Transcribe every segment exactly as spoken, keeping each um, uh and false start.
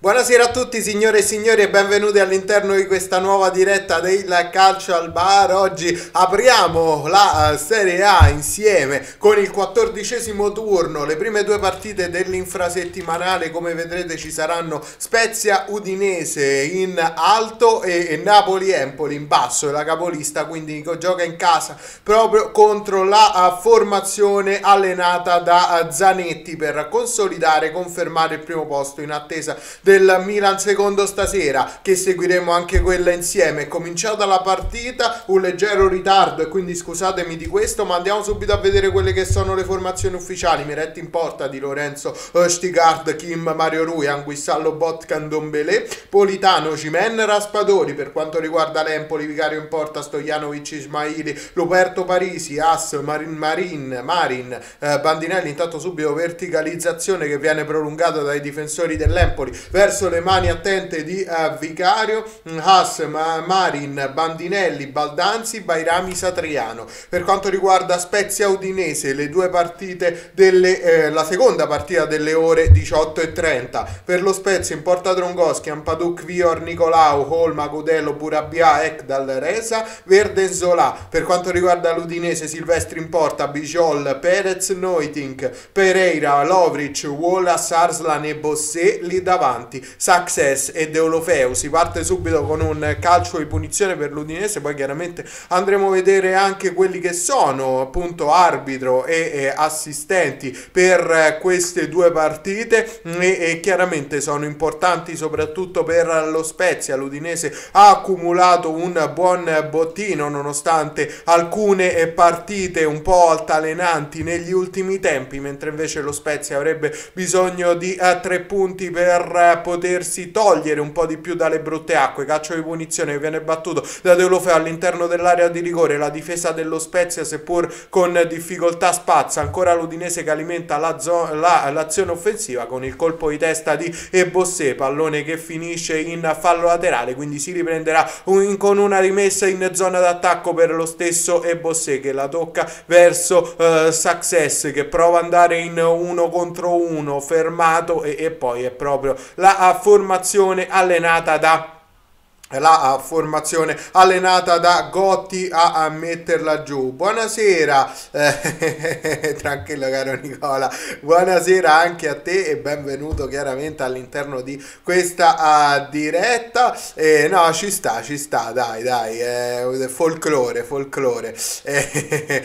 Buonasera a tutti signore e signori e benvenuti all'interno di questa nuova diretta del Calcio al Bar. Oggi apriamo la uh, Serie A insieme con il quattordicesimo turno, le prime due partite dell'infrasettimanale. Come vedrete ci saranno Spezia Udinese in alto e, e Napoli-Empoli in basso, e la capolista quindi gioca in casa proprio contro la uh, formazione allenata da uh, Zanetti per consolidare e confermare il primo posto in attesa del del Milan secondo stasera, che seguiremo anche quella insieme. È cominciata la partita, un leggero ritardo e quindi scusatemi di questo, ma andiamo subito a vedere quelle che sono le formazioni ufficiali. Miretti in porta di Lorenzo, Stigard, Kim, Mario Rui, Anguissallo, Botkan, Dombele, Politano, Cimen, Raspadori. Per quanto riguarda l'Empoli, Vicario in porta, Stojanovic, Ismaili, Luperto Parisi, As, Marin, Marin, Marin eh, Bandinelli. Intanto subito verticalizzazione che viene prolungata dai difensori dell'Empoli verso le mani attente di uh, Vicario, Haas, Ma- Marin, Bandinelli, Baldanzi, Bairami, Satriano. Per quanto riguarda Spezia Udinese, le due partite delle, eh, la seconda partita delle ore diciotto e trenta. Per lo Spezia in porta Drongoschi, Ampaduc, Vior, Nicolau, Holma, Gudello, Burabia, Ekdal, Resa, Verdenzola. Per quanto riguarda l'Udinese, Silvestri in porta, Bijol, Perez, Neutink, Pereira, Lovric, Wallace, Arslan e Bossé lì davanti. Success e Deulofeu. Si parte subito con un calcio di punizione per l'Udinese, poi chiaramente andremo a vedere anche quelli che sono appunto arbitro e, e assistenti per queste due partite e, e chiaramente sono importanti soprattutto per lo Spezia. L'Udinese ha accumulato un buon bottino nonostante alcune partite un po' altalenanti negli ultimi tempi, mentre invece lo Spezia avrebbe bisogno di uh, tre punti per potersi togliere un po' di più dalle brutte acque. Calcio di punizione che viene battuto da Deulofeu all'interno dell'area di rigore. La difesa dello Spezia, seppur con difficoltà, spazza. Ancora l'Udinese che alimenta la zo- la, l'azione offensiva con il colpo di testa di Bossé, pallone che finisce in fallo laterale, quindi si riprenderà un, con una rimessa in zona d'attacco per lo stesso Bossé, che la tocca verso uh, Success, che prova ad andare in uno contro uno, fermato e, e poi è proprio la formazione allenata da la formazione allenata da Gotti a, a metterla giù. Buonasera, eh, tranquillo caro Nicola, buonasera anche a te e benvenuto chiaramente all'interno di questa uh, diretta. Eh, no, ci sta, ci sta, dai, dai, eh, folklore, folklore. Eh,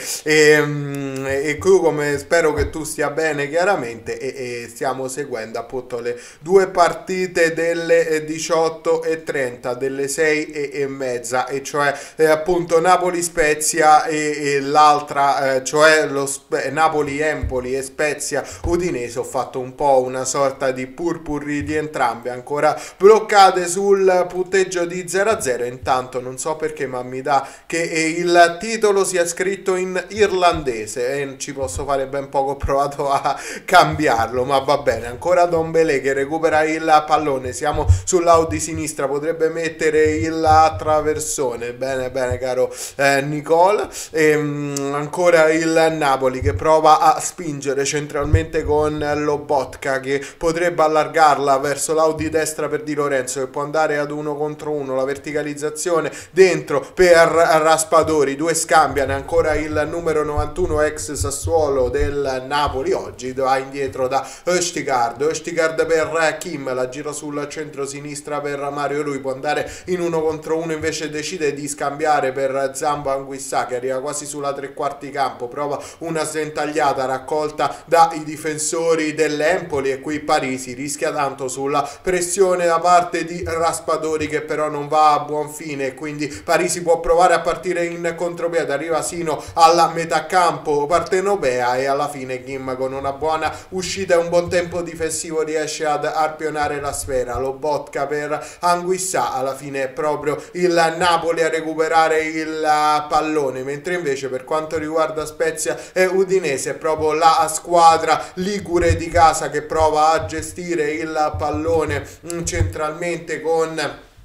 e, e qui, come spero che tu stia bene chiaramente, e, e stiamo seguendo appunto le due partite delle diciotto e trenta, delle sei e, e mezza, e cioè eh, appunto Napoli Spezia e, e l'altra eh, cioè lo Spe- Napoli Empoli e Spezia Udinese. Ho fatto un po' una sorta di purpurri di entrambe, ancora bloccate sul punteggio di zero a zero. Intanto non so perché, ma mi dà che il titolo sia scritto in irlandese e ci posso fare ben poco. Ho provato a cambiarlo, ma va bene. Ancora Dombele che recupera il pallone, siamo sul lato di sinistra, potrebbe mettere il traversone. Bene bene caro eh, Nicola. E, mh, ancora il Napoli che prova a spingere centralmente con Lobotka, che potrebbe allargarla verso l'auto di destra per Di Lorenzo, che può andare ad uno contro uno. La verticalizzazione dentro per Raspadori, due scambiano. Ancora il numero novantuno ex Sassuolo del Napoli oggi va indietro da Østigard. Østigard per Kim, la gira sul centro sinistra per Mario Rui, può andare in uno contro uno, invece decide di scambiare per Zambo Anguissa, che arriva quasi sulla tre quarti campo, prova una sventagliata raccolta dai difensori dell'Empoli, e qui Parisi rischia tanto sulla pressione da parte di Raspadori, che però non va a buon fine, quindi Parisi può provare a partire in contropiede, arriva sino alla metà campo partenopea e alla fine Kim con una buona uscita e un buon tempo difensivo riesce ad arpionare la sfera. Lobotka per Anguissa, alla fine è proprio il Napoli a recuperare il pallone, mentre invece per quanto riguarda Spezia e Udinese è proprio la squadra ligure di casa che prova a gestire il pallone centralmente con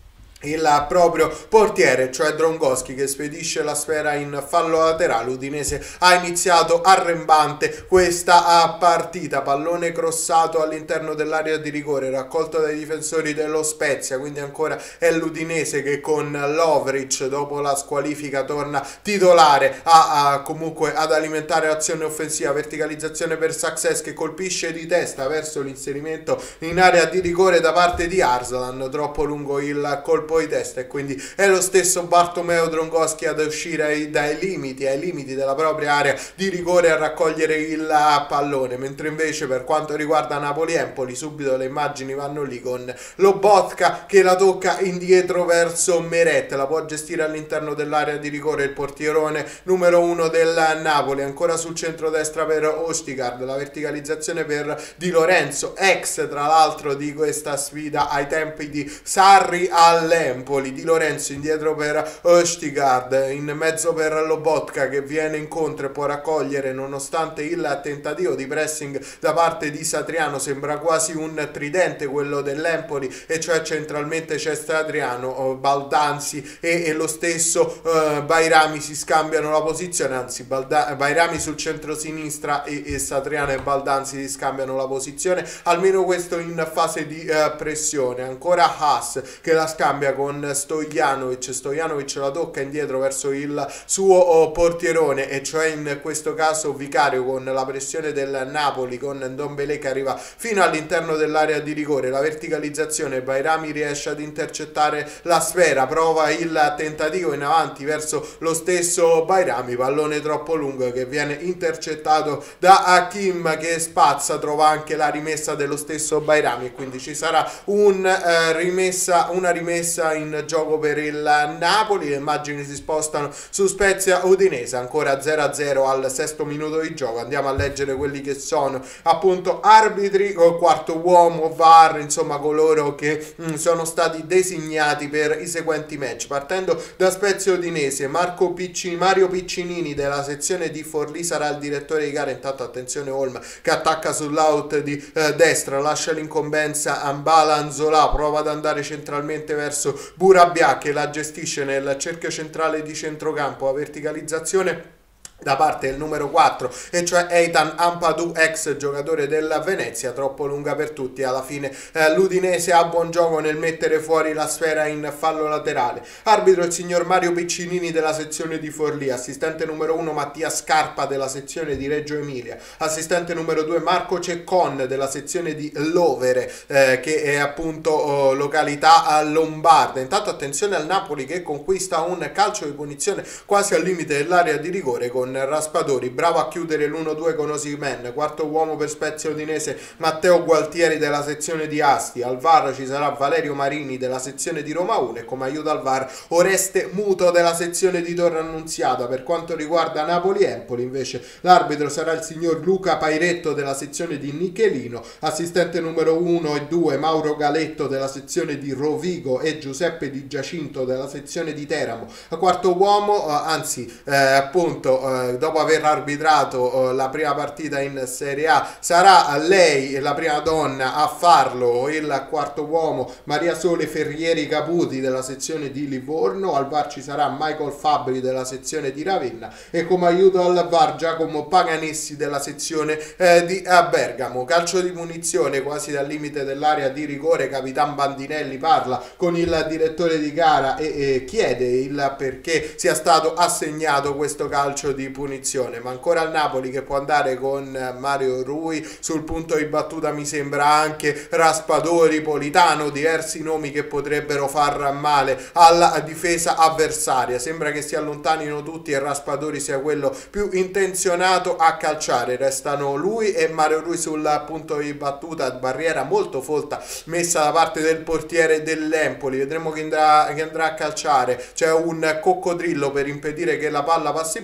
il proprio portiere, cioè Drongoschi, che spedisce la sfera in fallo laterale. Udinese ha iniziato arrembante questa partita, pallone crossato all'interno dell'area di rigore, raccolto dai difensori dello Spezia, quindi ancora è l'Udinese che con Lovric dopo la squalifica torna titolare a, a comunque ad alimentare l'azione offensiva. Verticalizzazione per Success che colpisce di testa verso l'inserimento in area di rigore da parte di Arslan, troppo lungo il colpo di testa, e quindi è lo stesso Bartomeo Drongoschi ad uscire ai, dai limiti, ai limiti della propria area di rigore a raccogliere il pallone, mentre invece per quanto riguarda Napoli-Empoli subito le immagini vanno lì con Lobotka che la tocca indietro verso Meret, la può gestire all'interno dell'area di rigore il portierone numero uno del Napoli, ancora sul centro-destra per Ostigard, la verticalizzazione per Di Lorenzo, ex tra l'altro di questa sfida ai tempi di Sarri all'Empoli. Di Lorenzo indietro per Ostigard, in mezzo per Lobotka che viene incontro e può raccogliere nonostante il tentativo di pressing da parte di Satriano. Sembra quasi un tridente quello dell'Empoli, e cioè centralmente c'è Satriano, Baldanzi e, e lo stesso uh, Bairami si scambiano la posizione, anzi Balda Bairami sul centro-sinistra e, e Satriano e Baldanzi si scambiano la posizione, almeno questo in fase di uh, pressione. Ancora Haas che la scambia con Stojanovic, Stojanovic la tocca indietro verso il suo portierone, e cioè in questo caso Vicario con la pressione del Napoli, con Ndombele che arriva fino all'interno dell'area di rigore, la verticalizzazione, Bairami riesce ad intercettare la sfera, prova il tentativo in avanti verso lo stesso Bairami, pallone troppo lungo che viene intercettato da Hakim che spazza, trova anche la rimessa dello stesso Bairami, e quindi ci sarà un, eh, rimessa, una rimessa in gioco per il Napoli. Le immagini si spostano su Spezia Udinese, ancora zero a zero al sesto minuto di gioco. Andiamo a leggere quelli che sono appunto arbitri, quarto uomo, V A R, insomma coloro che mh, sono stati designati per i seguenti match. Partendo da Spezia Udinese, Marco Piccini, Mario Piccinini della sezione di Forlì sarà il direttore di gara. Intanto attenzione Olm che attacca sull'out di eh, destra, lascia l'incombenza a Balanzola, prova ad andare centralmente verso Burabia che la gestisce nel cerchio centrale di centrocampo, a verticalizzazione da parte del numero quattro, e cioè Eitan Ampadu, ex giocatore del Venezia, troppo lunga per tutti. Alla fine eh, l'Udinese ha buon gioco nel mettere fuori la sfera in fallo laterale. Arbitro il signor Mario Piccinini della sezione di Forlì, assistente numero uno Mattia Scarpa della sezione di Reggio Emilia, assistente numero due Marco Ceccon della sezione di Lovere, eh, che è appunto oh, località lombarda. Intanto attenzione al Napoli che conquista un calcio di punizione quasi al limite dell'area di rigore con Raspadori, bravo a chiudere l'uno due con Osimhen. Quarto uomo per Spezia Udinese Matteo Gualtieri della sezione di Asti, al V A R ci sarà Valerio Marini della sezione di Roma uno, e come aiuto al V A R Oreste Muto della sezione di Torre Annunziata. Per quanto riguarda Napoli-Empoli invece l'arbitro sarà il signor Luca Pairetto della sezione di Nichelino, assistente numero uno e due Mauro Galetto della sezione di Rovigo e Giuseppe Di Giacinto della sezione di Teramo. A quarto uomo, eh, anzi eh, appunto eh, dopo aver arbitrato eh, la prima partita in Serie A sarà lei la prima donna a farlo, il quarto uomo Maria Sole Ferrieri Caputi della sezione di Livorno. Al V A R ci sarà Michael Fabbri della sezione di Ravenna, e come aiuto al V A R Giacomo Paganessi della sezione eh, di eh, Bergamo. Calcio di punizione quasi dal limite dell'area di rigore, Capitan Bandinelli parla con il direttore di gara e, e chiede il perché sia stato assegnato questo calcio di punizione. Ma ancora il Napoli che può andare con Mario Rui, sul punto di battuta mi sembra anche Raspadori, Politano, diversi nomi che potrebbero far male alla difesa avversaria. Sembra che si allontanino tutti e Raspadori sia quello più intenzionato a calciare. Restano lui e Mario Rui sul punto di battuta, barriera molto folta messa da parte del portiere dell'Empoli. Vedremo chi andrà, chi andrà a calciare. C'è un coccodrillo per impedire che la palla passi bassa,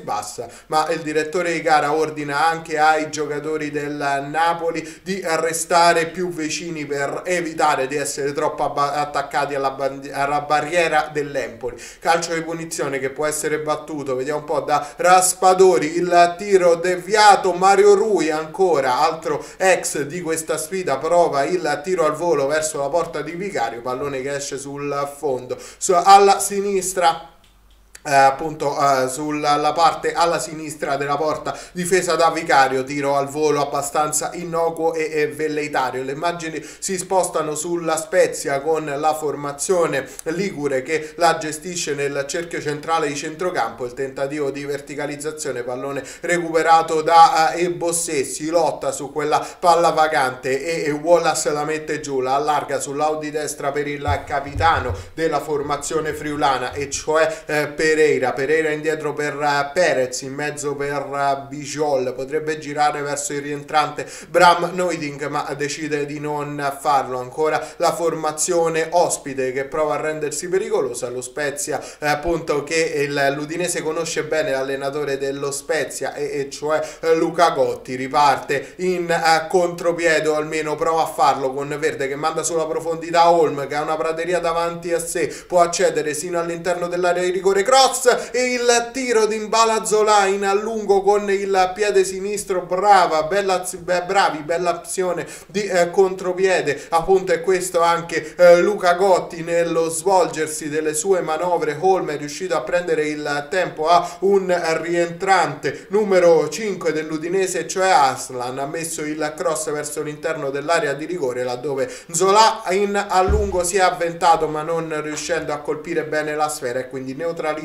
ma il direttore di gara ordina anche ai giocatori del Napoli di restare più vicini per evitare di essere troppo attaccati alla, alla barriera dell'Empoli. Calcio di punizione che può essere battuto, vediamo un po' da Raspadori, il tiro deviato, Mario Rui ancora, altro ex di questa sfida, prova il tiro al volo verso la porta di Vicario, pallone che esce sul fondo, su, alla sinistra. Eh, appunto eh, sulla parte alla sinistra della porta difesa da Vicario, tiro al volo abbastanza innocuo e, e velleitario. Le immagini si spostano sulla Spezia con la formazione ligure che la gestisce nel cerchio centrale di centrocampo, il tentativo di verticalizzazione, pallone recuperato da eh, Ebossé, si lotta su quella palla vacante e, e Wallace la mette giù, la allarga sull'out di destra per il capitano della formazione friulana, e cioè eh, per Pereira, Pereira indietro per uh, Perez, in mezzo per uh, Bijol, potrebbe girare verso il rientrante Bram Neuding ma decide di non farlo. Ancora la formazione ospite che prova a rendersi pericolosa, lo Spezia eh, appunto che l'Udinese conosce bene, l'allenatore dello Spezia e, e cioè eh, Luca Gotti, riparte in uh, contropiede, o almeno prova a farlo con Verde che manda sulla profondità Holm che ha una prateria davanti a sé, può accedere sino all'interno dell'area di rigore, cross e il tiro di Mbala in a lungo con il piede sinistro, brava, bella, beh, bravi, bella azione di eh, contropiede, appunto è questo anche eh, Luca Gotti nello svolgersi delle sue manovre. Holm è riuscito a prendere il tempo a un rientrante numero cinque dell'Udinese, cioè Arslan, ha messo il cross verso l'interno dell'area di rigore laddove Zola in a lungo si è avventato ma non riuscendo a colpire bene la sfera e quindi neutralizzato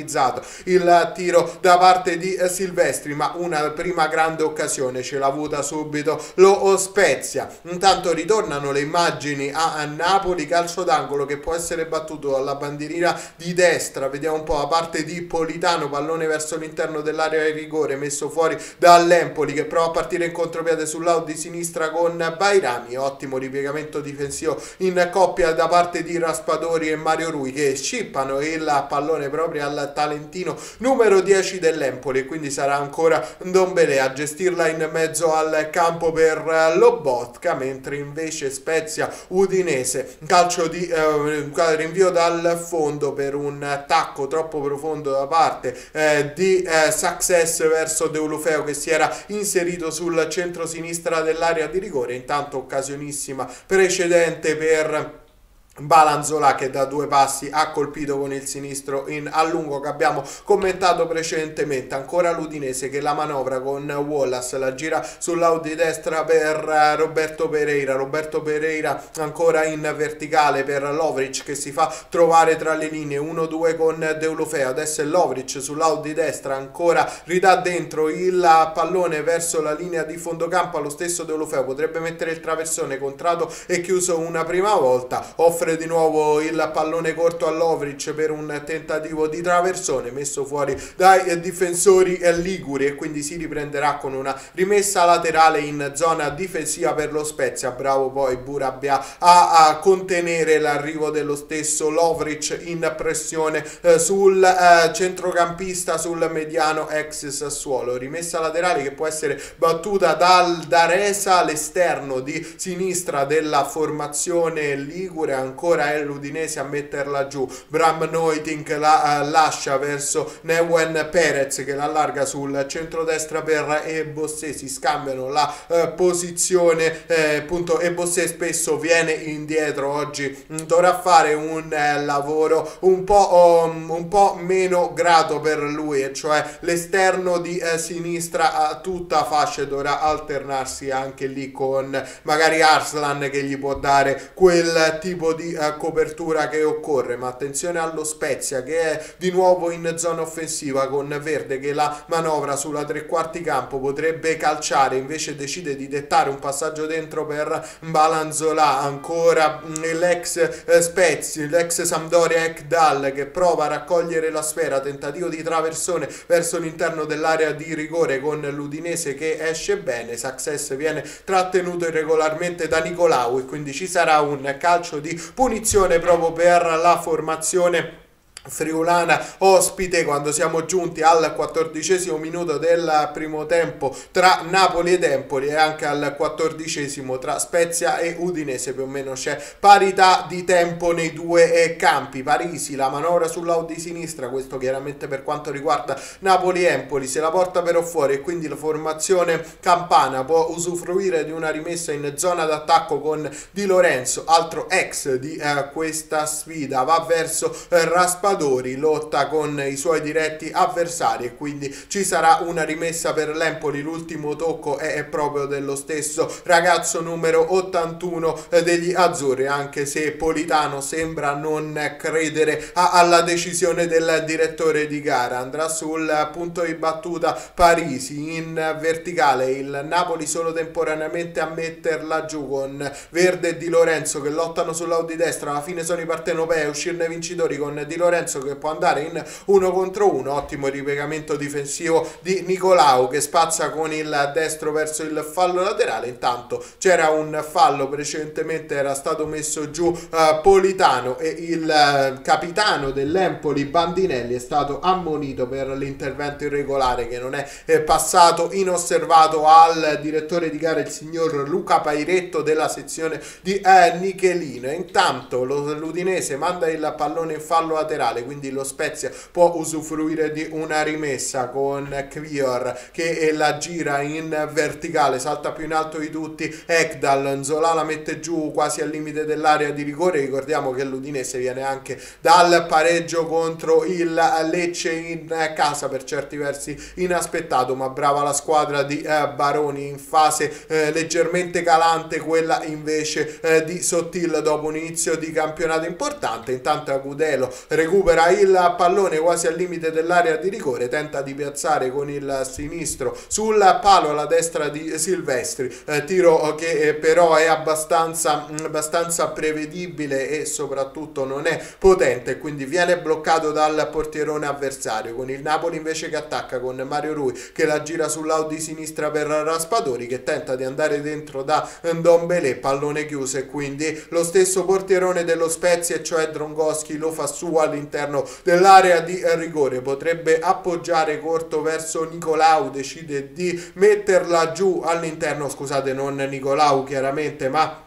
il tiro da parte di Silvestri, ma una prima grande occasione ce l'ha avuta subito lo Spezia. Intanto ritornano le immagini a Napoli, calcio d'angolo che può essere battuto alla bandierina di destra, vediamo un po' la parte di Politano, pallone verso l'interno dell'area di rigore messo fuori dall'Empoli che prova a partire in contropiede sull'out di sinistra con Bairami, ottimo ripiegamento difensivo in coppia da parte di Raspadori e Mario Rui che scippano il pallone proprio al talentino numero dieci dell'Empoli, e quindi sarà ancora Ndombele a gestirla in mezzo al campo per Lobotka, mentre invece Spezia Udinese, calcio di eh, rinvio dal fondo per un tacco troppo profondo da parte eh, di eh, Success verso Deulofeo che si era inserito sul centro-sinistra dell'area di rigore. Intanto occasionissima precedente per Balanzola che da due passi ha colpito con il sinistro in a lungo che abbiamo commentato precedentemente. Ancora l'Udinese che la manovra con Wallace, la gira sull'out di destra per Roberto Pereira, Roberto Pereira ancora in verticale per Lovric che si fa trovare tra le linee, uno due con Deulofeo, adesso è Lovric sull'out di destra, ancora ridà dentro il pallone verso la linea di fondocampo allo stesso Deulofeo, potrebbe mettere il traversone, contrato e chiuso una prima volta, offre di nuovo il pallone corto a Lovric per un tentativo di traversone messo fuori dai difensori liguri e quindi si riprenderà con una rimessa laterale in zona difensiva per lo Spezia. Bravo poi Burabia a, a contenere l'arrivo dello stesso Lovric in pressione eh, sul eh, centrocampista, sul mediano ex Sassuolo. Rimessa laterale che può essere battuta dal Daresa, l'esterno di sinistra della formazione ligure. Ancora è l'Udinese a metterla giù, Bram Neuding la uh, lascia verso Neuen Perez che l'allarga sul centrodestra per Ebossé, si scambiano la uh, posizione, eh, appunto Ebossé spesso viene indietro, oggi mh, dovrà fare un eh, lavoro un po', um, un po' meno grato per lui, e cioè l'esterno di eh, sinistra a tutta fascia, dovrà alternarsi anche lì con magari Arslan che gli può dare quel tipo di uh, copertura che occorre. Ma attenzione allo Spezia che è di nuovo in zona offensiva con Verde che la manovra sulla tre quarti campo, potrebbe calciare, invece decide di dettare un passaggio dentro per Balanzola. Ancora l'ex eh, Spezia, l'ex Sampdoria Ekdal che prova a raccogliere la sfera, tentativo di traversone verso l'interno dell'area di rigore con l'Udinese che esce bene, Success viene trattenuto irregolarmente da Nicolau e quindi ci sarà un calcio di punizione proprio per la formazione friulana ospite quando siamo giunti al quattordicesimo minuto del primo tempo tra Napoli ed Empoli, e anche al quattordicesimo tra Spezia e Udinese. Più o meno c'è parità di tempo nei due campi. Parisi, la manovra sull'out di sinistra, questo chiaramente per quanto riguarda Napoli-Empoli, se la porta però fuori, e quindi la formazione campana può usufruire di una rimessa in zona d'attacco con Di Lorenzo, altro ex di eh, questa sfida, va verso eh, Raspadori, lotta con i suoi diretti avversari, e quindi ci sarà una rimessa per l'Empoli. L'ultimo tocco è proprio dello stesso ragazzo numero ottantuno degli azzurri, anche se Politano sembra non credere a, alla decisione del direttore di gara. Andrà sul punto di battuta Parisi in verticale, il Napoli solo temporaneamente a metterla giù, con Verde e Di Lorenzo che lottano sull'out di destra. Alla fine sono i partenopei a uscirne vincitori, con Di Lorenzo che può andare in uno contro uno. Ottimo ripiegamento difensivo di Nicolau che spazza con il destro verso il fallo laterale. Intanto c'era un fallo, precedentemente era stato messo giù uh, Politano, e il uh, capitano dell'Empoli Bandinelli è stato ammonito per l'intervento irregolare che non è eh, passato inosservato al direttore di gara, il signor Luca Pairetto della sezione di eh, Nichelino. Intanto l'Udinese manda il pallone in fallo laterale, quindi lo Spezia può usufruire di una rimessa con Kvior che la gira in verticale, salta più in alto di tutti Ekdal, Nzola la mette giù quasi al limite dell'area di rigore. Ricordiamo che l'Udinese viene anche dal pareggio contro il Lecce in casa, per certi versi inaspettato, ma brava la squadra di eh, Baroni, in fase eh, leggermente calante quella invece eh, di Sottil dopo un inizio di campionato importante. Intanto Agudelo recupera il pallone quasi al limite dell'area di rigore, tenta di piazzare con il sinistro sul palo alla destra di Silvestri, eh, tiro che eh, però è abbastanza, abbastanza prevedibile e soprattutto non è potente, quindi viene bloccato dal portierone avversario, con il Napoli invece che attacca con Mario Rui che la gira sull'out di sinistra per Raspadori, che tenta di andare dentro da Ndombele, pallone chiuso, e quindi lo stesso portierone dello Spezia, cioè Drongoschi, lo fa su all'interno dell'area di rigore. Potrebbe appoggiare corto verso Nicolau, decide di metterla giù all'interno, scusate, non Nicolau chiaramente, ma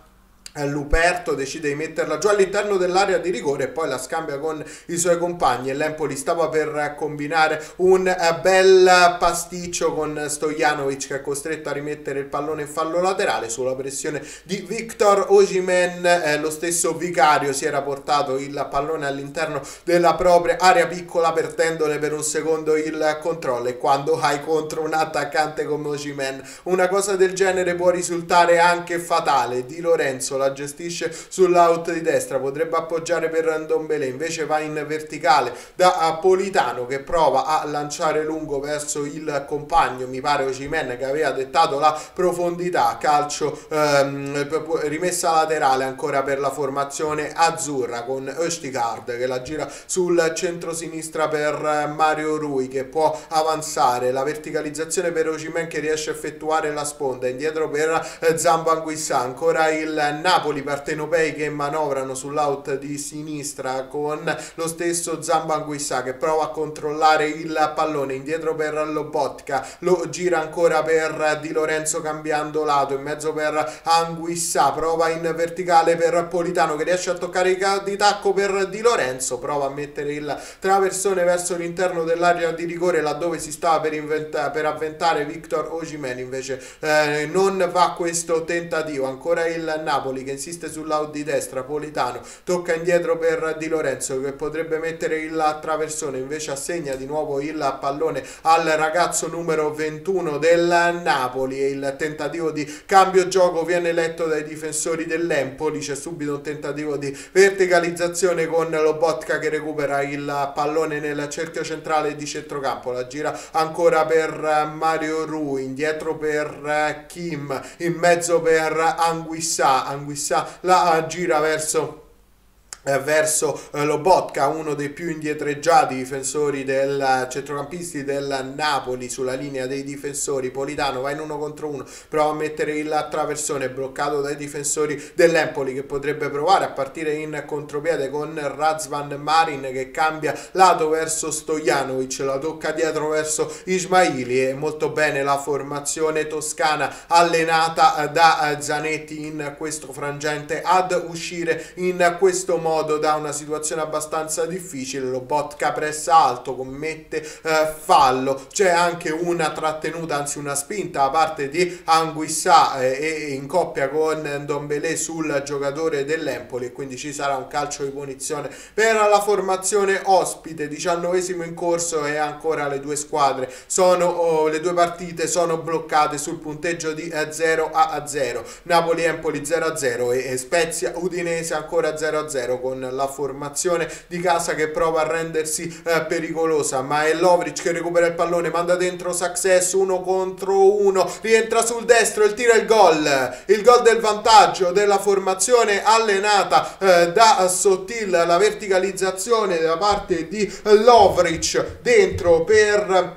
Luperto decide di metterla giù all'interno dell'area di rigore e poi la scambia con i suoi compagni, e l'Empoli stava per combinare un bel pasticcio con Stojanovic che è costretto a rimettere il pallone in fallo laterale sulla pressione di Victor Osimhen. Eh, lo stesso Vicario si era portato il pallone all'interno della propria area piccola, perdendone per un secondo il controllo, e quando hai contro un attaccante come Osimhen una cosa del genere può risultare anche fatale. Di Lorenzo la gestisce sull'out di destra, potrebbe appoggiare per Ndombele, invece va in verticale da Politano che prova a lanciare lungo verso il compagno, mi pare Osimhen, che aveva dettato la profondità. Calcio ehm, rimessa laterale ancora per la formazione azzurra, con Östigard che la gira sul centro-sinistra per Mario Rui che può avanzare, la verticalizzazione per Osimhen che riesce a effettuare la sponda, indietro per Zambanguissà, ancora il Napoli, partenopei che manovrano sull'out di sinistra con lo stesso Zambanguissà che prova a controllare il pallone, indietro per Lobotka, lo gira ancora per Di Lorenzo cambiando lato, in mezzo per Anguissà, prova in verticale per Politano che riesce a toccare il di tacco per Di Lorenzo, prova a mettere il traversone verso l'interno dell'area di rigore laddove si stava per, per avventare Victor Osimhen, invece eh, non va questo tentativo. Ancora il Napoli che insiste sull'out di destra, Politano tocca indietro per Di Lorenzo che potrebbe mettere il traversone, invece assegna di nuovo il pallone al ragazzo numero ventuno del Napoli, e il tentativo di cambio gioco viene letto dai difensori dell'Empoli. C'è subito un tentativo di verticalizzazione con Lobotka che recupera il pallone nel cerchio centrale di centrocampo, la gira ancora per Mario Rui, indietro per Kim, in mezzo per Anguissà, Anguissà la gira verso verso eh, Lobotka, uno dei più indietreggiati difensori del centrocampisti del Napoli sulla linea dei difensori. Politano va in uno contro uno, prova a mettere il traversone, bloccato dai difensori dell'Empoli, che potrebbe provare a partire in contropiede con Razvan Marin che cambia lato verso Stojanovic, la tocca dietro verso Ismaili. E molto bene la formazione toscana allenata da Zanetti in questo frangente ad uscire in questo modo da una situazione abbastanza difficile. Lobotka pressa alto, commette eh, fallo, c'è anche una trattenuta, anzi una spinta da parte di Anguissa eh, e in coppia con Ndombele sul giocatore dell'Empoli, e quindi ci sarà un calcio di punizione per la formazione ospite. Diciannovesimo in corso e ancora le due squadre sono oh, le due partite sono bloccate sul punteggio di eh, zero a zero. Napoli-Empoli zero a zero e, e Spezia-Udinese ancora zero a zero, con la formazione di casa che prova a rendersi eh, pericolosa. Ma è Lovric che recupera il pallone, manda dentro Success, uno contro uno, rientra sul destro, il tiro e il gol, il gol del vantaggio della formazione allenata eh, da Sottil. La verticalizzazione da parte di Lovric dentro per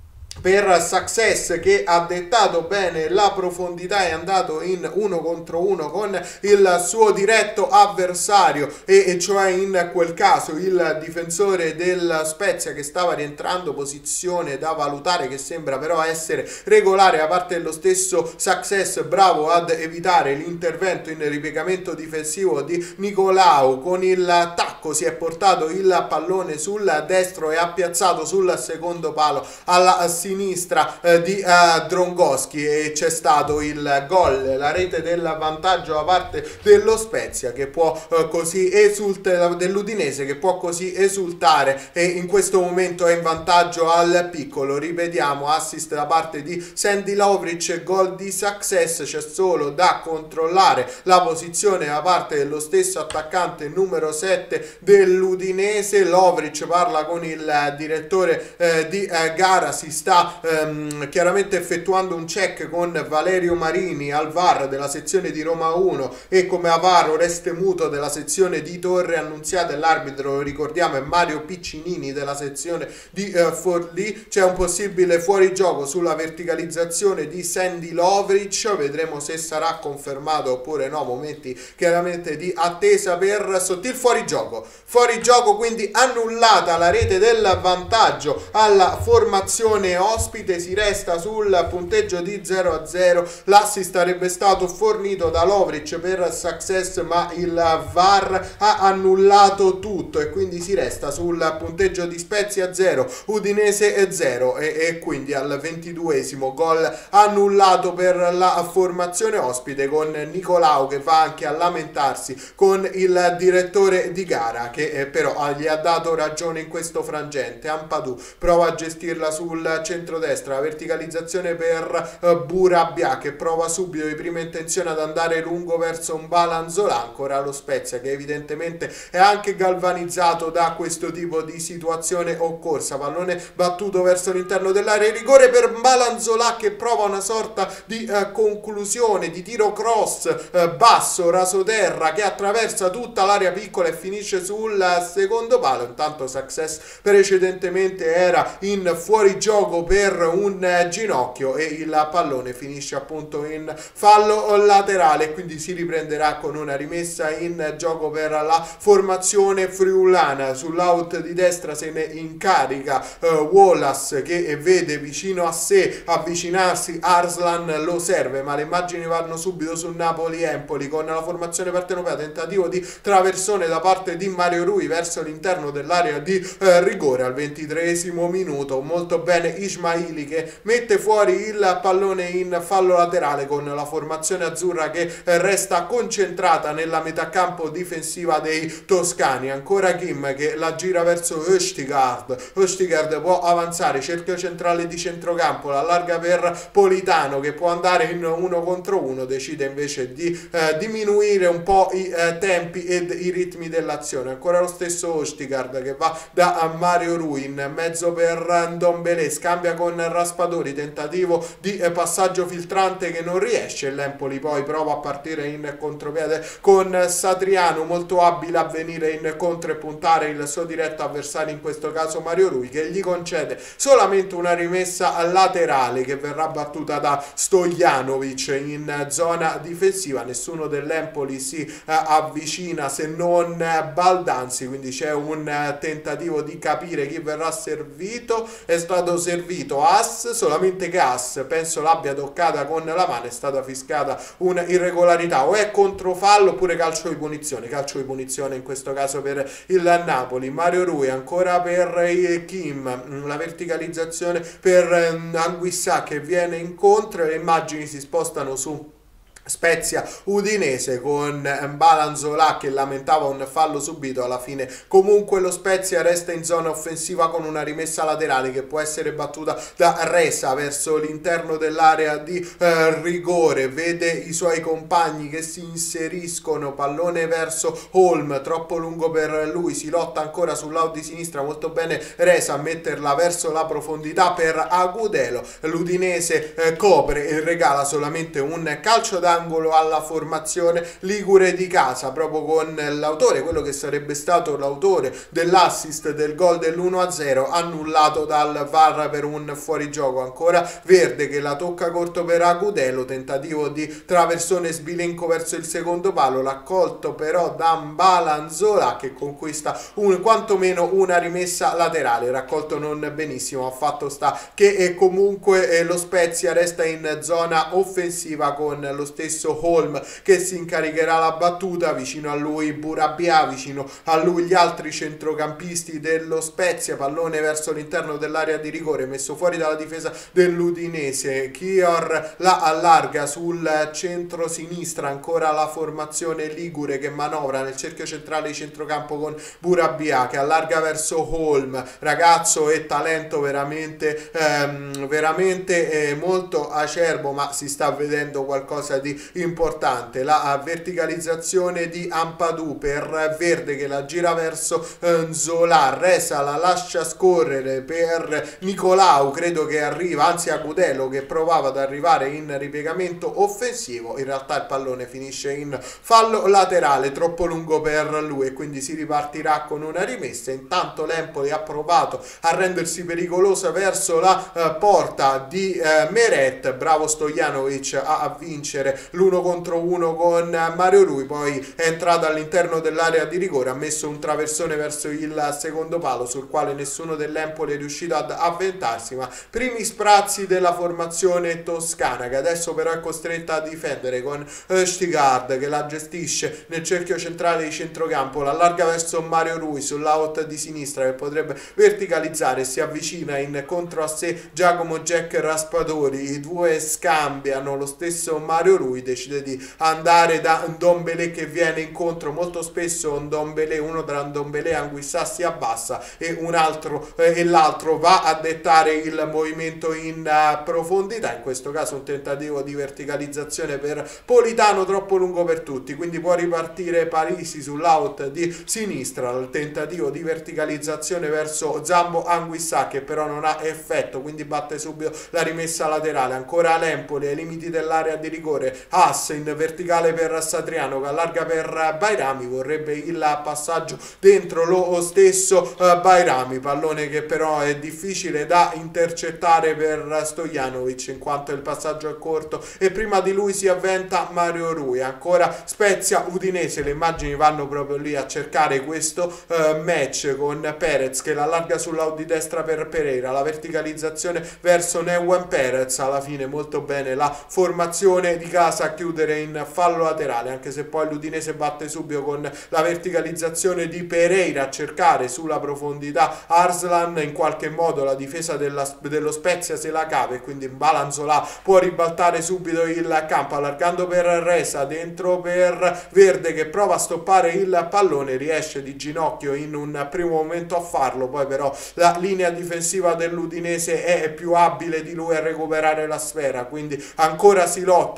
per Success, che ha dettato bene la profondità, è andato in uno contro uno con il suo diretto avversario, e, e cioè in quel caso il difensore del Spezia, che stava rientrando, posizione da valutare che sembra però essere regolare da parte dello stesso Success, bravo ad evitare l'intervento in ripiegamento difensivo di Nicolau. Con il tacco si è portato il pallone sul destro e ha piazzato sul secondo palo alla sinistra sinistra eh, di uh, Drongoschi, e c'è stato il gol, la rete del vantaggio da parte dello Spezia, che può uh, così esultare, dell'Udinese, che può così esultare, e in questo momento è in vantaggio al piccolo. Ripetiamo, assist da parte di Sandy Lovric, gol di Success. C'è solo da controllare la posizione da parte dello stesso attaccante numero sette dell'Udinese. Lovric parla con il direttore eh, di eh, gara, si sta Ehm, chiaramente effettuando un check con Valerio Marini al V A R della sezione di Roma uno, e come A V A R Oreste Muto della sezione di Torre Annunziata, e l'arbitro, lo ricordiamo, è Mario Piccinini della sezione di eh, Forlì. C'è un possibile fuorigioco sulla verticalizzazione di Sandy Lovric, vedremo se sarà confermato oppure no, momenti chiaramente di attesa per Sottil. Fuorigioco, fuorigioco quindi annullata la rete del vantaggio alla formazione ospite, si resta sul punteggio di zero a zero. L'assist sarebbe stato fornito da Lovric per Success, ma il V A R ha annullato tutto, e quindi si resta sul punteggio di Spezia zero, Udinese zero, e, e quindi al ventiduesimo gol annullato per la formazione ospite, con Nicolau che va anche a lamentarsi con il direttore di gara, che eh, però gli ha dato ragione in questo frangente. Ampadu prova a gestirla sul centrodestra, la verticalizzazione per uh, Burabia, che prova subito di prima intenzione ad andare lungo verso un Balanzolà. Ancora lo Spezia, che evidentemente è anche galvanizzato da questo tipo di situazione occorsa. Pallone battuto verso l'interno dell'area, rigore per Balanzolà, che prova una sorta di uh, conclusione di tiro cross uh, basso rasoterra, che attraversa tutta l'area piccola e finisce sul uh, secondo palo. Intanto Success precedentemente era in fuorigioco per un uh, ginocchio, e il pallone finisce appunto in fallo laterale, quindi si riprenderà con una rimessa in gioco per la formazione friulana. Sull'out di destra se ne incarica uh, Wallace, che vede vicino a sé avvicinarsi Arslan, lo serve, ma le immagini vanno subito su Napoli-Empoli, con la formazione partenopea, tentativo di traversone da parte di Mario Rui verso l'interno dell'area di uh, rigore al ventitreesimo minuto. Molto bene Ismaili, che mette fuori il pallone in fallo laterale, con la formazione azzurra che resta concentrata nella metà campo difensiva dei toscani. Ancora Kim che la gira verso Østigard, Østigard può avanzare, cerchio centrale di centrocampo, la allarga per Politano, che può andare in uno contro uno, decide invece di eh, diminuire un po' i eh, tempi ed i ritmi dell'azione. Ancora lo stesso Østigard che va da Mario Rui in mezzo per Ndombele, scambia scambia con Raspadori, tentativo di eh, passaggio filtrante che non riesce, l'Empoli poi prova a partire in contropiede con Satriano, molto abile a venire in contro e puntare il suo diretto avversario, in questo caso Mario Rui, che gli concede solamente una rimessa laterale che verrà battuta da Stojanovic in zona difensiva. Nessuno dell'Empoli si eh, avvicina se non Baldanzi, quindi c'è un eh, tentativo di capire chi verrà servito. È stato servito As, solamente che As penso l'abbia toccata con la mano, è stata fiscata un'irregolarità, o è controfallo oppure calcio di punizione, calcio di punizione in questo caso per il Napoli. Mario Rui ancora per il Kim, la verticalizzazione per Anguissa che viene incontro, le immagini si spostano su Spezia Udinese con Balanzola che lamentava un fallo subito. Alla fine comunque lo Spezia resta in zona offensiva con una rimessa laterale che può essere battuta da Resa verso l'interno dell'area di eh, rigore, vede i suoi compagni che si inseriscono, pallone verso Holm, troppo lungo per lui, si lotta ancora sul lato di sinistra, molto bene Resa a metterla verso la profondità per Agudelo. L'Udinese eh, copre e regala solamente un calcio da angolo alla formazione ligure di casa, proprio con l'autore, quello che sarebbe stato l'autore dell'assist del gol dell'uno a zero, annullato dal V A R per un fuorigioco. Ancora Verde che la tocca corto per Agudelo, tentativo di traversone sbilenco verso il secondo palo, l'accolto però da Balanzola che conquista un, quantomeno una rimessa laterale, raccolto non benissimo, ha fatto sta che eh, comunque eh, lo Spezia resta in zona offensiva con lo stesso Holm che si incaricherà la battuta, vicino a lui Burabia, vicino a lui gli altri centrocampisti dello Spezia, pallone verso l'interno dell'area di rigore messo fuori dalla difesa dell'Udinese. Chior la allarga sul centro-sinistra, ancora la formazione ligure che manovra nel cerchio centrale di centrocampo con Burabia che allarga verso Holm, ragazzo e talento veramente ehm, veramente eh, molto acerbo, ma si sta vedendo qualcosa di importante. La verticalizzazione di Ampadu per Verde che la gira verso eh, Zola, Resa la lascia scorrere per Nicolau, credo che arriva, anzi Agudelo che provava ad arrivare in ripiegamento offensivo, in realtà il pallone finisce in fallo laterale troppo lungo per lui e quindi si ripartirà con una rimessa. Intanto l'Empoli ha provato a rendersi pericolosa verso la eh, porta di eh, Meret, bravo Stojanovic a, a vincere l'uno contro uno con Mario Rui, poi è entrato all'interno dell'area di rigore, ha messo un traversone verso il secondo palo sul quale nessuno dell'Empoli è riuscito ad avventarsi, ma primi sprazzi della formazione toscana che adesso però è costretta a difendere con Stigard che la gestisce nel cerchio centrale di centrocampo, l'allarga verso Mario Rui sull'out di sinistra che potrebbe verticalizzare, si avvicina incontro a sé Giacomo Jack Raspadori, i due scambiano, lo stesso Mario Rui decide di andare da Ndombele che viene incontro, molto spesso Ndombele, uno tra Ndombele e Anguissa si abbassa e un altro eh, e l'altro va a dettare il movimento in uh, profondità, in questo caso un tentativo di verticalizzazione per Politano troppo lungo per tutti, quindi può ripartire Parisi sull'out di sinistra, il tentativo di verticalizzazione verso Zambo Anguissa che però non ha effetto, quindi batte subito la rimessa laterale. Ancora l'Empoli ai limiti dell'area di rigore, As in verticale per Satriano che allarga per Bairami, vorrebbe il passaggio dentro lo stesso uh, Bairami, pallone che però è difficile da intercettare per Stojanovic in quanto il passaggio è corto e prima di lui si avventa Mario Rui. Ancora Spezia Udinese, le immagini vanno proprio lì a cercare questo uh, match con Perez che l'allarga sull'out di destra per Pereira, la verticalizzazione verso Neuen Perez, alla fine molto bene la formazione di casa a chiudere in fallo laterale, anche se poi l'Udinese batte subito con la verticalizzazione di Pereira a cercare sulla profondità Arslan, in qualche modo la difesa della, dello Spezia se la cava e quindi Balanzola può ribaltare subito il campo, allargando per Resa, dentro per Verde che prova a stoppare il pallone, riesce di ginocchio in un primo momento a farlo, poi però la linea difensiva dell'Udinese è più abile di lui a recuperare la sfera, quindi ancora si lotta con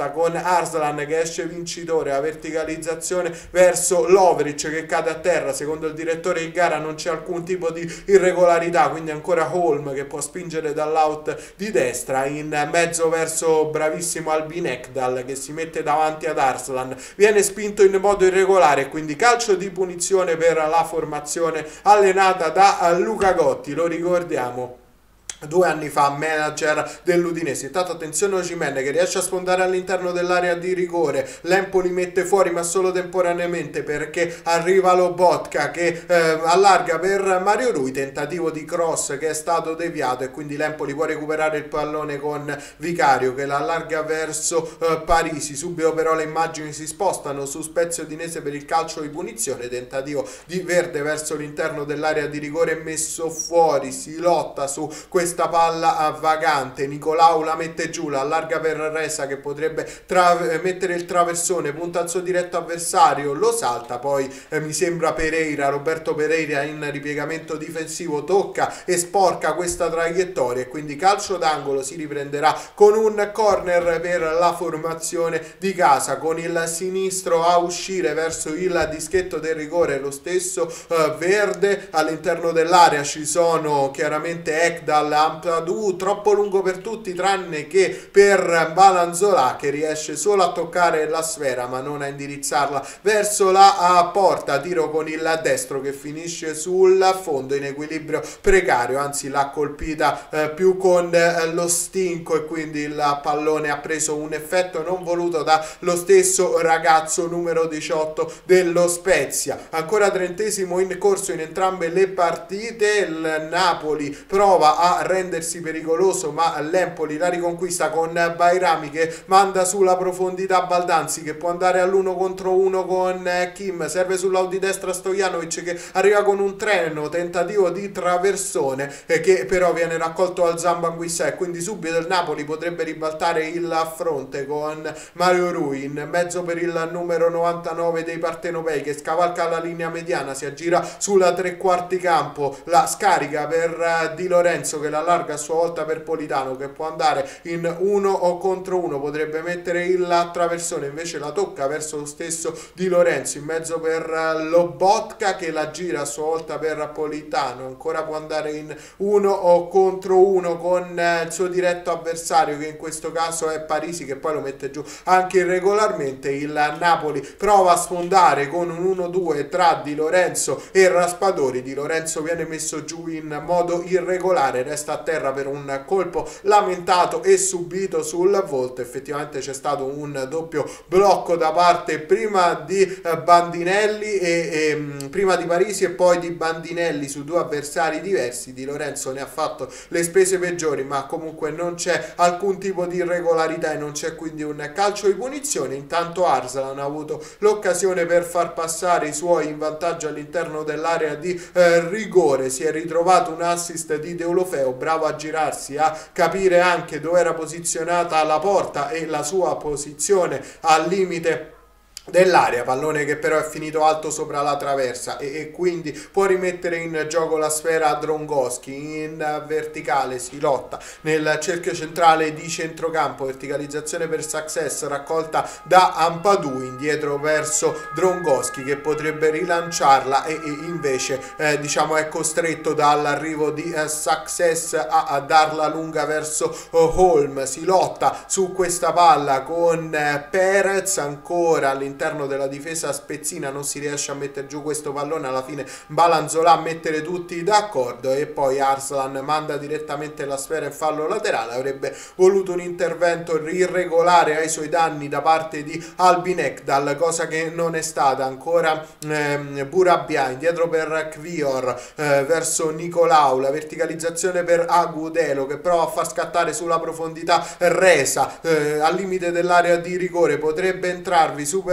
Arslan che esce vincitore, la verticalizzazione verso Lovric che cade a terra. Secondo il direttore di gara non c'è alcun tipo di irregolarità, quindi ancora Holm che può spingere dall'out di destra, in mezzo verso bravissimo Albin Ekdal che si mette davanti ad Arslan, viene spinto in modo irregolare, quindi calcio di punizione per la formazione allenata da Luca Gotti. Lo ricordiamo, due anni fa manager dell'Udinese. Intanto attenzione Osimhen che riesce a sfondare all'interno dell'area di rigore, l'Empoli mette fuori ma solo temporaneamente perché arriva Lobotka che eh, allarga per Mario Rui, tentativo di cross che è stato deviato e quindi l'Empoli può recuperare il pallone con Vicario che l'allarga verso eh, Parisi. Subito però le immagini si spostano su Spezia Udinese per il calcio di punizione, tentativo di Verde verso l'interno dell'area di rigore messo fuori, si lotta su questo questa palla vagante, Nicolau la mette giù, la allarga per Resa che potrebbe mettere il traversone, punta al suo diretto avversario, lo salta, poi eh, mi sembra Pereira, Roberto Pereira in ripiegamento difensivo tocca e sporca questa traiettoria e quindi calcio d'angolo. Si riprenderà con un corner per la formazione di casa, con il sinistro a uscire verso il dischetto del rigore, lo stesso eh, Verde. All'interno dell'area ci sono chiaramente Ekdal, Ampadu, troppo lungo per tutti tranne che per Balanzolà che riesce solo a toccare la sfera ma non a indirizzarla verso la porta. Tiro con il destro che finisce sul fondo in equilibrio precario, anzi l'ha colpita eh, più con eh, lo stinco e quindi il pallone ha preso un effetto non voluto dallo stesso ragazzo numero diciotto dello Spezia. Ancora trentesimo in corso in entrambe le partite, il Napoli prova a rendersi pericoloso ma l'Empoli la riconquista con Bairami che manda sulla profondità Baldanzi che può andare all'uno contro uno con Kim, serve sull'out di destra Stojanovic che arriva con un treno, tentativo di traversone eh, che però viene raccolto al Zambanguissa e quindi subito il Napoli potrebbe ribaltare il fronte con Mario Rui in mezzo per il numero novantanove dei partenopei che scavalca la linea mediana, si aggira sulla tre quarti campo, la scarica per Di Lorenzo che la allarga a sua volta per Politano che può andare in uno o contro uno, potrebbe mettere il traversone, invece la tocca verso lo stesso Di Lorenzo in mezzo per Lobotka che la gira a sua volta per Politano, ancora può andare in uno o contro uno con il suo diretto avversario che in questo caso è Parisi che poi lo mette giù anche irregolarmente. Il Napoli prova a sfondare con un uno due tra Di Lorenzo e Raspadori, Di Lorenzo viene messo giù in modo irregolare, resta a terra per un colpo lamentato e subito sul volto. Effettivamente c'è stato un doppio blocco da parte prima di Bandinelli e, e prima di Parisi e poi di Bandinelli su due avversari diversi. Di Lorenzo ne ha fatto le spese peggiori ma comunque non c'è alcun tipo di irregolarità e non c'è quindi un calcio di punizione. Intanto Arslan ha avuto l'occasione per far passare i suoi in vantaggio all'interno dell'area di eh, rigore, si è ritrovato un assist di Deulofeu, bravo a girarsi, a capire anche dove era posizionata la porta e la sua posizione al limite dell'area, pallone che però è finito alto sopra la traversa e, e quindi può rimettere in gioco la sfera a Drongoschi in verticale, si lotta nel cerchio centrale di centrocampo, verticalizzazione per Success raccolta da Ampadu, indietro verso Drongoschi che potrebbe rilanciarla e, e invece eh, diciamo è costretto dall'arrivo di eh, Success a, a darla lunga verso oh, Holm, si lotta su questa palla con eh, Perez, ancora all'interno all'interno della difesa spezzina non si riesce a mettere giù questo pallone, alla fine Balanzolà a mettere tutti d'accordo e poi Arslan manda direttamente la sfera in fallo laterale. Avrebbe voluto un intervento irregolare ai suoi danni da parte di Albin Ekdal, cosa che non è stata. Ancora ehm, Burabia indietro per Kvior eh, verso Nicolau, la verticalizzazione per Agudelo che prova a far scattare sulla profondità Resa eh, al limite dell'area di rigore, potrebbe entrarvi super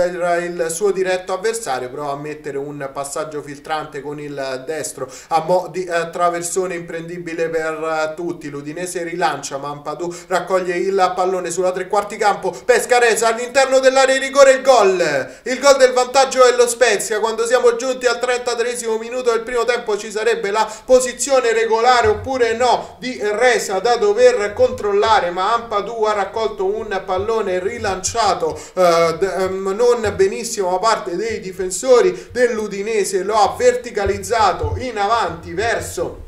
per il suo diretto avversario, prova a mettere un passaggio filtrante con il destro a mo' di eh, traversone imprendibile per uh, tutti. L'Udinese rilancia, ma Ampadu raccoglie il pallone sulla tre quarti campo, pesca Resa all'interno dell'area di rigore, il gol il gol del vantaggio è lo Spezia. Quando siamo giunti al trentatreesimo minuto del primo tempo ci sarebbe la posizione regolare oppure no di Resa da dover controllare, ma Ampadu ha raccolto un pallone rilanciato eh, um, non benissimo da parte dei difensori dell'Udinese, lo ha verticalizzato in avanti verso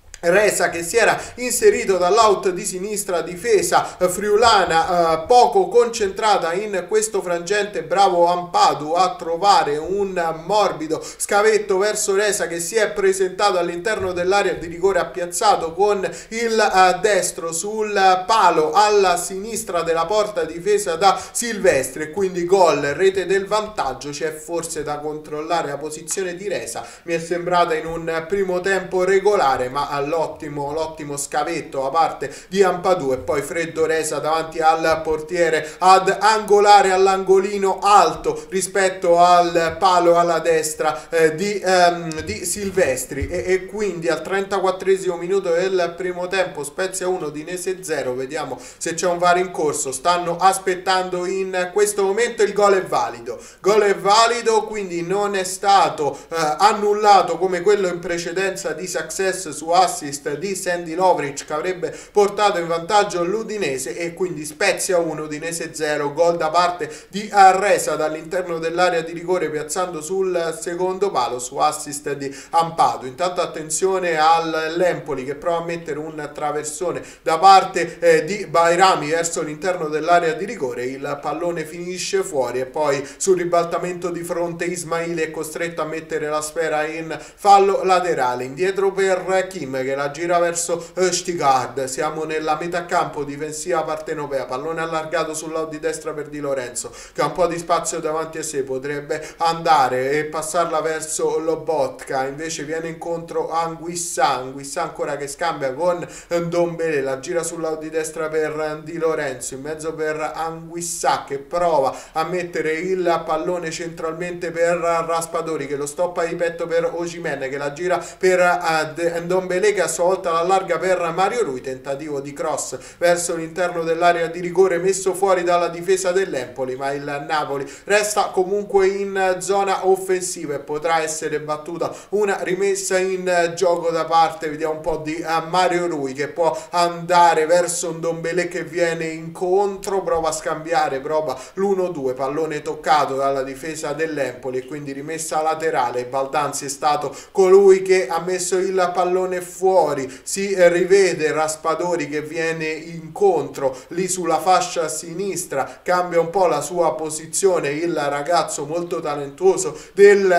Resa, che si era inserito dall'out di sinistra, difesa friulana eh, poco concentrata in questo frangente. Bravo Ampadu a trovare un morbido scavetto verso Resa, che si è presentato all'interno dell'area di rigore, ha piazzato con il eh, destro sul palo alla sinistra della porta, difesa da Silvestri, e quindi gol, rete del vantaggio. C'è forse da controllare la posizione di Resa, mi è sembrata in un primo tempo regolare, ma l'ottimo l'ottimo scavetto da parte di Ampadu e poi freddo Resa davanti al portiere ad angolare all'angolino alto rispetto al palo alla destra eh, di, ehm, di Silvestri, e, e quindi al trentaquattresimo minuto del primo tempo Spezia uno, Udinese zero. Vediamo se c'è un V A R in corso, stanno aspettando in questo momento. Il gol è valido, gol è valido, quindi non è stato eh, annullato come quello in precedenza di Success su assist di Sandy Lovric, che avrebbe portato in vantaggio l'Udinese, e quindi Spezia uno, Udinese zero. Gol da parte di Resa dall'interno dell'area di rigore, piazzando sul secondo palo su assist di Ampadu. Intanto attenzione all'Empoli, che prova a mettere un traversone da parte eh, di Bairami verso l'interno dell'area di rigore, il pallone finisce fuori e poi sul ribaltamento di fronte Ismaili è costretto a mettere la sfera in fallo laterale. Indietro per Kim, che la gira verso Østigard. Siamo nella metà campo difensiva partenopea, pallone allargato sul lato di destra per Di Lorenzo, che ha un po' di spazio davanti a sé, potrebbe andare e passarla verso Lobotka, invece viene incontro a Anguissa, Anguissa ancora che scambia con Ndombele, la gira sul lato di destra per Di Lorenzo, in mezzo per Anguissa, che prova a mettere il pallone centralmente per Raspadori, che lo stoppa di petto per Osimhen, che la gira per uh, Ndombele, che a sua volta l'allarga per Mario Rui. Tentativo di cross verso l'interno dell'area di rigore messo fuori dalla difesa dell'Empoli, ma il Napoli resta comunque in zona offensiva e potrà essere battuta una rimessa in gioco da parte, vediamo un po' di uh, Mario Rui, che può andare verso Ndombele, che viene incontro, prova a scambiare, prova l'uno due, pallone toccato dalla difesa dell'Empoli e quindi rimessa laterale. Baldanzi è stato colui che ha messo il pallone fuori, si rivede Raspadori che viene incontro lì sulla fascia sinistra, cambia un po' la sua posizione il ragazzo molto talentuoso del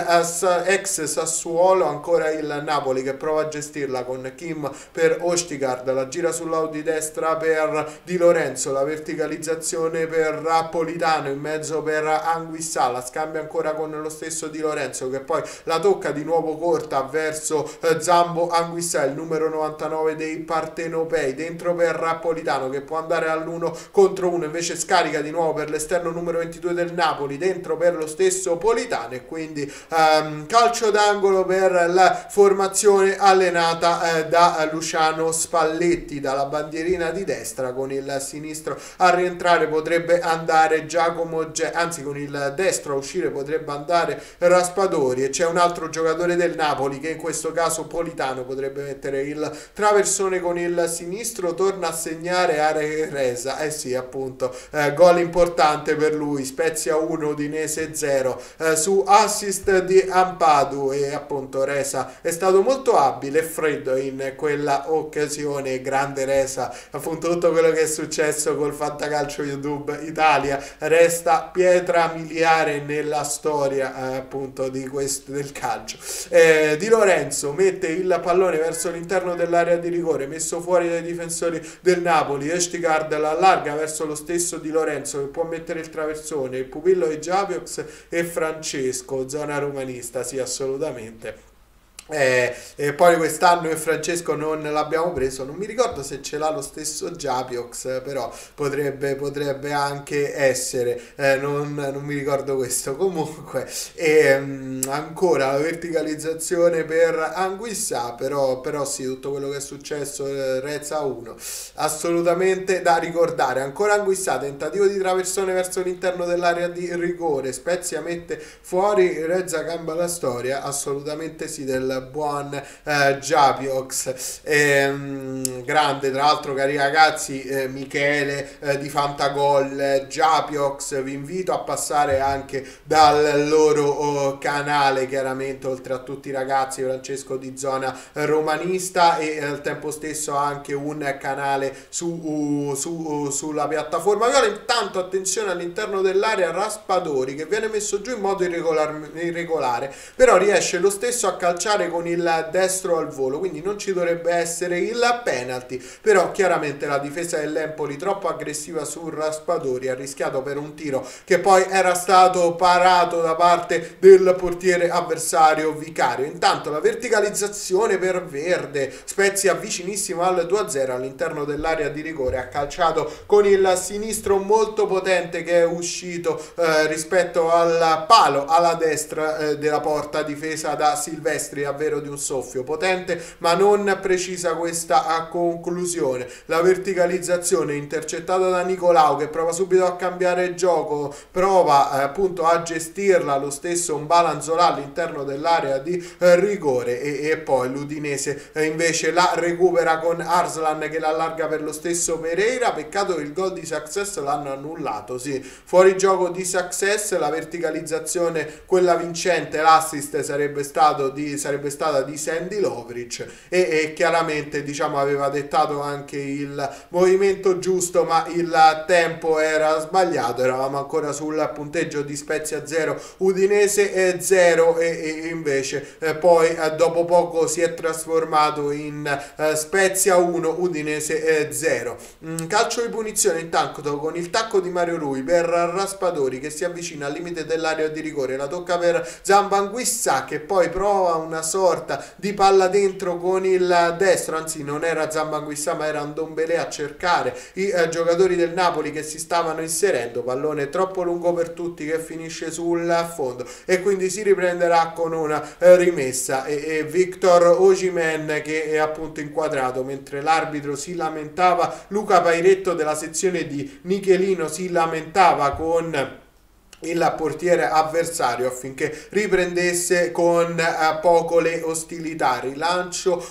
ex Sassuolo. Ancora il Napoli che prova a gestirla con Kim per Østigard, la gira sul lato di destra per Di Lorenzo, la verticalizzazione per Napolitano, in mezzo per Anguissa, la scambia ancora con lo stesso Di Lorenzo, che poi la tocca di nuovo corta verso Zambo Anguissa, il numero novantanove dei partenopei, dentro per Napolitano, che può andare all'uno contro uno, invece scarica di nuovo per l'esterno numero ventidue del Napoli, dentro per lo stesso Politano, e quindi um, calcio d'angolo per la formazione allenata eh, da Luciano Spalletti. Dalla bandierina di destra con il sinistro a rientrare potrebbe andare Giacomo Ge anzi con il destro a uscire potrebbe andare Raspadori, e c'è un altro giocatore del Napoli, che in questo caso Politano, potrebbe mettere il traversone con il sinistro, torna a segnare Are Resa, eh sì appunto, eh, gol importante per lui. Spezia uno, Udinese zero, eh, su assist di Ampadu, e appunto Resa è stato molto abile e freddo in quella occasione. Grande Resa, appunto tutto quello che è successo col Fantacalcio YouTube Italia resta pietra miliare nella storia eh, appunto di questo del calcio. eh, Di Lorenzo mette il pallone verso l'interno dell'area di rigore, messo fuori dai difensori del Napoli. Østigard l'allarga verso lo stesso Di Lorenzo, che può mettere il traversone, il pupillo di Javiox e Francesco, zona romanista, sì assolutamente. Eh, e poi quest'anno e Francesco non l'abbiamo preso, non mi ricordo se ce l'ha lo stesso Japiox, però potrebbe, potrebbe anche essere, eh, non, non mi ricordo questo. Comunque, ehm, ancora la verticalizzazione per Anguissa, però, però sì, tutto quello che è successo, eh, Rezza uno, assolutamente da ricordare. Ancora Anguissa, tentativo di traversone verso l'interno dell'area di rigore, Spezia mette fuori, Rezza cambia la storia, assolutamente sì, del buon eh, Japiox. Ehm, grande, tra l'altro, cari ragazzi, eh, Michele eh, di Fantagol, eh, Japiox, vi invito a passare anche dal loro oh, canale, chiaramente, oltre a tutti i ragazzi, Francesco di Zona Romanista, e eh, al tempo stesso anche un canale su, uh, su uh, sulla piattaforma viola. Intanto attenzione all'interno dell'area, Raspadori che viene messo giù in modo irregolar- irregolare, però riesce lo stesso a calciare con il destro al volo, quindi non ci dovrebbe essere il penalty. Però chiaramente la difesa dell'Empoli troppo aggressiva su Raspadori, ha rischiato per un tiro che poi era stato parato da parte del portiere avversario Vicario. Intanto la verticalizzazione per Verde, Spezia vicinissimo al due a zero all'interno dell'area di rigore, ha calciato con il sinistro molto potente che è uscito eh, rispetto al palo alla destra eh, della porta, difesa da Silvestri, davvero di un soffio potente ma non precisa questa a conclusione. La verticalizzazione intercettata da Nicolau che prova subito a cambiare gioco, prova eh, appunto a gestirla lo stesso un Balanzola all'interno dell'area di eh, rigore, e, e poi l'Udinese eh, invece la recupera con Arslan che l'allarga per lo stesso Pereira. Peccato che il gol di Success l'hanno annullato, sì, fuori gioco di Success. La verticalizzazione quella vincente, l'assist sarebbe stato di sarebbe stata di Sandy Lovric, e, e chiaramente diciamo aveva dettato anche il movimento giusto, ma il tempo era sbagliato, eravamo ancora sul punteggio di Spezia zero Udinese zero, e, e invece eh, poi eh, dopo poco si è trasformato in eh, Spezia uno Udinese zero. Mm, calcio di punizione intanto con il tacco di Mario Rui per Raspadori che si avvicina al limite dell'area di rigore, la tocca per Zambanguissa che poi prova una sorta di palla dentro con il destro, anzi non era Zambanguissa ma era Ndombele a cercare i eh, giocatori del Napoli che si stavano inserendo, pallone troppo lungo per tutti che finisce sul fondo, e quindi si riprenderà con una eh, rimessa, e, e Victor Osimhen che è appunto inquadrato mentre l'arbitro si lamentava, Luca Pairetto della sezione di Michelino si lamentava con il portiere avversario affinché riprendesse con eh, poco le ostilità. Rilancio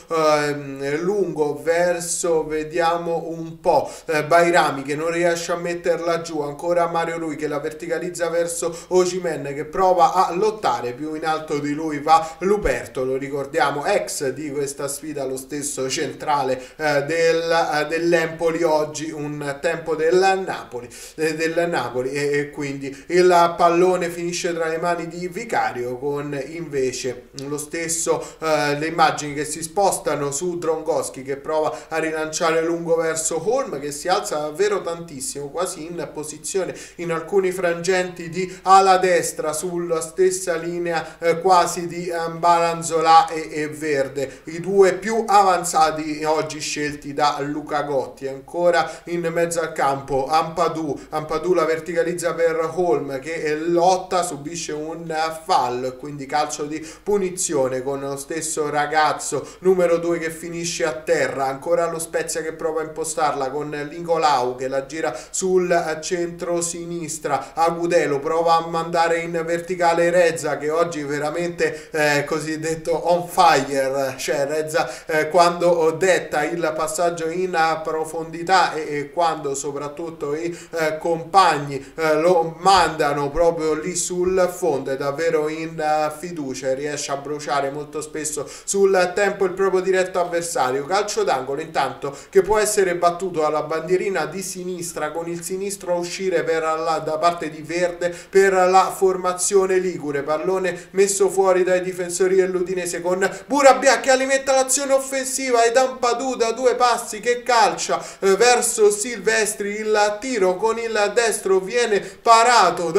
eh, lungo verso, vediamo un po', eh, Bairami che non riesce a metterla giù, ancora Mario Rui che la verticalizza verso Osimhen che prova a lottare, più in alto di lui va Luperto, lo ricordiamo ex di questa sfida, lo stesso centrale eh, del, eh, dell'Empoli, oggi un tempo del Napoli, eh, del Napoli e, e quindi il pallone finisce tra le mani di Vicario, con invece lo stesso eh, le immagini che si spostano su Drongoschi che prova a rilanciare lungo verso Holm che si alza davvero tantissimo, quasi in posizione in alcuni frangenti di ala destra sulla stessa linea eh, quasi di eh, Balanzola e, e Verde, i due più avanzati oggi scelti da Luca Gotti. Ancora in mezzo al campo Ampadu, Ampadu la verticalizza per Holm che lotta, subisce un fallo, quindi calcio di punizione con lo stesso ragazzo numero due che finisce a terra. Ancora lo Spezia che prova a impostarla con Nicolau che la gira sul centro sinistra, Agudelo prova a mandare in verticale Rezza che oggi veramente eh, cosiddetto on fire, cioè Rezza eh, quando detta il passaggio in profondità e, e quando soprattutto i eh, compagni eh, lo mandano proprio lì sul fondo, è davvero in uh, fiducia e riesce a bruciare molto spesso sul tempo il proprio diretto avversario. Calcio d'angolo intanto che può essere battuto alla bandierina di sinistra, con il sinistro a uscire per la, da parte di Verde per la formazione ligure, pallone messo fuori dai difensori dell'Udinese con Burabia che alimenta l'azione offensiva ed Ampadu da due passi che calcia eh, verso Silvestri, il tiro con il destro viene parato da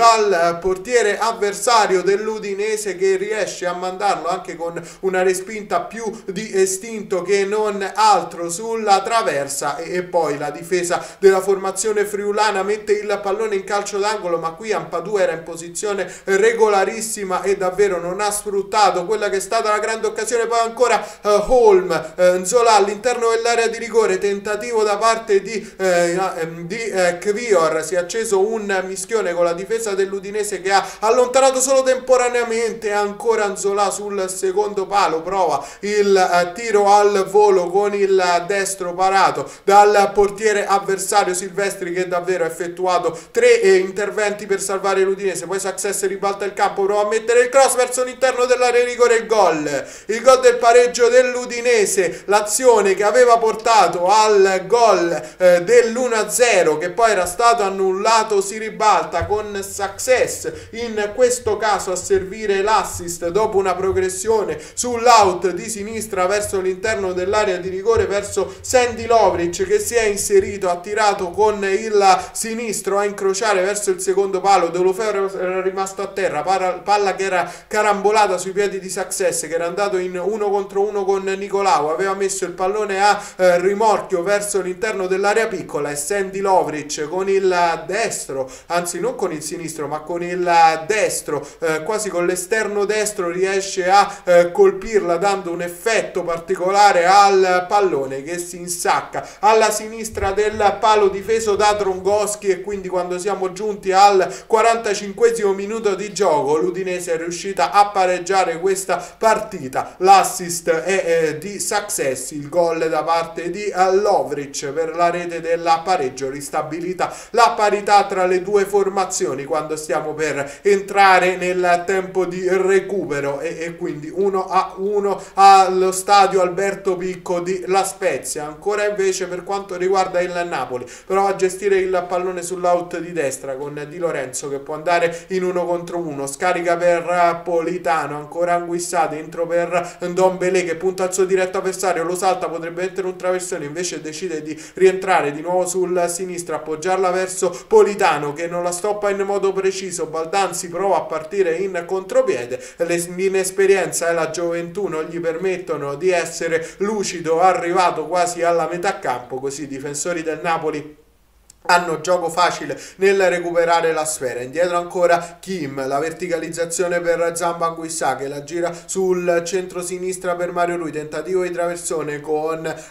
dal portiere avversario dell'Udinese, che riesce a mandarlo anche con una respinta più di istinto che non altro sulla traversa, e, e poi la difesa della formazione friulana mette il pallone in calcio d'angolo, ma qui Ampadu era in posizione regolarissima e davvero non ha sfruttato quella che è stata la grande occasione. Poi ancora uh, Holm, uh, Nzola all'interno dell'area di rigore, tentativo da parte di, uh, di uh, Kvior, si è acceso un mischione con la difesa dell'Udinese che ha allontanato solo temporaneamente. Ancora Nzola sul secondo palo, prova il uh, tiro al volo con il destro parato dal portiere avversario Silvestri, che davvero ha effettuato tre eh, interventi per salvare l'Udinese. Poi Success ribalta il campo, prova a mettere il cross verso l'interno dell'area di rigore, il gol il gol del pareggio dell'Udinese, l'azione che aveva portato al gol eh, dell'uno a zero, che poi era stato annullato, si ribalta con Success in questo caso a servire l'assist dopo una progressione sull'out di sinistra verso l'interno dell'area di rigore, verso Sandy Lovric, che si è inserito, ha tirato con il sinistro a incrociare verso il secondo palo. Deulofeu era rimasto a terra, palla che era carambolata sui piedi di Success, che era andato in uno contro uno con Nicolau, aveva messo il pallone a eh, rimorchio verso l'interno dell'area piccola, e Sandy Lovric con il destro, anzi non con il sinistro ma con il destro, eh, quasi con l'esterno destro, riesce a eh, colpirla, dando un effetto particolare al pallone, che si insacca alla sinistra del palo difeso da Drongoschi. E quindi quando siamo giunti al quarantacinquesimo minuto di gioco, l'Udinese è riuscita a pareggiare questa partita. L'assist è eh, di Success, il gol da parte di uh, Lovric per la rete della pareggio, ristabilita la parità tra le due formazioni quando stiamo per entrare nel tempo di recupero, e, e quindi uno a uno allo stadio Alberto Picco di La Spezia. Ancora invece per quanto riguarda il Napoli, prova a gestire il pallone sull'out di destra con Di Lorenzo, che può andare in uno contro uno, scarica per Politano, ancora Anguissà dentro per Ndombele, che punta al suo diretto avversario, lo salta, potrebbe mettere un traversone, invece decide di rientrare di nuovo sul sinistro, appoggiarla verso Politano, che non la stoppa in modo preciso. Baldanzi prova a partire in contropiede, l'inesperienza e la gioventù non gli permettono di essere lucido, arrivato quasi alla metà campo, così i difensori del Napoli hanno gioco facile nel recuperare la sfera. Indietro ancora Kim, la verticalizzazione per Zamba Anguissà, che la gira sul centro-sinistra per Mario Rui, tentativo di traversone con eh,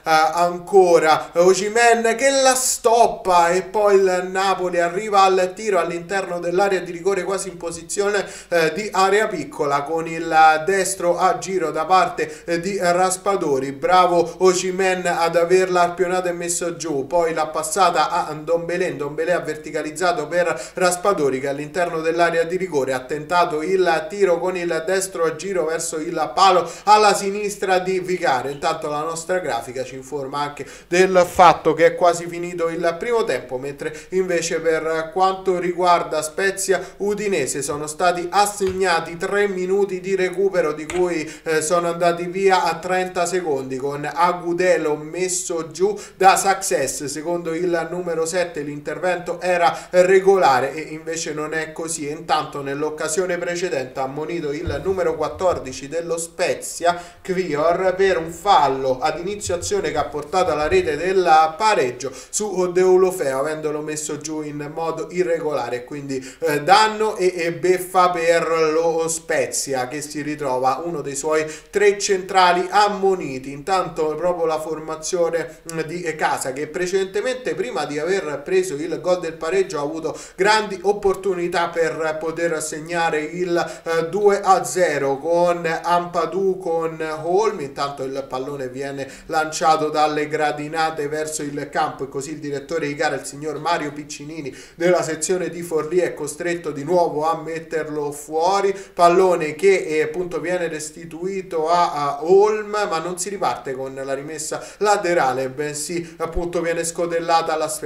ancora Osimhen che la stoppa, e poi il Napoli arriva al tiro all'interno dell'area di rigore, quasi in posizione eh, di area piccola, con il destro a giro da parte eh, di Raspadori. Bravo Osimhen ad averla arpionata e messo giù, poi l'ha passata a Ndombele. Ndombele ha verticalizzato per Raspadori, che all'interno dell'area di rigore ha tentato il tiro con il destro a giro verso il palo alla sinistra di Vicario. Intanto la nostra grafica ci informa anche del fatto che è quasi finito il primo tempo, mentre invece per quanto riguarda Spezia Udinese sono stati assegnati tre minuti di recupero, di cui eh, sono andati via a trenta secondi, con Agudelo messo giù da Success. Secondo il numero sette l'intervento era regolare, e invece non è così. Intanto nell'occasione precedente ha ammonito il numero quattordici dello Spezia, Kvior, per un fallo ad inizio azione che ha portato alla rete del pareggio su Deulofeu, avendolo messo giù in modo irregolare. Quindi eh, danno e, e beffa per lo Spezia, che si ritrova uno dei suoi tre centrali ammoniti. Intanto proprio la formazione di Casa, che precedentemente, prima di aver preso il gol del pareggio, ha avuto grandi opportunità per poter segnare il eh, due a zero con Ampadu, con Holm. Intanto il pallone viene lanciato dalle gradinate verso il campo, e così il direttore di gara, il signor Mario Piccinini della sezione di Forlì, è costretto di nuovo a metterlo fuori. Pallone che eh, appunto viene restituito a, a Holm, ma non si riparte con la rimessa laterale, bensì appunto viene scodellata alla sfera con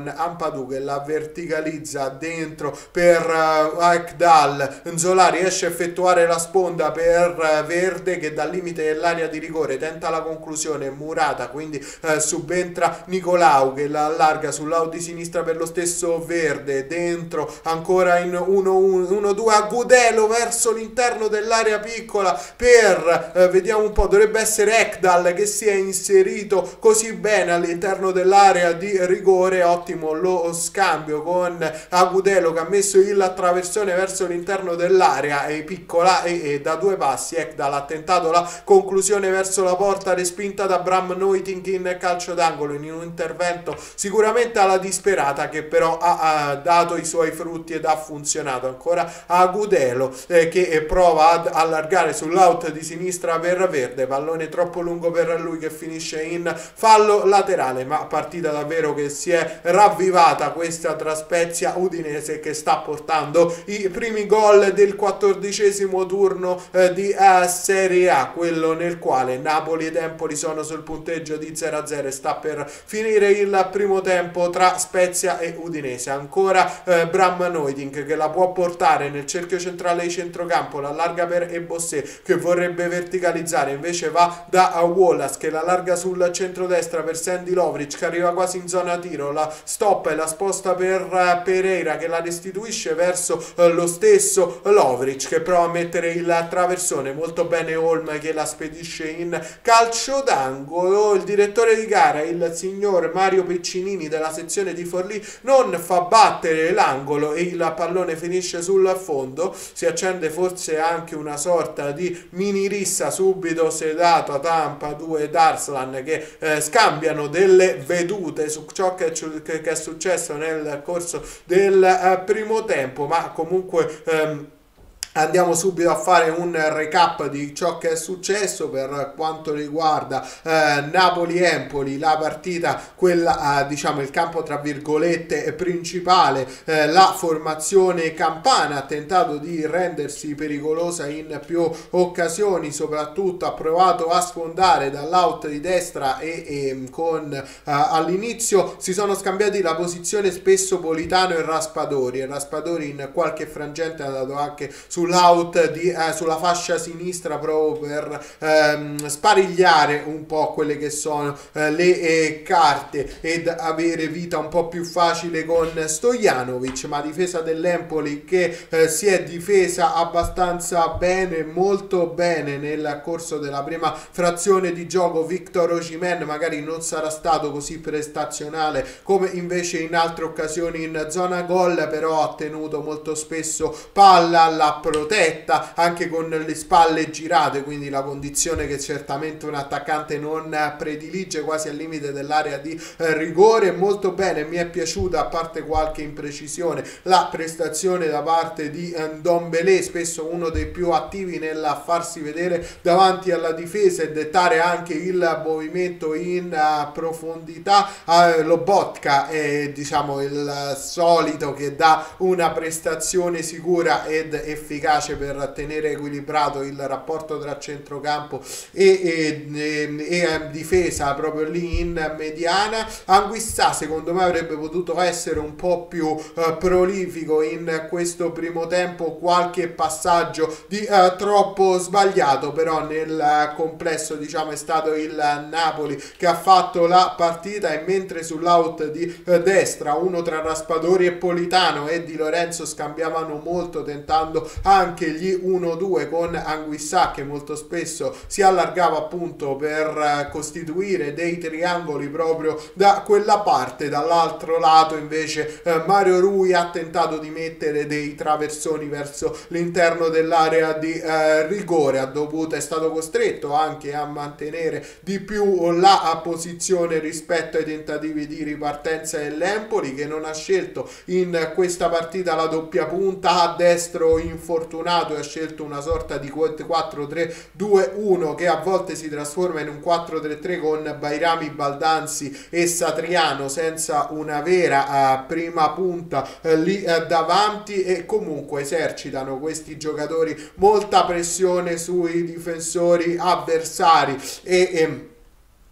con Ampadu che la verticalizza dentro per uh, Ekdal. Nzola riesce a effettuare la sponda per uh, Verde che dal limite dell'area di rigore tenta la conclusione, Murata, quindi uh, subentra Nicolau che la allarga sull'out di sinistra per lo stesso Verde, dentro ancora in uno due a Gudelo verso l'interno dell'area piccola per, uh, vediamo un po', dovrebbe essere Ekdal che si è inserito così bene all'interno dell'area di rigore. Ottimo lo scambio con Agudelo che ha messo il traversone verso l'interno dell'area e piccola e, e da due passi Ekdal ha tentato la conclusione verso la porta, respinta da Bram Neuting in calcio d'angolo in un intervento sicuramente alla disperata che però ha, ha dato i suoi frutti ed ha funzionato. Ancora Agudelo eh, che prova ad allargare sull'out di sinistra per Verde, pallone troppo lungo per lui che finisce in fallo laterale, ma partita davvero che si è ravvivata questa tra Spezia Udinese che sta portando i primi gol del quattordicesimo turno eh, di eh, Serie A, quello nel quale Napoli ed Empoli sono sul punteggio di zero a zero e sta per finire il primo tempo tra Spezia e Udinese. Ancora eh, Bram Neuting che la può portare nel cerchio centrale di centrocampo, la allarga per Ebossé che vorrebbe verticalizzare, invece va da Wallace che la larga sul centrodestra per Sandy Lovric che arriva quasi in zona tiro, la stoppa e la sposta per uh, Pereira che la restituisce verso uh, lo stesso Lovric che prova a mettere il traversone, molto bene Holm che la spedisce in calcio d'angolo. Il direttore di gara, il signor Mario Piccinini della sezione di Forlì, non fa battere l'angolo e il pallone finisce sul fondo. Si accende forse anche una sorta di mini rissa subito sedato a Tampa due ed Arslan che eh, scambiano delle vedute su ciò che, che, che è successo nel corso del eh, primo tempo, ma comunque ehm, andiamo subito a fare un recap di ciò che è successo per quanto riguarda eh, Napoli-Empoli, la partita, quella eh, diciamo il campo tra virgolette principale, eh, la formazione campana ha tentato di rendersi pericolosa in più occasioni, soprattutto ha provato a sfondare dall'out di destra e, e con eh, all'inizio si sono scambiati la posizione spesso Politano e Raspadori e Raspadori in qualche frangente è andato anche su sull'out di, eh, sulla fascia sinistra proprio per ehm, sparigliare un po' quelle che sono eh, le eh, carte ed avere vita un po' più facile con Stojanovic, ma difesa dell'Empoli che eh, si è difesa abbastanza bene, molto bene nel corso della prima frazione di gioco. Victor Osimhen magari non sarà stato così prestazionale come invece in altre occasioni in zona gol, però ha tenuto molto spesso palla alla protetta anche con le spalle girate, quindi la condizione che certamente un attaccante non predilige, quasi al limite dell'area di eh, rigore. Molto bene, mi è piaciuta, a parte qualche imprecisione, la prestazione da parte di Ndombele, spesso uno dei più attivi nel farsi vedere davanti alla difesa e dettare anche il movimento in uh, profondità. uh, Lobotka è diciamo il solito che dà una prestazione sicura ed efficace per tenere equilibrato il rapporto tra centrocampo e, e, e, e difesa proprio lì in mediana. Anguissà secondo me avrebbe potuto essere un po' più uh, prolifico in questo primo tempo, qualche passaggio di uh, troppo sbagliato, però nel uh, complesso diciamo è stato il uh, Napoli che ha fatto la partita. E mentre sull'out di uh, destra uno tra Raspadori e Politano e Di Lorenzo scambiavano molto, tentando anche gli uno due con Anguissà che molto spesso si allargava appunto per uh, costituire dei triangoli proprio da quella parte. Dall'altro lato invece uh, Mario Rui ha tentato di mettere dei traversoni verso l'interno dell'area di uh, rigore, ha dovuto, è stato costretto anche a mantenere di più la posizione rispetto ai tentativi di ripartenza dell'Empoli, che non ha scelto in questa partita la doppia punta a destro infortunato e ha scelto una sorta di quattro tre due uno che a volte si trasforma in un quattro tre tre con Bairami, Baldanzi e Satriano senza una vera uh, prima punta uh, lì uh, davanti, e comunque esercitano questi giocatori molta pressione sui difensori avversari e, e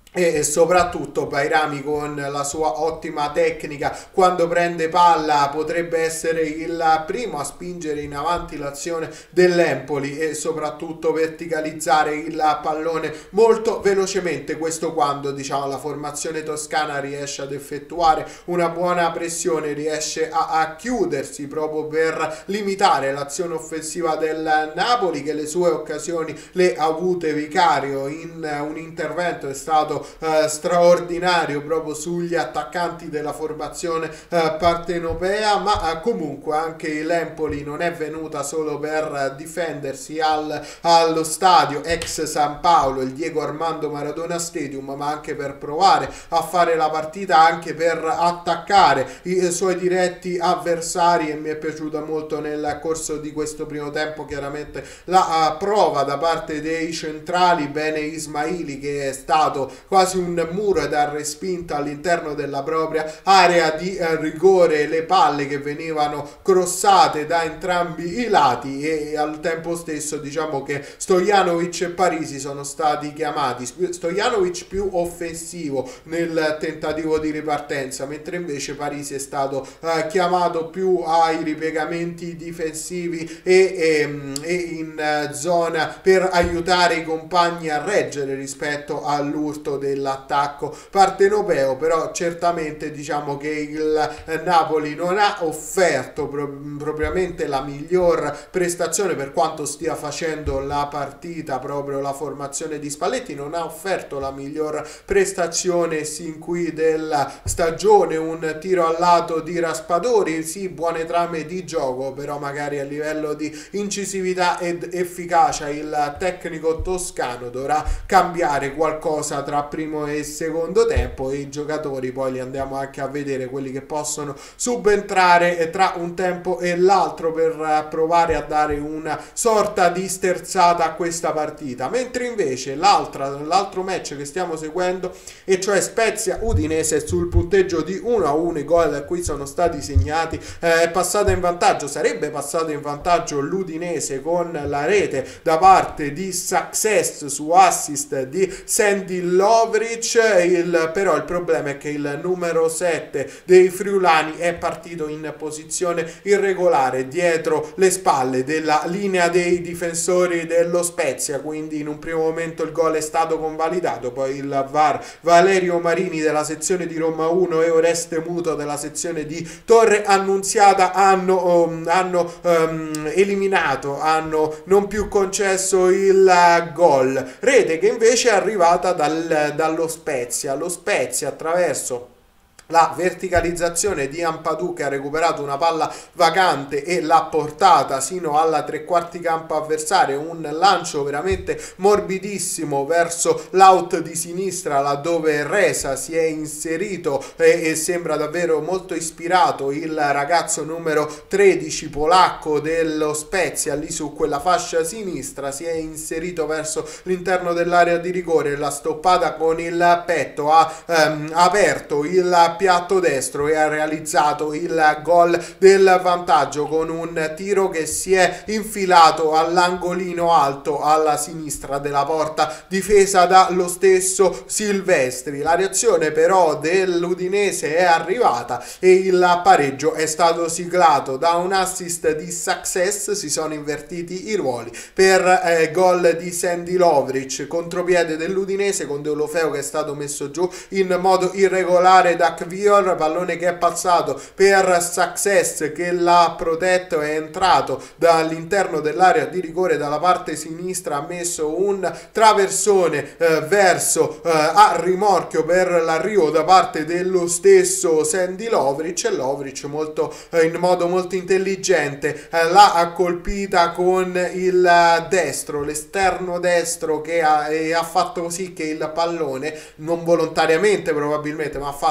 e soprattutto Bairami con la sua ottima tecnica quando prende palla potrebbe essere il primo a spingere in avanti l'azione dell'Empoli e soprattutto verticalizzare il pallone molto velocemente, questo quando diciamo la formazione toscana riesce ad effettuare una buona pressione, riesce a, a chiudersi proprio per limitare l'azione offensiva del Napoli, che le sue occasioni le ha avute Vicario in un intervento è stato Eh, straordinario proprio sugli attaccanti della formazione eh, partenopea, ma eh, comunque anche l'Empoli non è venuta solo per eh, difendersi al, allo stadio ex San Paolo, il Diego Armando Maradona Stadium, ma anche per provare a fare la partita, anche per attaccare i, i suoi diretti avversari, e mi è piaciuta molto nel corso di questo primo tempo chiaramente la uh, prova da parte dei centrali, bene Ismaili che è stato quasi un muro da respinta all'interno della propria area di eh, rigore, le palle che venivano crossate da entrambi i lati, e al tempo stesso diciamo che Stojanovic e Parisi sono stati chiamati, Stojanovic più offensivo nel tentativo di ripartenza, mentre invece Parisi è stato eh, chiamato più ai ripiegamenti difensivi e, e, e in eh, zona per aiutare i compagni a reggere rispetto all'urto dell'attacco partenopeo. Però certamente diciamo che il Napoli non ha offerto pro propriamente la miglior prestazione, per quanto stia facendo la partita proprio la formazione di Spalletti, non ha offerto la miglior prestazione sin qui della stagione, un tiro al lato di Raspadori, sì, buone trame di gioco, però magari a livello di incisività ed efficacia il tecnico toscano dovrà cambiare qualcosa tra primo e secondo tempo, e i giocatori poi li andiamo anche a vedere, quelli che possono subentrare tra un tempo e l'altro per provare a dare una sorta di sterzata a questa partita. Mentre invece l'altro match che stiamo seguendo, e cioè Spezia Udinese, sul punteggio di uno a uno, i gol a cui sono stati segnati, eh, è passata in vantaggio, sarebbe passato in vantaggio l'Udinese con la rete da parte di Success su assist di Sandy Lovric, il, però il problema è che il numero sette dei friulani è partito in posizione irregolare dietro le spalle della linea dei difensori dello Spezia, quindi in un primo momento il gol è stato convalidato, poi il V A R Valerio Marini della sezione di Roma uno e Oreste Muto della sezione di Torre Annunziata hanno, um, hanno um, eliminato, hanno non più concesso il uh, gol, rete che invece è arrivata dal, dallo Spezia. Lo Spezia attraverso la verticalizzazione di Ampadu, che ha recuperato una palla vacante e l'ha portata sino alla tre quarti campo avversaria, un lancio veramente morbidissimo verso l'out di sinistra laddove Resa si è inserito e, e sembra davvero molto ispirato il ragazzo numero tredici polacco dello Spezia, lì su quella fascia sinistra si è inserito verso l'interno dell'area di rigore, la stoppata con il petto ha ehm, aperto il piatto destro e ha realizzato il gol del vantaggio con un tiro che si è infilato all'angolino alto alla sinistra della porta difesa dallo stesso Silvestri. La reazione però dell'Udinese è arrivata e il pareggio è stato siglato da un assist di Success, si sono invertiti i ruoli per eh, gol di Sandy Lovric, contropiede dell'Udinese con Deulofeu che è stato messo giù in modo irregolare da Vior, pallone che è passato per Success che l'ha protetto, è entrato dall'interno dell'area di rigore dalla parte sinistra, ha messo un traversone eh, verso eh, a rimorchio per l'arrivo da parte dello stesso Sandy Lovric, e Lovric molto, eh, in modo molto intelligente eh, l'ha colpita con il destro, l'esterno destro, che ha, e ha fatto sì che il pallone, non volontariamente probabilmente, ma ha fatto sì, poi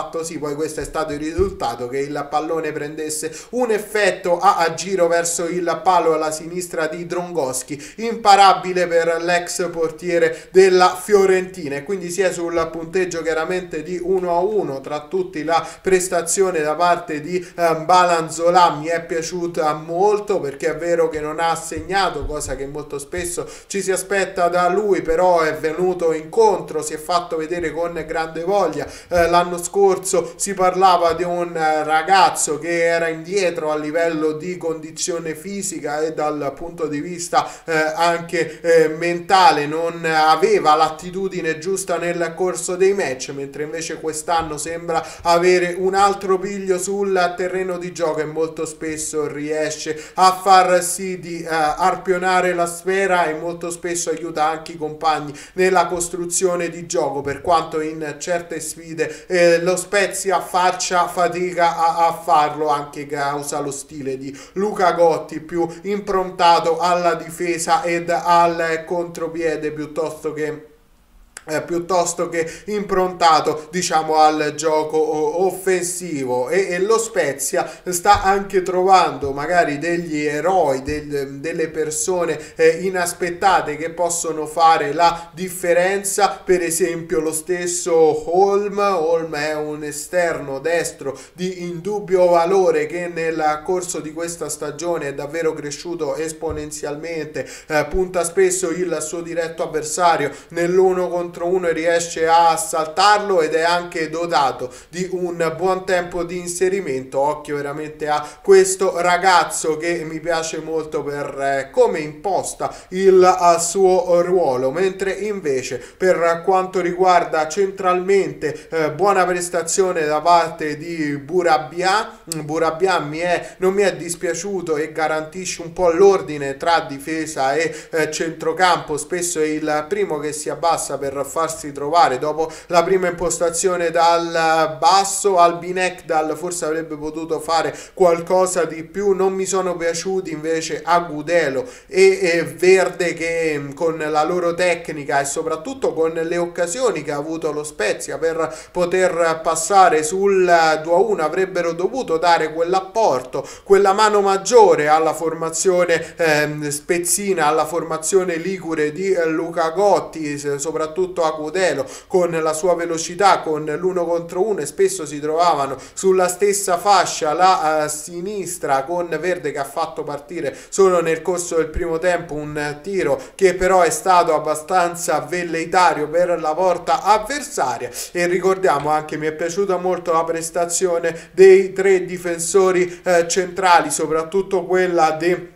poi questo è stato il risultato, che il pallone prendesse un effetto a, a giro verso il palo alla sinistra di Drongoschi, imparabile per l'ex portiere della Fiorentina, e quindi si è sul punteggio chiaramente di uno a uno. Tra tutti la prestazione da parte di eh, Balanzolà mi è piaciuta molto, perché è vero che non ha segnato, cosa che molto spesso ci si aspetta da lui, però è venuto incontro, si è fatto vedere con grande voglia. Eh, l'anno scorso si parlava di un eh, ragazzo che era indietro a livello di condizione fisica e dal punto di vista eh, anche eh, mentale, non aveva l'attitudine giusta nel corso dei match, mentre invece quest'anno sembra avere un altro piglio sul terreno di gioco e molto spesso riesce a far sì di eh, arpionare la sfera, e molto spesso aiuta anche i compagni nella costruzione di gioco, per quanto in certe sfide eh, lo Spezia faccia fatica a, a farlo, anche causa lo stile di Luca Gotti più improntato alla difesa ed al contropiede piuttosto che Eh, piuttosto che improntato, diciamo, al gioco offensivo. E, e lo Spezia sta anche trovando magari degli eroi, del, delle persone eh, inaspettate che possono fare la differenza. Per esempio lo stesso Holm Holm è un esterno destro di indubbio valore, che nel corso di questa stagione è davvero cresciuto esponenzialmente, eh, punta spesso il suo diretto avversario nell'uno contro uno e riesce a saltarlo, ed è anche dotato di un buon tempo di inserimento. Occhio veramente a questo ragazzo, che mi piace molto per eh, come imposta il uh, suo ruolo. Mentre invece per quanto riguarda centralmente, eh, buona prestazione da parte di Burabia. Burabia mi è, non mi è dispiaciuto e garantisce un po' l'ordine tra difesa e eh, centrocampo. Spesso è il primo che si abbassa per farsi trovare dopo la prima impostazione dal basso. Albin Ekdal forse avrebbe potuto fare qualcosa di più. Non mi sono piaciuti invece Agudelo e, e Verde, che con la loro tecnica e soprattutto con le occasioni che ha avuto lo Spezia per poter passare sul due a uno avrebbero dovuto dare quell'apporto, quella mano maggiore alla formazione eh, spezzina, alla formazione ligure di eh, Luca Gotti, soprattutto Agudelo con la sua velocità, con l'uno contro uno, e spesso si trovavano sulla stessa fascia la uh, sinistra, con Verde che ha fatto partire solo nel corso del primo tempo un tiro che però è stato abbastanza velleitario per la porta avversaria. E ricordiamo anche, mi è piaciuta molto la prestazione dei tre difensori eh, centrali, soprattutto quella di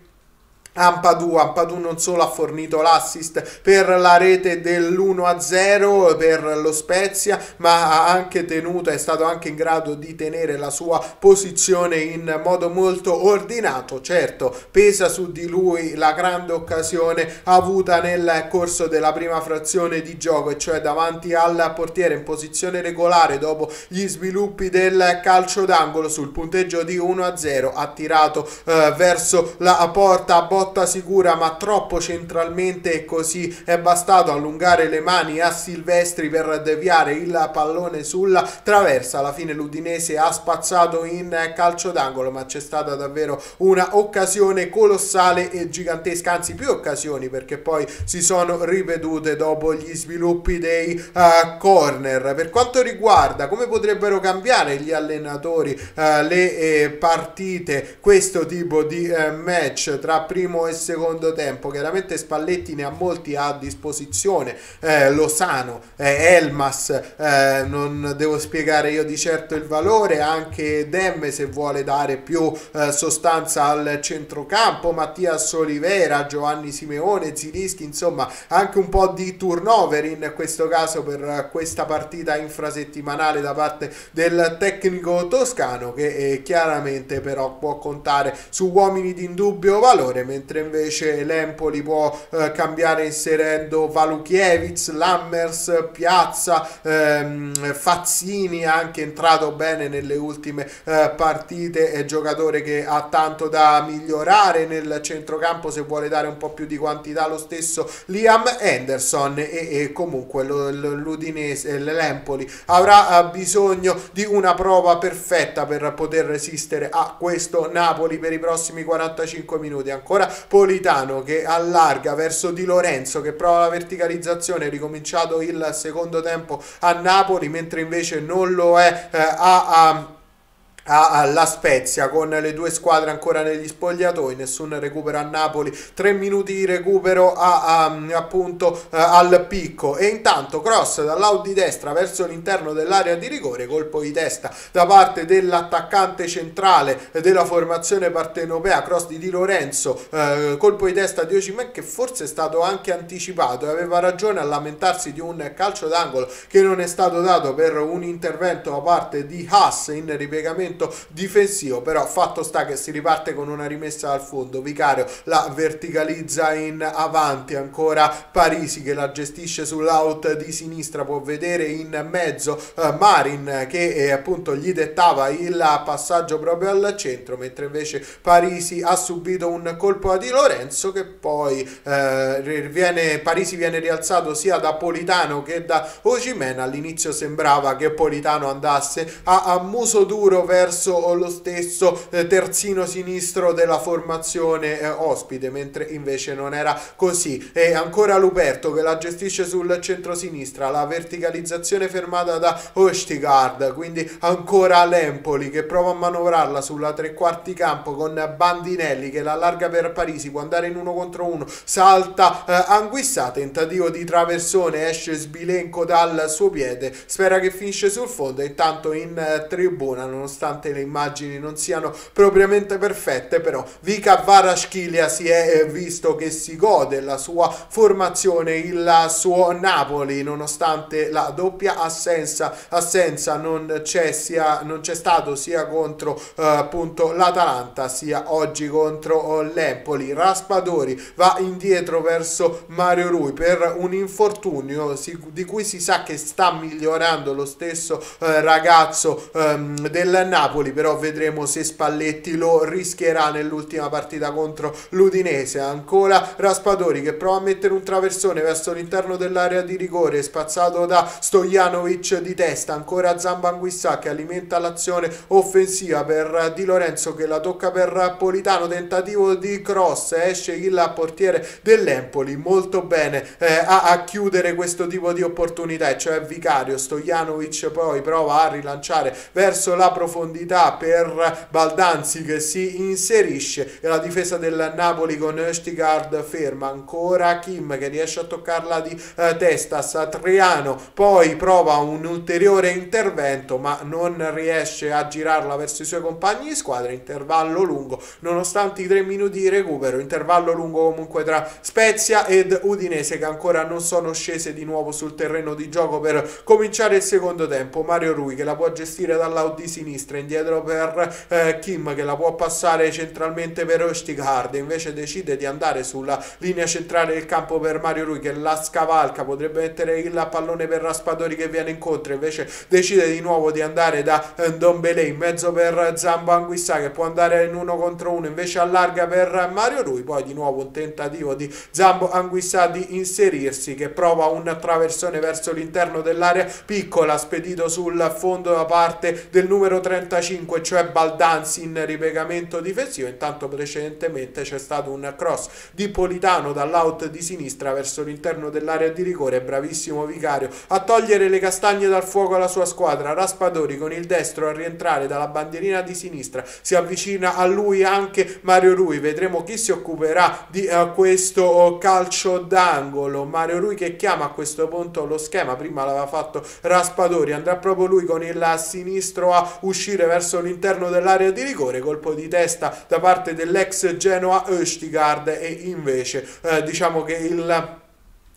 Ampadu. Ampadu non solo ha fornito l'assist per la rete dell'uno a zero per lo Spezia, ma ha anche tenuto, è stato anche in grado di tenere la sua posizione in modo molto ordinato. Certo, pesa su di lui la grande occasione avuta nel corso della prima frazione di gioco, e cioè davanti al portiere in posizione regolare dopo gli sviluppi del calcio d'angolo sul punteggio di uno a zero. Ha tirato eh, verso la porta a botta sicura, ma troppo centralmente, e così è bastato allungare le mani a Silvestri per deviare il pallone sulla traversa. Alla fine l'Udinese ha spazzato in calcio d'angolo, ma c'è stata davvero una occasione colossale e gigantesca, anzi più occasioni, perché poi si sono ripetute dopo gli sviluppi dei uh, corner. Per quanto riguarda come potrebbero cambiare gli allenatori uh, le eh, partite, questo tipo di eh, match tra primo e secondo tempo, chiaramente Spalletti ne ha molti a disposizione, eh, Lozano, eh, Elmas, eh, non devo spiegare io di certo il valore, anche Demme se vuole dare più eh, sostanza al centrocampo, Mattias Olivera, Giovanni Simeone, Zilischi, insomma anche un po' di turnover in questo caso per questa partita infrasettimanale da parte del tecnico toscano, che eh, chiaramente però può contare su uomini di indubbio valore, mentre mentre invece l'Empoli può eh, cambiare inserendo Walukiewicz, Lammers, Piazza, ehm, Fazzini, anche entrato bene nelle ultime eh, partite, è giocatore che ha tanto da migliorare nel centrocampo se vuole dare un po' più di quantità, lo stesso Liam Henderson, e, e comunque l'Udinese, l'Empoli avrà bisogno di una prova perfetta per poter resistere a questo Napoli per i prossimi quarantacinque minuti. Ancora Politano che allarga verso Di Lorenzo, che prova la verticalizzazione, ricominciato il secondo tempo a Napoli, mentre invece non lo è eh, a, a alla Spezia, con le due squadre ancora negli spogliatoi, nessun recupero a Napoli, tre minuti di recupero a, a, appunto a, al picco, e intanto cross dall'out di destra verso l'interno dell'area di rigore, colpo di testa da parte dell'attaccante centrale della formazione partenopea, cross di Di Lorenzo, eh, colpo di testa di Osimhen che forse è stato anche anticipato e aveva ragione a lamentarsi di un calcio d'angolo che non è stato dato per un intervento da parte di Haas in ripiegamento difensivo, però fatto sta che si riparte con una rimessa dal fondo, Vicario la verticalizza in avanti, ancora Parisi che la gestisce sull'out di sinistra, può vedere in mezzo uh, Marin che eh, appunto gli dettava il passaggio proprio al centro, mentre invece Parisi ha subito un colpo a Di Lorenzo che poi eh, viene, Parisi viene rialzato sia da Politano che da Osimhen. All'inizio sembrava che Politano andasse a, a muso duro verso verso lo stesso eh, terzino sinistro della formazione eh, ospite, mentre invece non era così. E ancora Luperto che la gestisce sul centro-sinistra, la verticalizzazione fermata da Østigard, quindi ancora l'Empoli che prova a manovrarla sulla tre quarti campo con Bandinelli che la allarga per Parisi, può andare in uno contro uno, salta eh, Anguissa, tentativo di traversone, esce Sbilenko dal suo piede, spera che finisce sul fondo, e intanto in eh, tribuna, nonostante le immagini non siano propriamente perfette, però Vika Kvaratskhelia si è visto che si gode la sua formazione, il suo Napoli, nonostante la doppia assenza, assenza non c'è sia non c'è stato sia contro eh, appunto l'Atalanta sia oggi contro l'Empoli. Raspadori va indietro verso Mario Rui per un infortunio di cui si sa che sta migliorando lo stesso eh, ragazzo ehm, del Napoli, però vedremo se Spalletti lo rischierà nell'ultima partita contro l'Udinese. Ancora Raspadori che prova a mettere un traversone verso l'interno dell'area di rigore, spazzato da Stojanovic di testa, ancora Zambo Anguissa che alimenta l'azione offensiva per Di Lorenzo che la tocca per Politano, tentativo di cross, esce il portiere dell'Empoli molto bene eh, a, a chiudere questo tipo di opportunità, cioè Vicario. Stojanovic poi prova a rilanciare verso la profondità per Baldanzi che si inserisce, e la difesa del Napoli con Østigard ferma, ancora Kim che riesce a toccarla di eh, testa, Satriano poi prova un ulteriore intervento ma non riesce a girarla verso i suoi compagni di squadra, intervallo lungo nonostante i tre minuti di recupero, intervallo lungo comunque tra Spezia ed Udinese che ancora non sono scese di nuovo sul terreno di gioco per cominciare il secondo tempo. Mario Rui che la può gestire dall'out di sinistra, indietro per eh, Kim che la può passare centralmente per Østigard, invece decide di andare sulla linea centrale del campo per Mario Rui che la scavalca, potrebbe mettere il pallone per Raspadori che viene incontro, invece decide di nuovo di andare da eh, Ndombele in mezzo per Zambo Anguissa che può andare in uno contro uno, invece allarga per Mario Rui, poi di nuovo un tentativo di Zambo Anguissa di inserirsi che prova un traversone verso l'interno dell'area piccola, spedito sul fondo da parte del numero trentacinque, cioè Baldanzi in ripiegamento difensivo. Intanto precedentemente c'è stato un cross di Politano dall'out di sinistra verso l'interno dell'area di rigore, bravissimo Vicario a togliere le castagne dal fuoco alla sua squadra. Raspadori con il destro a rientrare dalla bandierina di sinistra, si avvicina a lui anche Mario Rui, vedremo chi si occuperà di uh, questo calcio d'angolo. Mario Rui che chiama a questo punto lo schema, prima l'aveva fatto Raspadori, andrà proprio lui con il sinistro a uscire verso l'interno dell'area di rigore, colpo di testa da parte dell'ex Genoa Østigard, e invece eh, diciamo che il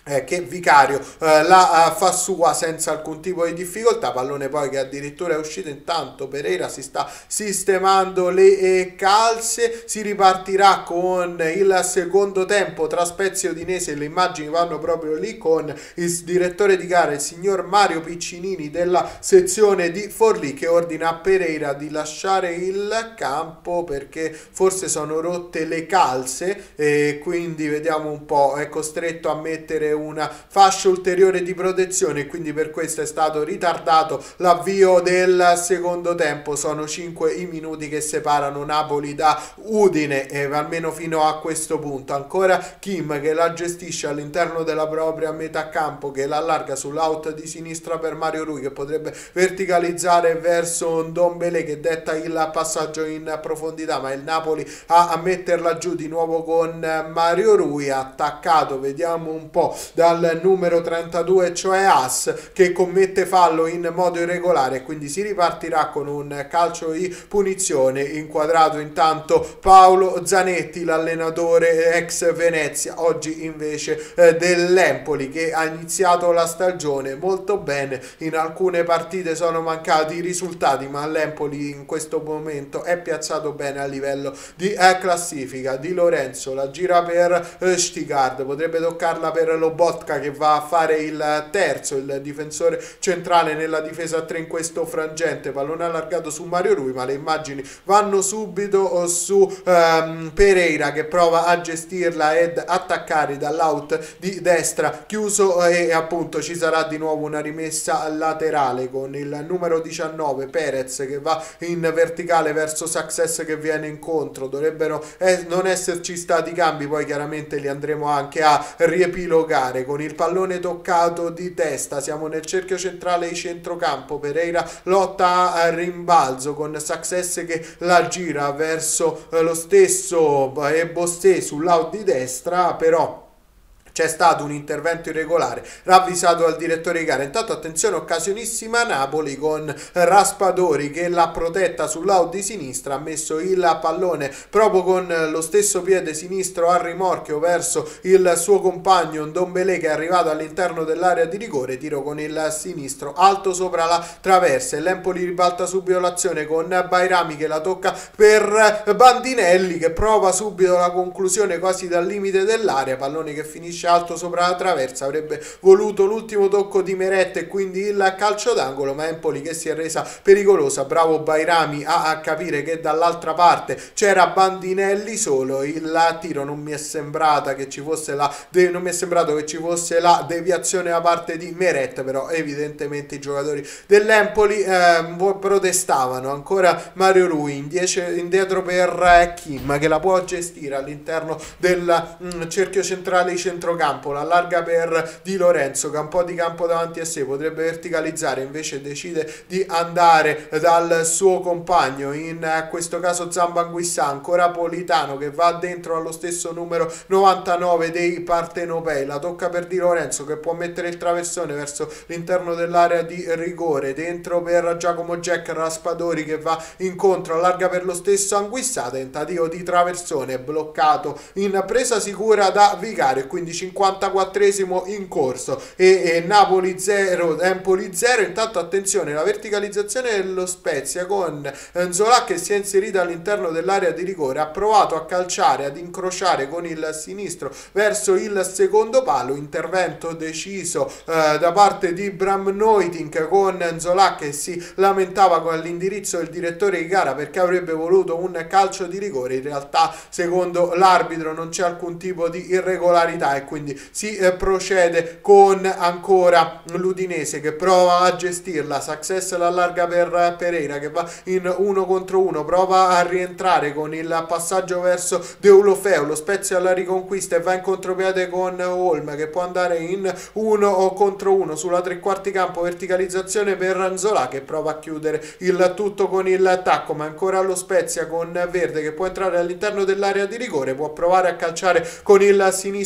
Eh, che Vicario eh, la uh, fa sua senza alcun tipo di difficoltà, pallone poi che addirittura è uscito. Intanto Pereira si sta sistemando le eh, calze, si ripartirà con il secondo tempo tra Spezia e Udinese. Le immagini vanno proprio lì con il direttore di gara, il signor Mario Piccinini della sezione di Forlì, che ordina a Pereira di lasciare il campo perché forse sono rotte le calze, e quindi vediamo un po', è costretto a mettere una fascia ulteriore di protezione e quindi per questo è stato ritardato l'avvio del secondo tempo. Sono cinque i minuti che separano Napoli da Udine, e almeno fino a questo punto. Ancora Kim che la gestisce all'interno della propria metà campo, che la allarga sull'out di sinistra per Mario Rui, che potrebbe verticalizzare verso Ndombele che detta il passaggio in profondità, ma il Napoli a, a metterla giù di nuovo con Mario Rui, attaccato, vediamo un po', dal numero trentadue, cioè As, che commette fallo in modo irregolare, quindi si ripartirà con un calcio di punizione. Inquadrato intanto Paolo Zanetti, l'allenatore ex Venezia, oggi invece eh, dell'Empoli, che ha iniziato la stagione molto bene. In alcune partite sono mancati i risultati, ma l'Empoli in questo momento è piazzato bene a livello di eh, classifica. Di Lorenzo la gira per eh, Stigard, potrebbe toccarla per Lobotka, che va a fare il terzo, il difensore centrale nella difesa a tre in questo frangente. Pallone allargato su Mario Rui, ma le immagini vanno subito su um, Pereira, che prova a gestirla ed attaccare dall'out di destra chiuso, e appunto ci sarà di nuovo una rimessa laterale con il numero diciannove Perez che va in verticale verso Success che viene incontro. Dovrebbero eh, non esserci stati cambi, poi chiaramente li andremo anche a riepilogare. Con il pallone toccato di testa siamo nel cerchio centrale di centrocampo. Pereira lotta a rimbalzo con Success che la gira verso eh, lo stesso eh, Bossé sull'out di destra, però c'è stato un intervento irregolare ravvisato dal direttore di gara. Intanto attenzione, occasionissima Napoli con Raspadori che l'ha protetta sull'out di sinistra, ha messo il pallone proprio con lo stesso piede sinistro a rimorchio verso il suo compagno Ndombele, che è arrivato all'interno dell'area di rigore. Tiro con il sinistro alto sopra la traversa, e l'Empoli ribalta subito l'azione con Bairami che la tocca per Bandinelli, che prova subito la conclusione quasi dal limite dell'area. Pallone che finisce alto sopra la traversa, avrebbe voluto l'ultimo tocco di Meret e quindi il calcio d'angolo, ma Empoli che si è resa pericolosa. Bravo Bairami a, a capire che dall'altra parte c'era Bandinelli solo. Il tiro non mi è sembrata che ci fosse la de, non mi è sembrato che ci fosse la deviazione da parte di Meret, però evidentemente i giocatori dell'Empoli eh, protestavano. Ancora Mario Rui indietro per eh, Kim, che la può gestire all'interno del mh, cerchio centrale di centro campo, la allarga per Di Lorenzo che ha un po' di campo davanti a sé, potrebbe verticalizzare, invece decide di andare dal suo compagno, in questo caso Zambanguissà. Ancora Politano che va dentro allo stesso numero novantanove dei partenopei, la tocca per Di Lorenzo che può mettere il traversone verso l'interno dell'area di rigore, dentro per Giacomo Jack. Raspadori che va incontro, allarga per lo stesso Anguissà, tentativo di traversone bloccato in presa sicura da Vicario, e quindi cinquantaquattresimo in corso e, e Napoli zero, Empoli zero. Intanto attenzione, la verticalizzazione dello Spezia con Nzola che si è inserita all'interno dell'area di rigore, ha provato a calciare, ad incrociare con il sinistro verso il secondo palo. Intervento deciso eh, da parte di Bram Neutink con Nzola che si lamentava con l'indirizzo del direttore di gara perché avrebbe voluto un calcio di rigore. In realtà secondo l'arbitro non c'è alcun tipo di irregolarità e quindi si eh, procede con ancora l'Udinese che prova a gestirla. Success l'allarga per Pereira che va in uno contro uno, prova a rientrare con il passaggio verso Deulofeu, lo Spezia alla riconquista e va in contropiede con Holm che può andare in uno contro uno sulla tre quarti campo, verticalizzazione per Nzola che prova a chiudere il tutto con il tacco, ma ancora lo Spezia con Verde che può entrare all'interno dell'area di rigore, può provare a calciare con il sinistro contro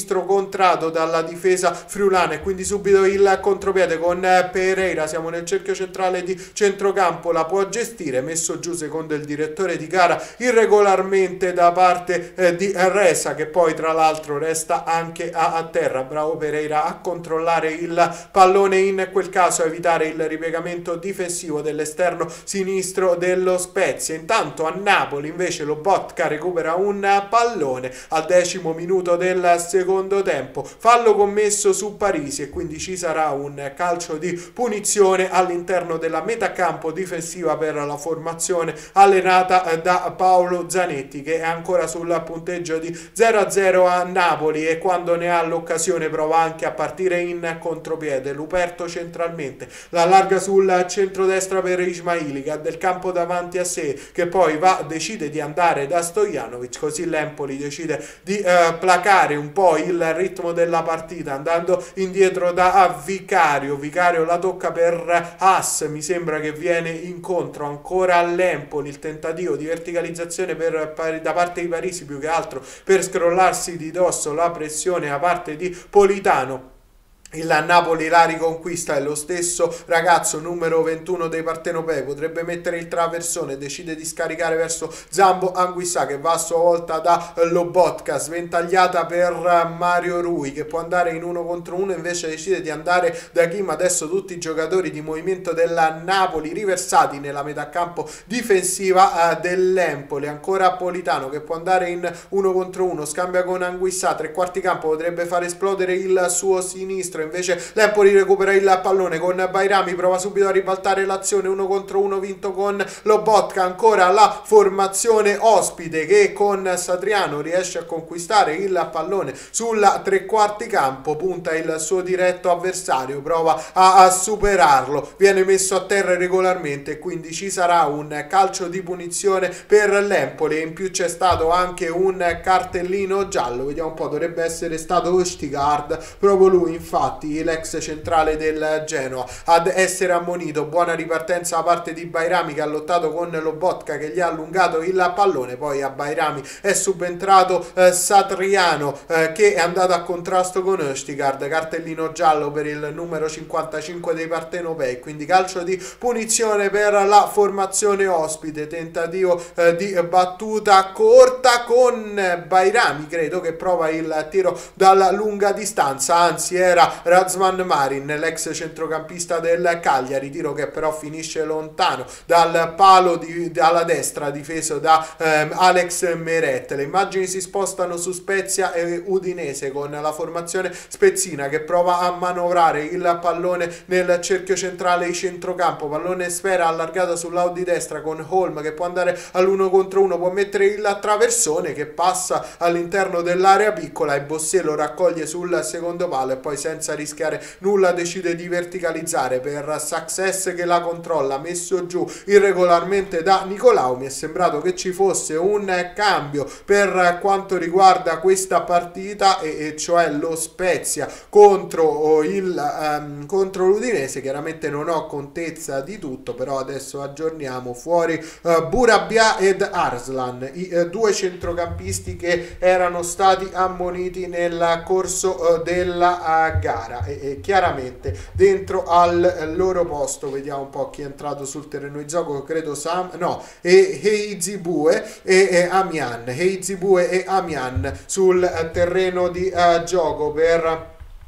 scontrato dalla difesa friulana e quindi subito il contropiede con Pereira. Siamo nel cerchio centrale di centrocampo, la può gestire, messo giù secondo il direttore di gara irregolarmente da parte eh, di Resa, che poi tra l'altro resta anche a, a terra. Bravo Pereira a controllare il pallone, in quel caso a evitare il ripiegamento difensivo dell'esterno sinistro dello Spezia. Intanto a Napoli invece Lobotka recupera un pallone al decimo minuto del secondo tempo, fallo commesso su Parisi e quindi ci sarà un calcio di punizione all'interno della metacampo difensiva per la formazione allenata da Paolo Zanetti, che è ancora sul punteggio di zero a zero a Napoli e quando ne ha l'occasione prova anche a partire in contropiede. Luperto centralmente, la allarga sul centrodestra per Ismaili, che ha del campo davanti a sé, che poi va decide di andare da Stojanovic, così l'Empoli decide di eh, placare un po' il ritmo della partita andando indietro da Vicario. Vicario la tocca per Haas, mi sembra che viene incontro ancora all'Empoli, il tentativo di verticalizzazione per, da parte di Parisi, più che altro per scrollarsi di dosso la pressione da parte di Politano. Il Napoli la riconquista e lo stesso ragazzo numero ventuno dei partenopei potrebbe mettere il traversone, decide di scaricare verso Zambo Anguissa, che va a sua volta da Lobotka, sventagliata per Mario Rui, che può andare in uno contro uno, invece decide di andare da Kim. Adesso tutti i giocatori di movimento della Napoli riversati nella metacampo difensiva uh, dell'Empoli. Ancora Politano che può andare in uno contro uno, scambia con Anguissa, tre quarti campo, potrebbe far esplodere il suo sinistro, invece l'Empoli recupera il pallone con Bairami, prova subito a ribaltare l'azione, uno contro uno vinto con Lobotka. Ancora la formazione ospite che con Satriano riesce a conquistare il pallone sulla tre quarti campo, punta il suo diretto avversario, prova a, a superarlo, viene messo a terra regolarmente e quindi ci sarà un calcio di punizione per l'Empoli e in più c'è stato anche un cartellino giallo. Vediamo un po', dovrebbe essere stato Østigard, proprio lui infatti, l'ex centrale del Genoa, ad essere ammonito. Buona ripartenza da parte di Bairami, che ha lottato con Lobotka, che gli ha allungato il pallone. Poi a Bairami è subentrato eh, Satriano, eh, che è andato a contrasto con Østigard, cartellino giallo per il numero cinquantacinque dei partenopei, quindi calcio di punizione per la formazione ospite. Tentativo eh, di battuta corta con Bairami, credo, che prova il tiro dalla lunga distanza, anzi era Razvan Marin, l'ex centrocampista del Cagliari, tiro che però finisce lontano dal palo di, dalla destra, difeso da ehm, Alex Meret. Le immagini si spostano su Spezia e Udinese, con la formazione spezzina che prova a manovrare il pallone nel cerchio centrale di centrocampo, pallone sfera allargata sul lato di destra con Holm, che può andare all'uno contro uno, può mettere il traversone che passa all'interno dell'area piccola e Bossé lo raccoglie sul secondo palo e poi senza rischiare nulla decide di verticalizzare per Success, che la controlla, messo giù irregolarmente da Nicolau. Mi è sembrato che ci fosse un cambio per quanto riguarda questa partita e, e cioè lo Spezia contro il um, contro l'Udinese. Chiaramente non ho contezza di tutto, però adesso aggiorniamo. Fuori uh, Burabia ed Arslan, i uh, due centrocampisti che erano stati ammoniti nel corso uh, della uh, gara. E, e chiaramente dentro al loro posto vediamo un po' chi è entrato sul terreno di gioco, credo Sam no e Heizibue e, e Amian Heizibue e Amian sul terreno di uh, gioco per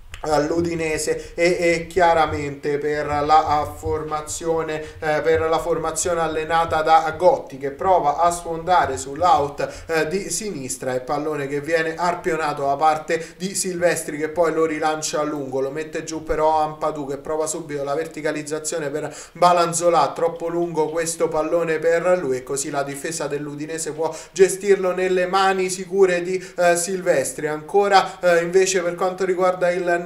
all'Udinese e, e chiaramente per la uh, formazione eh, per la formazione allenata da Gotti, che prova a sfondare sull'out eh, di sinistra, e pallone che viene arpionato da parte di Silvestri, che poi lo rilancia a lungo, lo mette giù però Ampadu, che prova subito la verticalizzazione per Balanzolà, troppo lungo questo pallone per lui e così la difesa dell'Udinese può gestirlo nelle mani sicure di eh, Silvestri. Ancora eh, invece per quanto riguarda il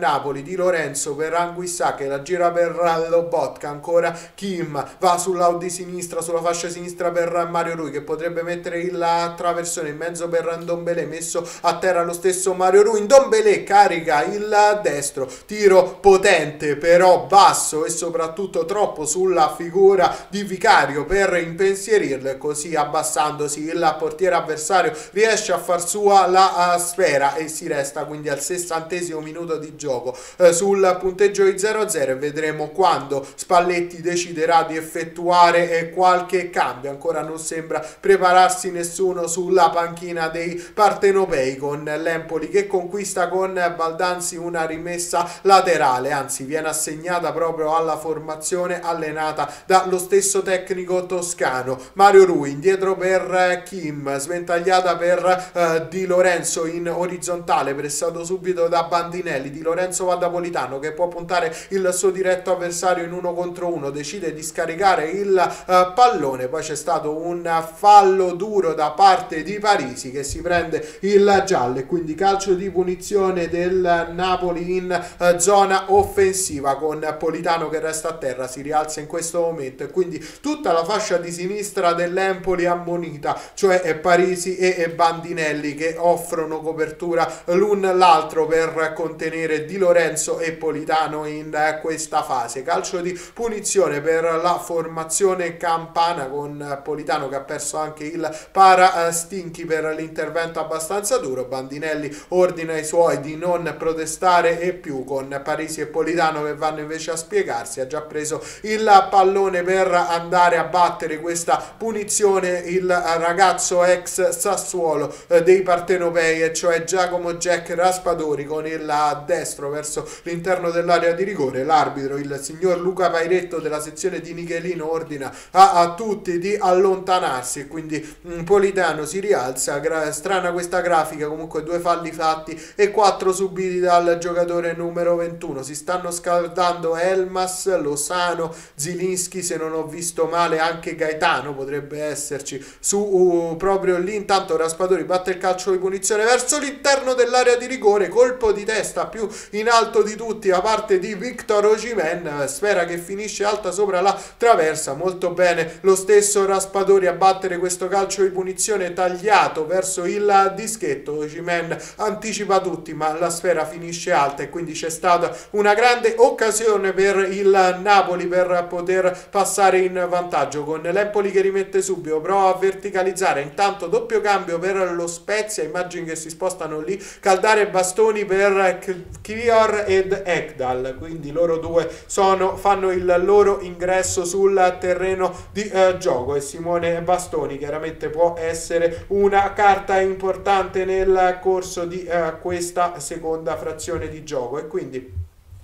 Napoli. Di Lorenzo per Anguissà che la gira per Lobotka, ancora Kim va sull'out di sinistra, sulla fascia sinistra per Mario Rui che potrebbe mettere il traversone in mezzo per Ndombele, messo a terra lo stesso Mario Rui. Ndombele carica il destro, tiro potente però basso e soprattutto troppo sulla figura di Vicario per impensierirlo, e così abbassandosi il portiere avversario riesce a far sua la uh, sfera e si resta quindi al sessantesimo minuto di gioco uh, sul punteggio di zero a zero, e vedremo quando Spalletti deciderà di effettuare eh, qualche cambio. Ancora non sembra prepararsi nessuno sulla panchina dei partenopei, con l'Empoli che conquista con Baldanzi una rimessa laterale, anzi viene assegnata proprio alla formazione allenata dallo stesso tecnico toscano. Mario Rui indietro per Kim, sventagliata per uh, Di Lorenzo in orizzontale, pressato subito da Bandinelli. Di Lorenzo va da Politano che può puntare il suo diretto avversario in uno contro uno, decide di scaricare il uh, pallone, poi c'è stato un fallo duro da parte di Parisi che si prende il giallo, e quindi calcio di punizione del Napoli in uh, zona offensiva, con Politano che resta a terra, si rialza in questo momento, e quindi tutta la fascia di sinistra dell'Empoli ammonita, cioè Parisi e Bandinelli, che offrono copertura l'un l'altro per contenere Di Lorenzo e Politano in questa fase. Calcio di punizione per la formazione campana, con Politano che ha perso anche il para stinchi per l'intervento abbastanza duro. Bandinelli ordina ai suoi di non protestare e più, con Parisi e Politano che vanno invece a spiegarsi. Ha già preso il pallone per andare a battere questa punizione il ragazzo ex Sassuolo eh, dei partenopei, e cioè Giacomo Jack Raspadori, con il destro verso l'interno dell'area di rigore. L'arbitro, il signor Luca Pairetto della sezione di Nichelino, ordina a, a tutti di allontanarsi, e quindi mh, Politano si rialza. Gra strana questa grafica, comunque due falli fatti e quattro subiti dal giocatore numero ventuno. Si stanno scaldando Elmas, Lozano, Zilinski, se non ho visto male anche Gaetano potrebbe esserci su uh, proprio lì. Intanto Raspadori batte il calcio di punizione verso l'interno dell'area di rigore, colpo di testa più in alto di tutti da parte di Victor Osimhen, sfera che finisce alta sopra la traversa. Molto bene lo stesso Raspadori a battere questo calcio di punizione tagliato verso il dischetto. Osimhen anticipa tutti, ma la sfera finisce alta, e quindi c'è stata una grande occasione per il Napoli per poter passare in vantaggio, con l'Empoli che rimette subito, prova a verticalizzare, intanto doppio cambio per lo Spezia, immagini che si spostano lì, Caldare e Bastoni per Kivior ed Ekdal, quindi loro due sono, fanno il loro ingresso sul terreno di eh, gioco, e Simone Bastoni chiaramente può essere una carta importante nel corso di eh, questa seconda frazione di gioco. E quindi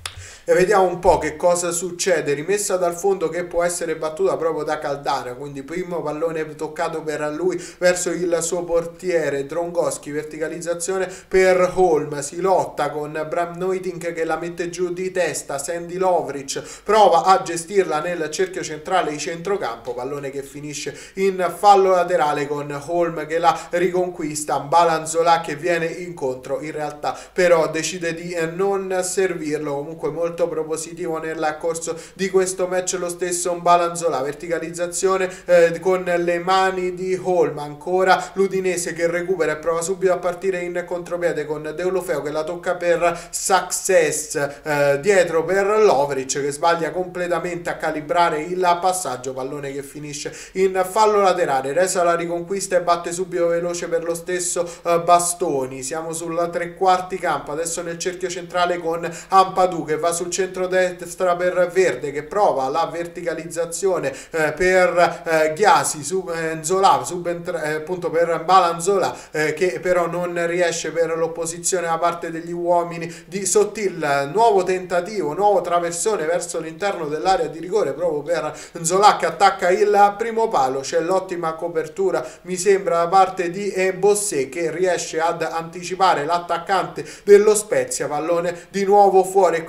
e vediamo un po' che cosa succede. Rimessa dal fondo che può essere battuta proprio da Caldara, quindi primo pallone toccato per lui verso il suo portiere Drongoschi, verticalizzazione per Holm, si lotta con Bram Noiting che la mette giù di testa. Sandy Lovric prova a gestirla nel cerchio centrale di centrocampo, pallone che finisce in fallo laterale con Holm che la riconquista. Balanzola che viene incontro, in realtà però decide di non servirlo. Comunque molto propositivo nel corso di questo match lo stesso Balanzola, verticalizzazione eh, con le mani di Holm, ancora l'Udinese che recupera e prova subito a partire in contropiede con Deulofeo che la tocca per Success, eh, dietro per Lovric che sbaglia completamente a calibrare il passaggio, pallone che finisce in fallo laterale. Resa la riconquista e batte subito veloce per lo stesso eh, Bastoni. Siamo sulla tre quarti campo, adesso nel cerchio centrale con Ampadu che va sul centro-destra per Verde, che prova la verticalizzazione eh, per eh, Ghiasi su eh, Nzola, subentra, eh, appunto per Balanzola, eh, che però non riesce per l'opposizione da parte degli uomini di Sottil. Nuovo tentativo, nuovo traversone verso l'interno dell'area di rigore proprio per Nzola che attacca il primo palo. C'è l'ottima copertura, mi sembra, da parte di eh, Bossé che riesce ad anticipare l'attaccante dello Spezia, pallone di nuovo fuori, e quindi ci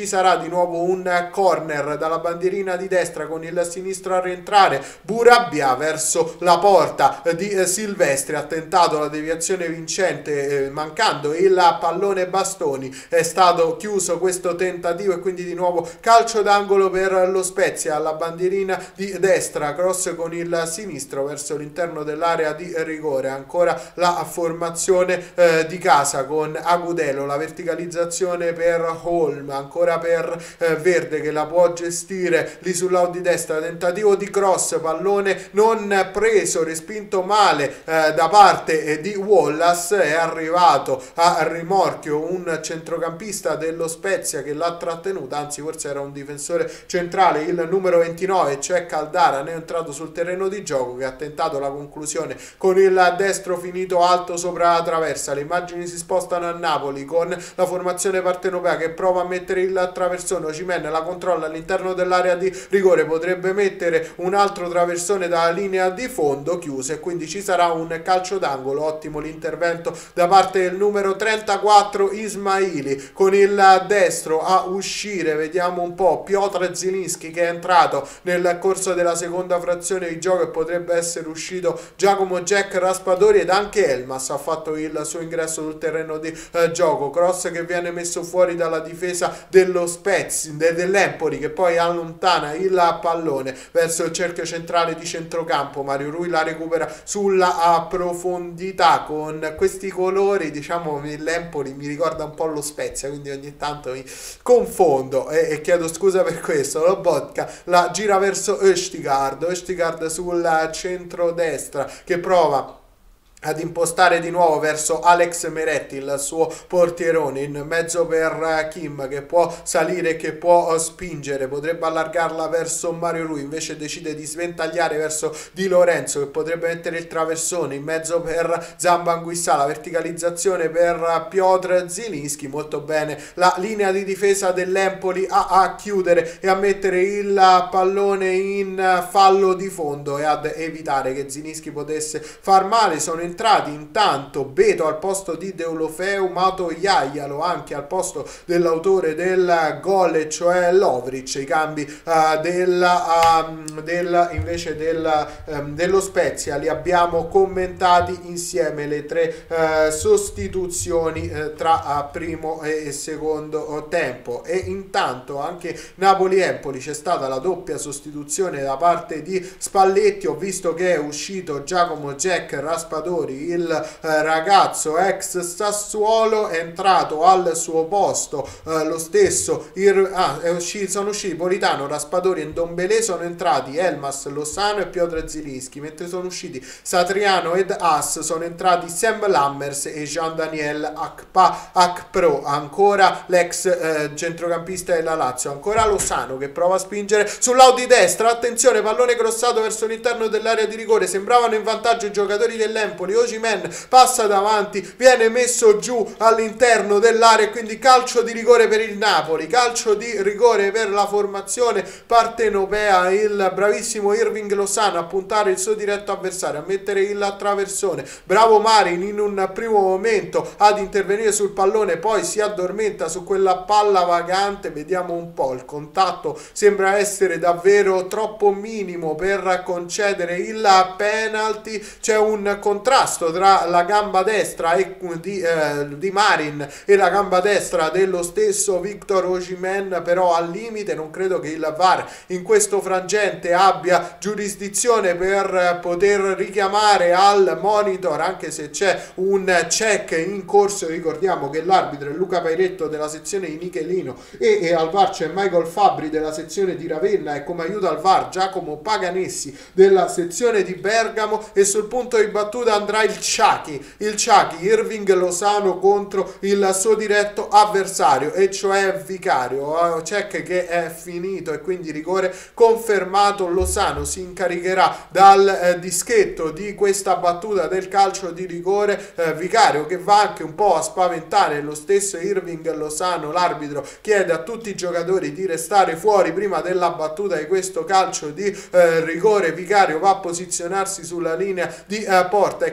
sarà di nuovo un corner dalla bandierina di destra con il sinistro a rientrare, Burabia verso la porta di eh, Silvestri, ha tentato la deviazione vincente eh, mancando il pallone bastoni, è stato chiuso questo tentativo e quindi di nuovo calcio d'angolo per lo Spezia alla bandierina di destra, cross con il sinistro verso l'interno dell'area di rigore, ancora la formazione eh, di casa con Agudelo, la verticalizzazione per Holm, ancora per eh, Verde che la può gestire lì sul lato di destra, tentativo di cross, pallone non preso, respinto male eh, da parte eh, di Wallace, è arrivato a rimorchio un centrocampista dello Spezia che l'ha trattenuta, anzi forse era un difensore centrale, il numero ventinove, cioè Caldara, ne è entrato sul terreno di gioco, che ha tentato la conclusione con il destro finito alto sopra la traversa. Le immagini si spostano a Napoli con la formazione partenopea che prova a mettere il traversone, Osimhen la controlla all'interno dell'area di rigore, potrebbe mettere un altro traversone dalla linea di fondo, chiuso, e quindi ci sarà un calcio d'angolo. Ottimo l'intervento da parte del numero trentaquattro Ismaili con il destro a uscire, vediamo un po', Piotr Zielinski che è entrato nel corso della seconda frazione di gioco e potrebbe essere uscito Giacomo Jack Raspadori, ed anche Elmas ha fatto il suo ingresso sul terreno di eh, gioco, cross che viene messo fuori dalla difesa dello Spezia, de, dell'Empoli, che poi allontana il pallone verso il cerchio centrale di centrocampo. Mario Rui la recupera sulla profondità con questi colori, diciamo l'Empoli mi ricorda un po' lo Spezia, quindi ogni tanto mi confondo e, e chiedo scusa per questo. Lobotka la gira verso Østigard, Østigard sul centro-destra che prova ad impostare di nuovo verso Alex Meretti, il suo portierone, in mezzo per Kim che può salire, che può spingere, potrebbe allargarla verso Mario Rui, invece decide di sventagliare verso Di Lorenzo che potrebbe mettere il traversone, in mezzo per Zambanguissà, la verticalizzazione per Piotr Zielinski, molto bene la linea di difesa dell'Empoli a, a chiudere e a mettere il pallone in fallo di fondo e ad evitare che Zielinski potesse far male. Sono entrati intanto Beto al posto di Deulofeu, Mato Iaialo anche al posto dell'autore del gol, cioè Lovric. I cambi uh, del, uh, del, invece del, um, dello Spezia li abbiamo commentati insieme, le tre uh, sostituzioni uh, tra uh, primo e secondo tempo. E intanto anche Napoli-Empoli c'è stata la doppia sostituzione da parte di Spalletti. Ho visto che è uscito Giacomo Jack Raspadori, il eh, ragazzo ex Sassuolo, è entrato al suo posto eh, lo stesso il, ah, è uscito, sono usciti Politano, Raspadori e Ndombele, sono entrati Elmas, Lozano e Piotr Zielinski, mentre sono usciti Satriano ed As, sono entrati Sam Lammers e Jean-Daniel Akpa, Akpro, ancora l'ex eh, centrocampista della Lazio, ancora Lozano che prova a spingere sul lato di destra, attenzione, pallone crossato verso l'interno dell'area di rigore, sembravano in vantaggio i giocatori dell'Empoli, Osimhen passa davanti, viene messo giù all'interno dell'area e quindi calcio di rigore per il Napoli, calcio di rigore per la formazione partenopea. Il bravissimo Irving Lozano a puntare il suo diretto avversario, a mettere il traversone, bravo Marin in un primo momento ad intervenire sul pallone, poi si addormenta su quella palla vagante, vediamo un po', il contatto sembra essere davvero troppo minimo per concedere il penalty, c'è un contrasto tra la gamba destra e di, eh, di Marin e la gamba destra dello stesso Victor Osimhen, però al limite non credo che il V A R in questo frangente abbia giurisdizione per poter richiamare al monitor, anche se c'è un check in corso. Ricordiamo che l'arbitro è Luca Pairetto della sezione di Michelino e, e al V A R c'è Michael Fabbri della sezione di Ravenna e come aiuto al V A R Giacomo Paganessi della sezione di Bergamo, e sul punto di battuta andrà il Ciachi, il Ciachi, Irving Lozano contro il suo diretto avversario, e cioè Vicario. Check che è finito e quindi rigore confermato. Lozano si incaricherà dal eh, dischetto di questa battuta del calcio di rigore. eh, Vicario che va anche un po' a spaventare lo stesso Irving Lozano, l'arbitro chiede a tutti i giocatori di restare fuori prima della battuta di questo calcio di eh, rigore. Vicario va a posizionarsi sulla linea di eh, porta e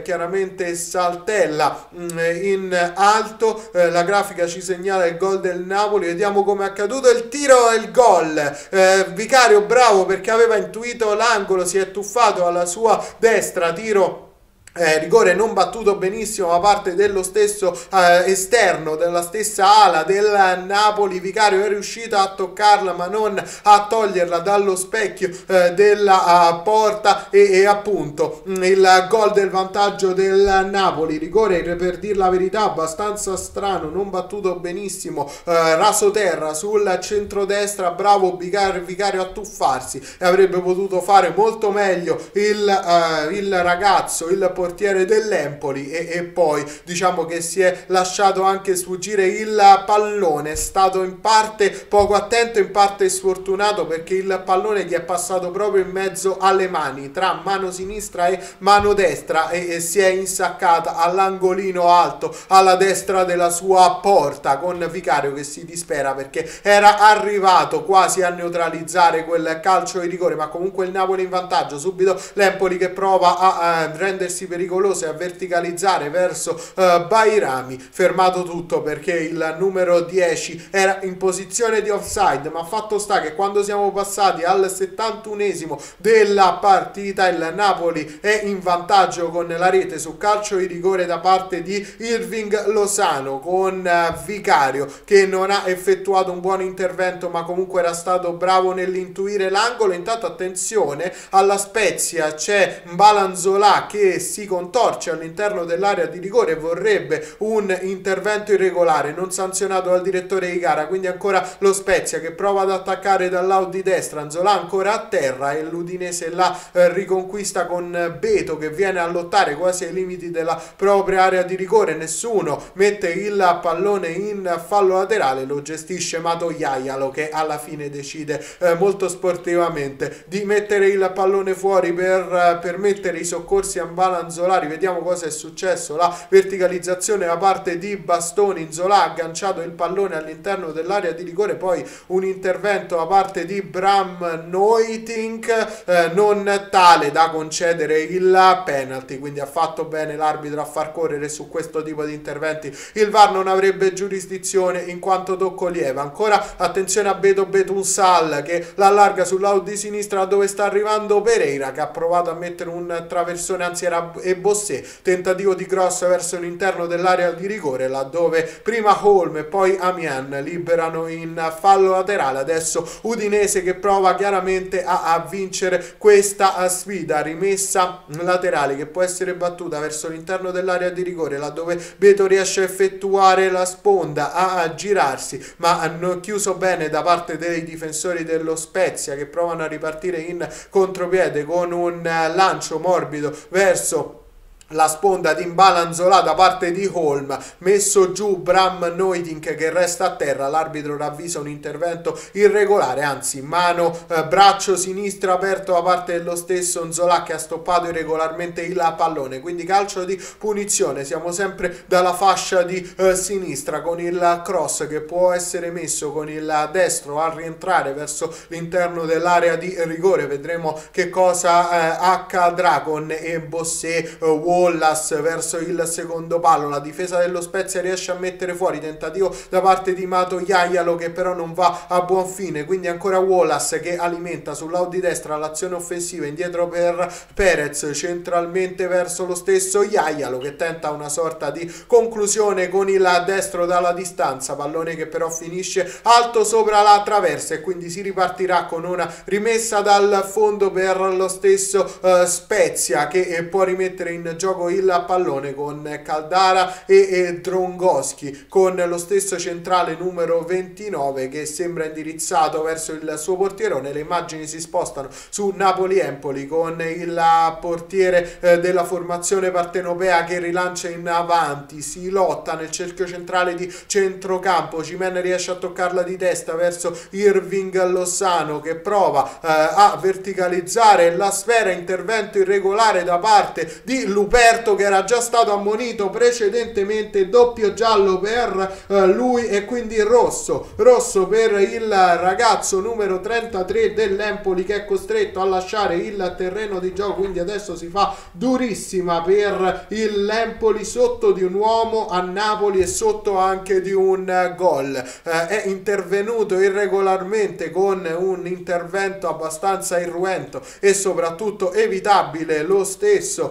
chiaramente saltella mh, in alto, eh, la grafica ci segnala il gol del Napoli, vediamo come è accaduto il tiro e il gol. eh, Vicario bravo perché aveva intuito l'angolo, si è tuffato alla sua destra, tiro Eh, rigore non battuto benissimo da parte dello stesso eh, esterno, della stessa ala del Napoli. Vicario è riuscito a toccarla ma non a toglierla dallo specchio eh, della uh, porta e, e appunto il gol del vantaggio del Napoli. Rigore, per dir la verità, abbastanza strano, non battuto benissimo, eh, raso terra sul centrodestra, bravo Vicario, Vicario a tuffarsi, e avrebbe potuto fare molto meglio il, uh, il ragazzo, il portiere dell'Empoli, e, e poi diciamo che si è lasciato anche sfuggire il pallone. È stato in parte poco attento, in parte sfortunato, perché il pallone gli è passato proprio in mezzo alle mani, tra mano sinistra e mano destra, e, e si è insaccata all'angolino alto alla destra della sua porta, con Vicario che si dispera perché era arrivato quasi a neutralizzare quel calcio di rigore, ma comunque il Napoli in vantaggio. Subito l'Empoli che prova a, a rendersi pericoloso e a verticalizzare verso uh, Bairami, fermato tutto perché il numero dieci era in posizione di offside. Ma fatto sta che quando siamo passati al settantunesimo della partita, il Napoli è in vantaggio con la rete su calcio di rigore da parte di Irving Lozano, con uh, Vicario che non ha effettuato un buon intervento ma comunque era stato bravo nell'intuire l'angolo. Intanto attenzione alla Spezia, c'è Balanzolà che si contorce all'interno dell'area di rigore e vorrebbe un intervento irregolare non sanzionato dal direttore di gara, quindi ancora lo Spezia che prova ad attaccare dal lato di destra, Anzola ancora a terra e l'Udinese la eh, riconquista con Beto che viene a lottare quasi ai limiti della propria area di rigore. Nessuno mette il pallone in fallo laterale, lo gestisce Mato Iaialo che alla fine decide eh, molto sportivamente di mettere il pallone fuori per eh, permettere i soccorsi a Balanzolà. Vediamo cosa è successo, la verticalizzazione da parte di Bastoni, Nzola ha agganciato il pallone all'interno dell'area di rigore, poi un intervento da parte di Bram Neutink eh, non tale da concedere il penalty, quindi ha fatto bene l'arbitro a far correre su questo tipo di interventi. Il V A R non avrebbe giurisdizione in quanto tocco lieve. Ancora attenzione a Beto Betunsal che l'allarga sul lato di sinistra dove sta arrivando Pereira, che ha provato a mettere un traversone, anzi era e Bossé, tentativo di cross verso l'interno dell'area di rigore laddove prima Holm e poi Amian liberano in fallo laterale. Adesso Udinese che prova chiaramente a, a vincere questa sfida, rimessa laterale che può essere battuta verso l'interno dell'area di rigore laddove Beto riesce a effettuare la sponda, a, a girarsi, ma hanno chiuso bene da parte dei difensori dello Spezia che provano a ripartire in contropiede con un lancio morbido verso la sponda di Balanzolà da parte di Holm, messo giù Bram Neutink che resta a terra. L'arbitro ravvisa un intervento irregolare, anzi mano eh, braccio sinistro aperto da parte dello stesso Nzola che ha stoppato irregolarmente il pallone, quindi calcio di punizione. Siamo sempre dalla fascia di eh, sinistra con il cross che può essere messo con il destro a rientrare verso l'interno dell'area di rigore. Vedremo che cosa eh, accadrà con Bossé eh, Wallace verso il secondo palo. La difesa dello Spezia riesce a mettere fuori, tentativo da parte di Mato Iaialo che però non va a buon fine, quindi ancora Wallace che alimenta sul lato di destra l'azione offensiva, indietro per Perez, centralmente verso lo stesso Iaialo che tenta una sorta di conclusione con il destro dalla distanza, pallone che però finisce alto sopra la traversa e quindi si ripartirà con una rimessa dal fondo per lo stesso uh, Spezia che eh, può rimettere in gioco gioco il pallone con Caldara e, e Drongoschi, con lo stesso centrale numero ventinove che sembra indirizzato verso il suo portierone. Le immagini si spostano su Napoli-Empoli con il portiere eh, della formazione partenopea che rilancia in avanti, si lotta nel cerchio centrale di centrocampo, Cimen riesce a toccarla di testa verso Irving Lozano che prova eh, a verticalizzare la sfera, intervento irregolare da parte di Lupe Luperto, che era già stato ammonito precedentemente, doppio giallo per eh, lui e quindi rosso, rosso per il ragazzo numero trentatré dell'Empoli, che è costretto a lasciare il terreno di gioco, quindi adesso si fa durissima per il Empoli, sotto di un uomo a Napoli e sotto anche di un gol. Eh, è intervenuto irregolarmente con un intervento abbastanza irruento e soprattutto evitabile lo stesso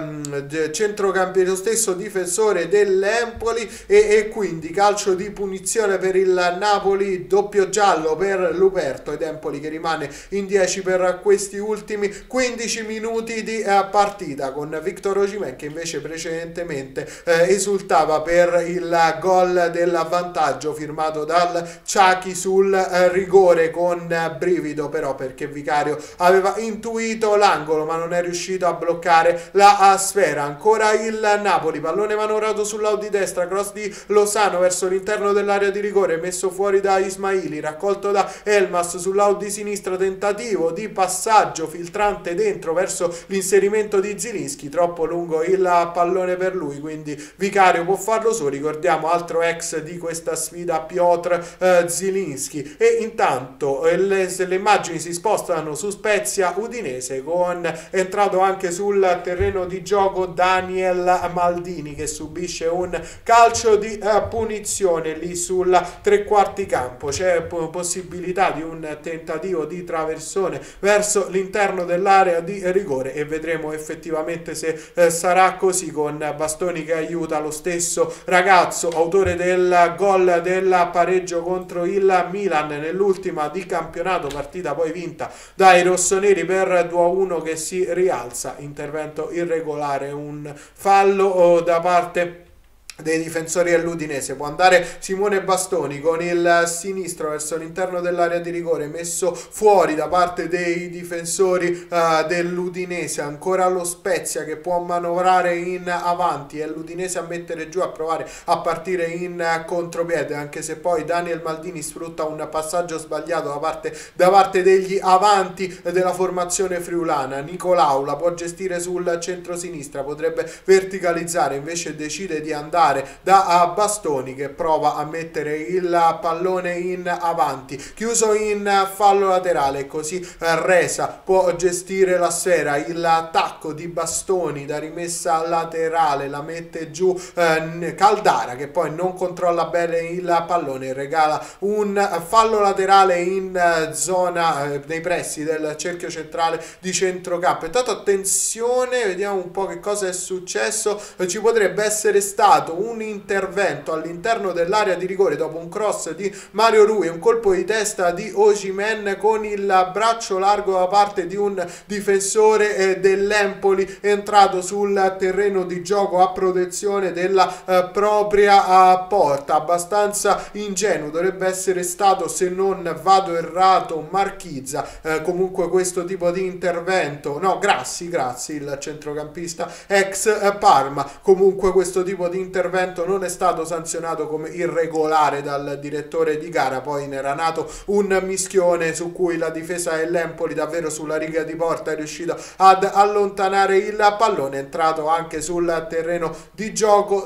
ehm, centrocampista, lo stesso difensore dell'Empoli, e, e quindi calcio di punizione per il Napoli, doppio giallo per Luperto ed Empoli che rimane in dieci per questi ultimi quindici minuti di eh, partita, con Victor Osimhen che invece precedentemente eh, esultava per il gol del vantaggio firmato dal Ciachi sul eh, rigore, con eh, brivido però, perché Vicario aveva intuito l'angolo ma non è riuscito a bloccare la sfera. Ancora il Napoli, pallone manovrato sull'out di destra, cross di Lozano verso l'interno dell'area di rigore, messo fuori da Ismaili, raccolto da Elmas sull'out di sinistra, tentativo di passaggio filtrante dentro verso l'inserimento di Zielinski, troppo lungo il pallone per lui, quindi Vicario può farlo solo. Ricordiamo altro ex di questa sfida, Piotr eh, Zielinski. E intanto eh, le, le immagini si spostano su Spezia Udinese, con entrato anche sul terreno di gioco Daniel Maldini, che subisce un calcio di eh, punizione lì sul tre quarti campo. C'è possibilità di un tentativo di traversone verso l'interno dell'area di rigore e vedremo effettivamente se eh, sarà così, con Bastoni che aiuta lo stesso ragazzo autore del gol del pareggio contro il Milan nell'ultima di campionato, partita poi vinta dai rossoneri per due a uno, che si rialza. Intervento irregolare, un fallo oh, da parte dei difensori dell'Udinese. Può andare Simone Bastoni con il sinistro verso l'interno dell'area di rigore, messo fuori da parte dei difensori uh, dell'Udinese. Ancora lo Spezia che può manovrare in avanti, è l'Udinese a mettere giù, a provare a partire in uh, contropiede, anche se poi Daniel Maldini sfrutta un passaggio sbagliato da parte, da parte degli avanti della formazione friulana. Nicolau la può gestire sul centro-sinistra, potrebbe verticalizzare, invece decide di andare da Bastoni, che prova a mettere il pallone in avanti, chiuso in fallo laterale, così Resa può gestire la sfera. Il attacco di Bastoni da rimessa laterale, la mette giù eh, Caldara, che poi non controlla bene il pallone, regala un fallo laterale in zona eh, nei pressi del cerchio centrale di centrocampo. Intanto attenzione, vediamo un po' che cosa è successo. Ci potrebbe essere stato un intervento all'interno dell'area di rigore dopo un cross di Mario Rui, un colpo di testa di Osimhen con il braccio largo da parte di un difensore eh, dell'Empoli, entrato sul terreno di gioco a protezione della eh, propria eh, porta. Abbastanza ingenuo dovrebbe essere stato, se non vado errato, Marchizza. Eh, comunque questo tipo di intervento, no, Grassi, Grassi il centrocampista ex eh, Parma, comunque questo tipo di intervento non è stato sanzionato come irregolare dal direttore di gara. Poi ne era nato un mischione su cui la difesa dell'Empoli, davvero sulla riga di porta, è riuscita ad allontanare il pallone. È entrato anche sul terreno di gioco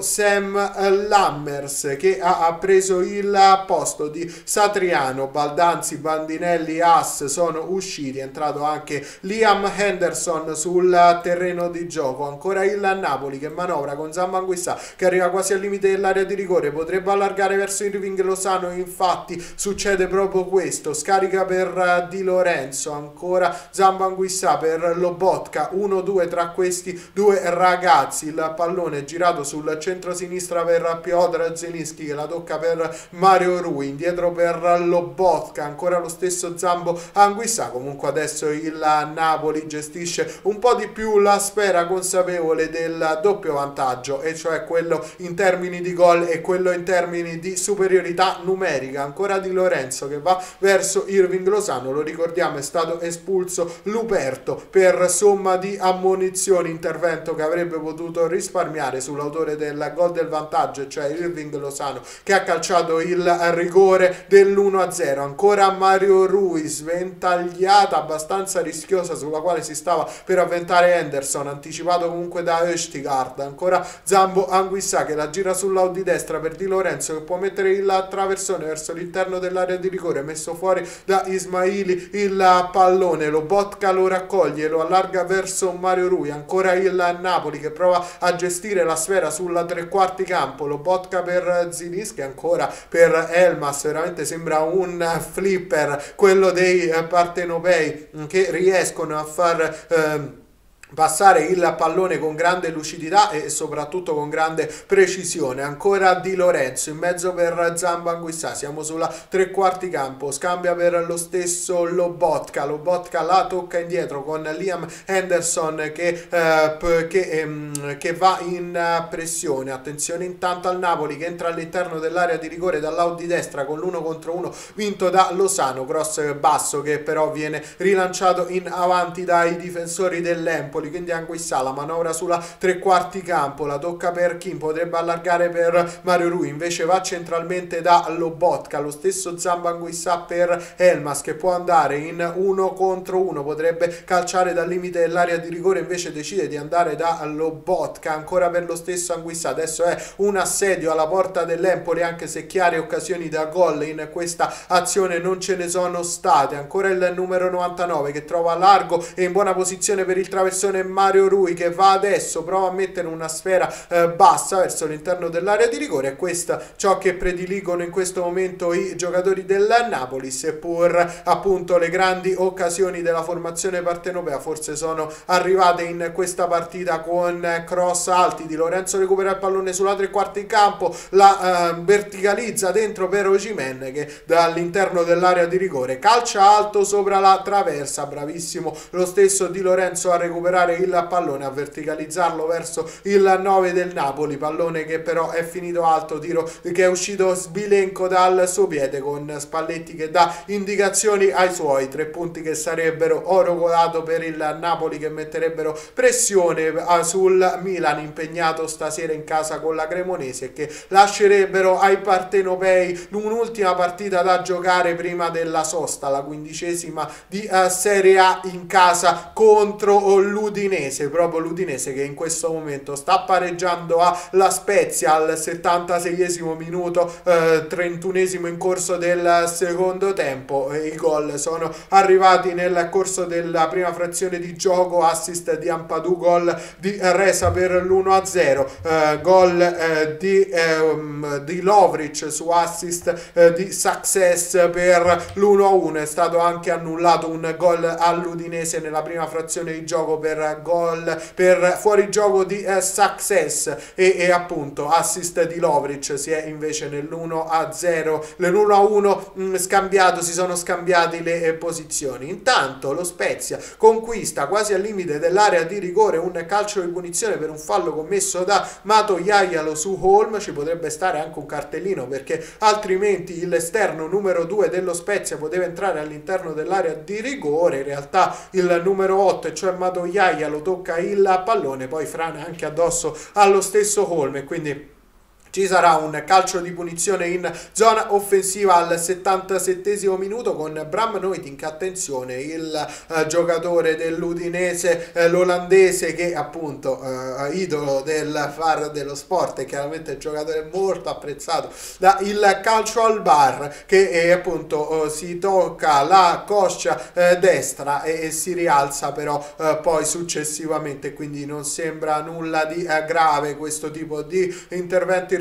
Sam Lammers, che ha preso il posto di Satriano. Baldanzi, Bandinelli, Haas sono usciti. È entrato anche Liam Henderson sul terreno di gioco. Ancora il Napoli che manovra con Zambanguissà, che arriva quasi al limite dell'area di rigore, potrebbe allargare verso Irving Lozano, infatti succede proprio questo. Scarica per Di Lorenzo, ancora Zambanguissà per Lobotka, uno due tra questi due ragazzi. Il pallone girato sul centro-sinistra per Piotr Zielinski, che la tocca per Mario Rui, indietro per Lobotka, ancora lo stesso Zambo Anguissà. Comunque adesso il Napoli gestisce un po' di più la sfera, consapevole del doppio vantaggio, e cioè quello in termini di gol e quello in termini di superiorità numerica. Ancora Di Lorenzo che va verso Hirving Lozano, lo ricordiamo è stato espulso Luperto per somma di ammonizioni, intervento che avrebbe potuto risparmiare sull'autore del gol del vantaggio, cioè Hirving Lozano, che ha calciato il rigore dell'uno a zero. Ancora Mario Rui, sventagliata abbastanza rischiosa sulla quale si stava per avventare Henderson, anticipato comunque da Østigard. Ancora Zambo Anguissa che la gira sull'out di destra per Di Lorenzo, che può mettere il traversone verso l'interno dell'area di rigore, messo fuori da Ismaili il pallone, Lobotka lo raccoglie, lo allarga verso Mario Rui. Ancora il Napoli che prova a gestire la sfera sulla tre quarti campo, Lobotka per Zilis, che ancora per Elmas, veramente sembra un flipper quello dei partenopei, che riescono a far eh, passare il pallone con grande lucidità e soprattutto con grande precisione. Ancora Di Lorenzo in mezzo per Zambo Anguissa, siamo sulla tre quarti campo, scambia per lo stesso Lobotka, Lobotka la tocca indietro con Liam Henderson che, eh, che, ehm, che va in pressione. Attenzione intanto al Napoli che entra all'interno dell'area di rigore dall'out di destra con l'uno contro uno vinto da Lozano, cross basso che però viene rilanciato in avanti dai difensori dell'Empoli. Quindi Anguissa la manovra sulla tre quarti campo, la tocca per Kim, potrebbe allargare per Mario Rui, invece va centralmente da Lobotka, lo stesso Zambo Anguissa per Elmas che può andare in uno contro uno, potrebbe calciare dal limite dell'area di rigore, invece decide di andare da Lobotka. Ancora per lo stesso Anguissa, adesso è un assedio alla porta dell'Empoli, anche se chiare occasioni da gol in questa azione non ce ne sono state. Ancora il numero novantanove che trova largo e in buona posizione per il traversone Mario Rui, che va adesso, prova a mettere una sfera eh, bassa verso l'interno dell'area di rigore. È questo ciò che prediligono in questo momento i giocatori del Napoli, seppur appunto le grandi occasioni della formazione partenopea forse sono arrivate in questa partita con cross alti. Di Lorenzo recupera il pallone sulla tre quarti in campo, la eh, verticalizza dentro per Osimhen che dall'interno dell'area di rigore calcia alto sopra la traversa, bravissimo lo stesso Di Lorenzo a recuperare il pallone, a verticalizzarlo verso il nove del Napoli, pallone che però è finito alto, tiro che è uscito sbilenco dal suo piede, con Spalletti che dà indicazioni ai suoi. Tre punti che sarebbero oro colato per il Napoli, che metterebbero pressione sul Milan, impegnato stasera in casa con la Cremonese, e che lascerebbero ai partenopei un'ultima partita da giocare prima della sosta, la quindicesima di uh, Serie A in casa contro l'Udinese, proprio l'Udinese che in questo momento sta pareggiando alla Spezia al settantaseiesimo minuto, eh, trentunesimo in corso del secondo tempo. E i gol sono arrivati nel corso della prima frazione di gioco, assist di Ampadu, gol di Resa per l'uno a zero, eh, gol eh, di, eh, di Lovric su assist eh, di Success per l'uno a uno. È stato anche annullato un gol all'Udinese nella prima frazione di gioco per gol per fuorigioco di eh, Success e, e appunto assist di Lovric. Si è invece nell'uno a zero, nell'uno a uno mh, scambiato, si sono scambiati le eh, posizioni. Intanto lo Spezia conquista quasi al limite dell'area di rigore un calcio di punizione per un fallo commesso da Mato Iaialo su Holm. Ci potrebbe stare anche un cartellino, perché altrimenti l'esterno numero due dello Spezia poteva entrare all'interno dell'area di rigore. In realtà il numero otto, cioè Mato Iaialo, tocca il pallone, poi frana anche addosso allo stesso Holm e quindi ci sarà un calcio di punizione in zona offensiva al settantasettesimo minuto, con Bram Noitink, attenzione, il uh, giocatore dell'Udinese, uh, l'olandese, che appunto uh, idolo del V A R dello sport e chiaramente giocatore molto apprezzato da il calcio al bar, che eh, appunto uh, si tocca la coscia uh, destra e, e si rialza però uh, poi successivamente, quindi non sembra nulla di uh, grave questo tipo di interventi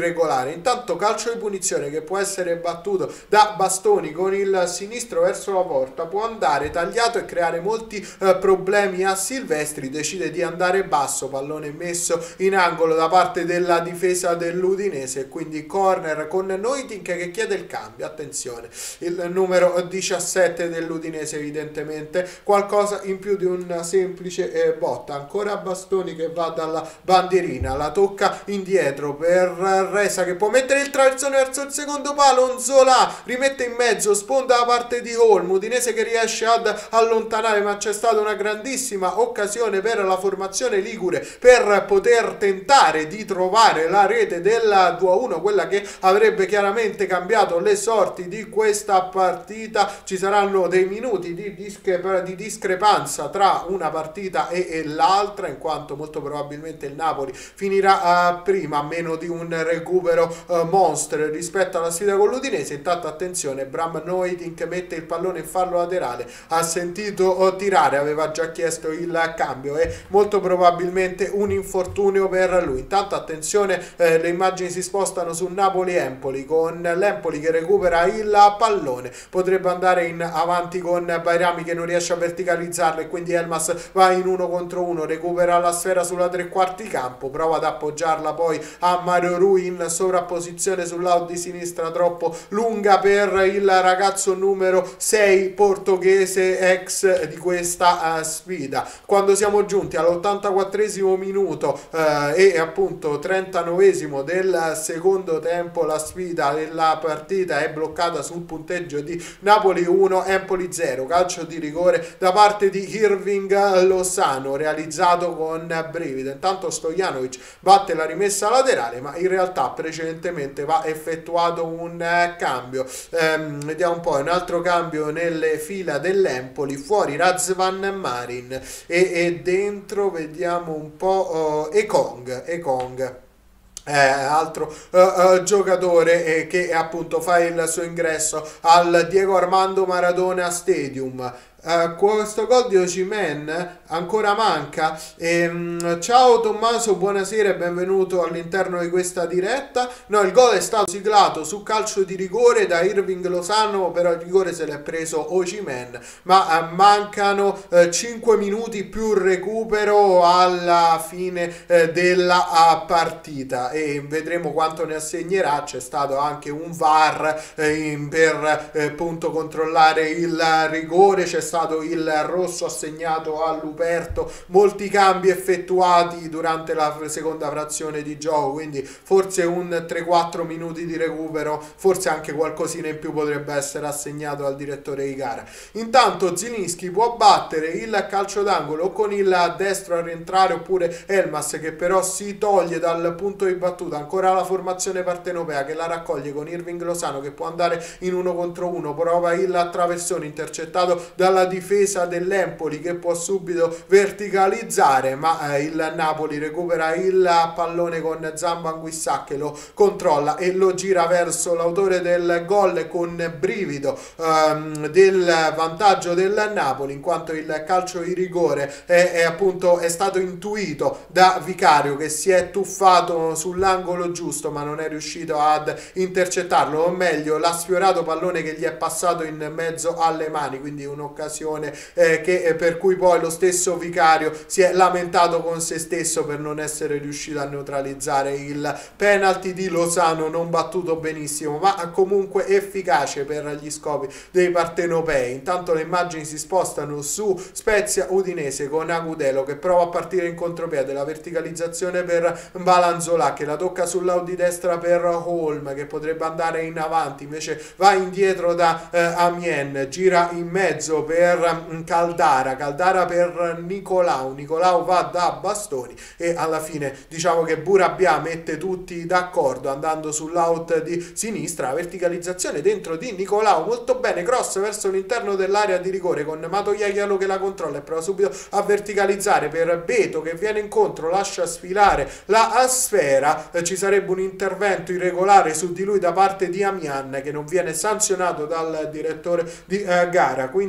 irregolare. Intanto calcio di punizione che può essere battuto da Bastoni con il sinistro verso la porta, può andare tagliato e creare molti eh, problemi a Silvestri, decide di andare basso, pallone messo in angolo da parte della difesa dell'Udinese, quindi corner con Neutink che chiede il cambio. Attenzione, il numero diciassette dell'Udinese evidentemente qualcosa in più di una semplice eh, botta. Ancora Bastoni che va dalla bandierina, la tocca indietro per Resa che può mettere il traversone verso il secondo palo, Nzola rimette in mezzo, sponda da parte di Olmo, Udinese che riesce ad allontanare, ma c'è stata una grandissima occasione per la formazione ligure per poter tentare di trovare la rete del due a uno, quella che avrebbe chiaramente cambiato le sorti di questa partita. Ci saranno dei minuti di, discre di discrepanza tra una partita e, e l'altra, in quanto molto probabilmente il Napoli finirà uh, prima, a meno di un recupero uh, monster rispetto alla sfida con l'Udinese. Intanto attenzione, Bram Neutink mette il pallone in fallo laterale, ha sentito uh, tirare, aveva già chiesto il cambio e molto probabilmente un infortunio per lui. Intanto attenzione, eh, le immagini si spostano su Napoli-Empoli, con l'Empoli che recupera il pallone, potrebbe andare in avanti con Bairami che non riesce a verticalizzarlo e quindi Elmas va in uno contro uno, recupera la sfera sulla tre quarti campo, prova ad appoggiarla poi a Mario Rui in sovrapposizione sull'out di sinistra troppo lunga per il ragazzo numero sei portoghese ex di questa uh, sfida. Quando siamo giunti all'ottantaquattresimo minuto uh, e appunto trentanovesimo del secondo tempo, la sfida della partita è bloccata sul punteggio di Napoli uno Empoli zero. Calcio di rigore da parte di Irving Lozano realizzato con brivido. Intanto Stojanovic batte la rimessa laterale, ma in realtà precedentemente va effettuato un eh, cambio. Ehm, vediamo un po', un altro cambio nelle fila dell'Empoli, fuori Razvan Marin e, e dentro vediamo un po' uh, Ekong Ekong Eh, altro uh, uh, giocatore eh, che appunto fa il suo ingresso al Diego Armando Maradona Stadium. Uh, questo gol di Osimhen ancora manca. Ehm, ciao Tommaso, buonasera e benvenuto all'interno di questa diretta. No, il gol è stato siglato su calcio di rigore da Irving Lozano, però il rigore se l'è preso Osimhen, ma uh, mancano uh, cinque minuti più recupero alla fine uh, della uh, partita e vedremo quanto ne assegnerà. C'è stato anche un V A R eh, per eh, appunto controllare il rigore, c'è stato il rosso assegnato a Luperto, molti cambi effettuati durante la seconda frazione di gioco, quindi forse un tre quattro minuti di recupero, forse anche qualcosina in più potrebbe essere assegnato al direttore di gara. Intanto Zilinski può battere il calcio d'angolo con il destro a rientrare, oppure Elmas che però si toglie dal punto di battuta. Ancora la formazione partenopea che la raccoglie con Irving Lozano che può andare in uno contro uno, prova il traversone intercettato dalla difesa dell'Empoli che può subito verticalizzare, ma eh, il Napoli recupera il pallone con Zambanguissà che lo controlla e lo gira verso l'autore del gol con brivido ehm, del vantaggio del Napoli, in quanto il calcio di rigore è, è appunto è stato intuito da Vicario che si è tuffato sull'angolo giusto ma non è riuscito ad intercettarlo, o meglio l'ha sfiorato pallone che gli è passato in mezzo alle mani, quindi un'occasione Eh, che, eh, per cui poi lo stesso Vicario si è lamentato con se stesso per non essere riuscito a neutralizzare il penalty di Lozano, non battuto benissimo ma comunque efficace per gli scopi dei partenopei. Intanto le immagini si spostano su Spezia Udinese con Agudelo che prova a partire in contropiede, la verticalizzazione per Balanzola che la tocca sul lato di destra per Holm che potrebbe andare in avanti, invece va indietro da eh, Amien, gira in mezzo per Caldara, Caldara per Nicolau, Nicolau va da Bastoni e alla fine diciamo che Burabia mette tutti d'accordo andando sull'out di sinistra, la verticalizzazione dentro di Nicolau, molto bene, cross verso l'interno dell'area di rigore con Matoiaialo che la controlla e prova subito a verticalizzare per Beto che viene incontro, lascia sfilare la sfera, ci sarebbe un intervento irregolare su di lui da parte di Amian che non viene sanzionato dal direttore di eh, gara, quindi ancora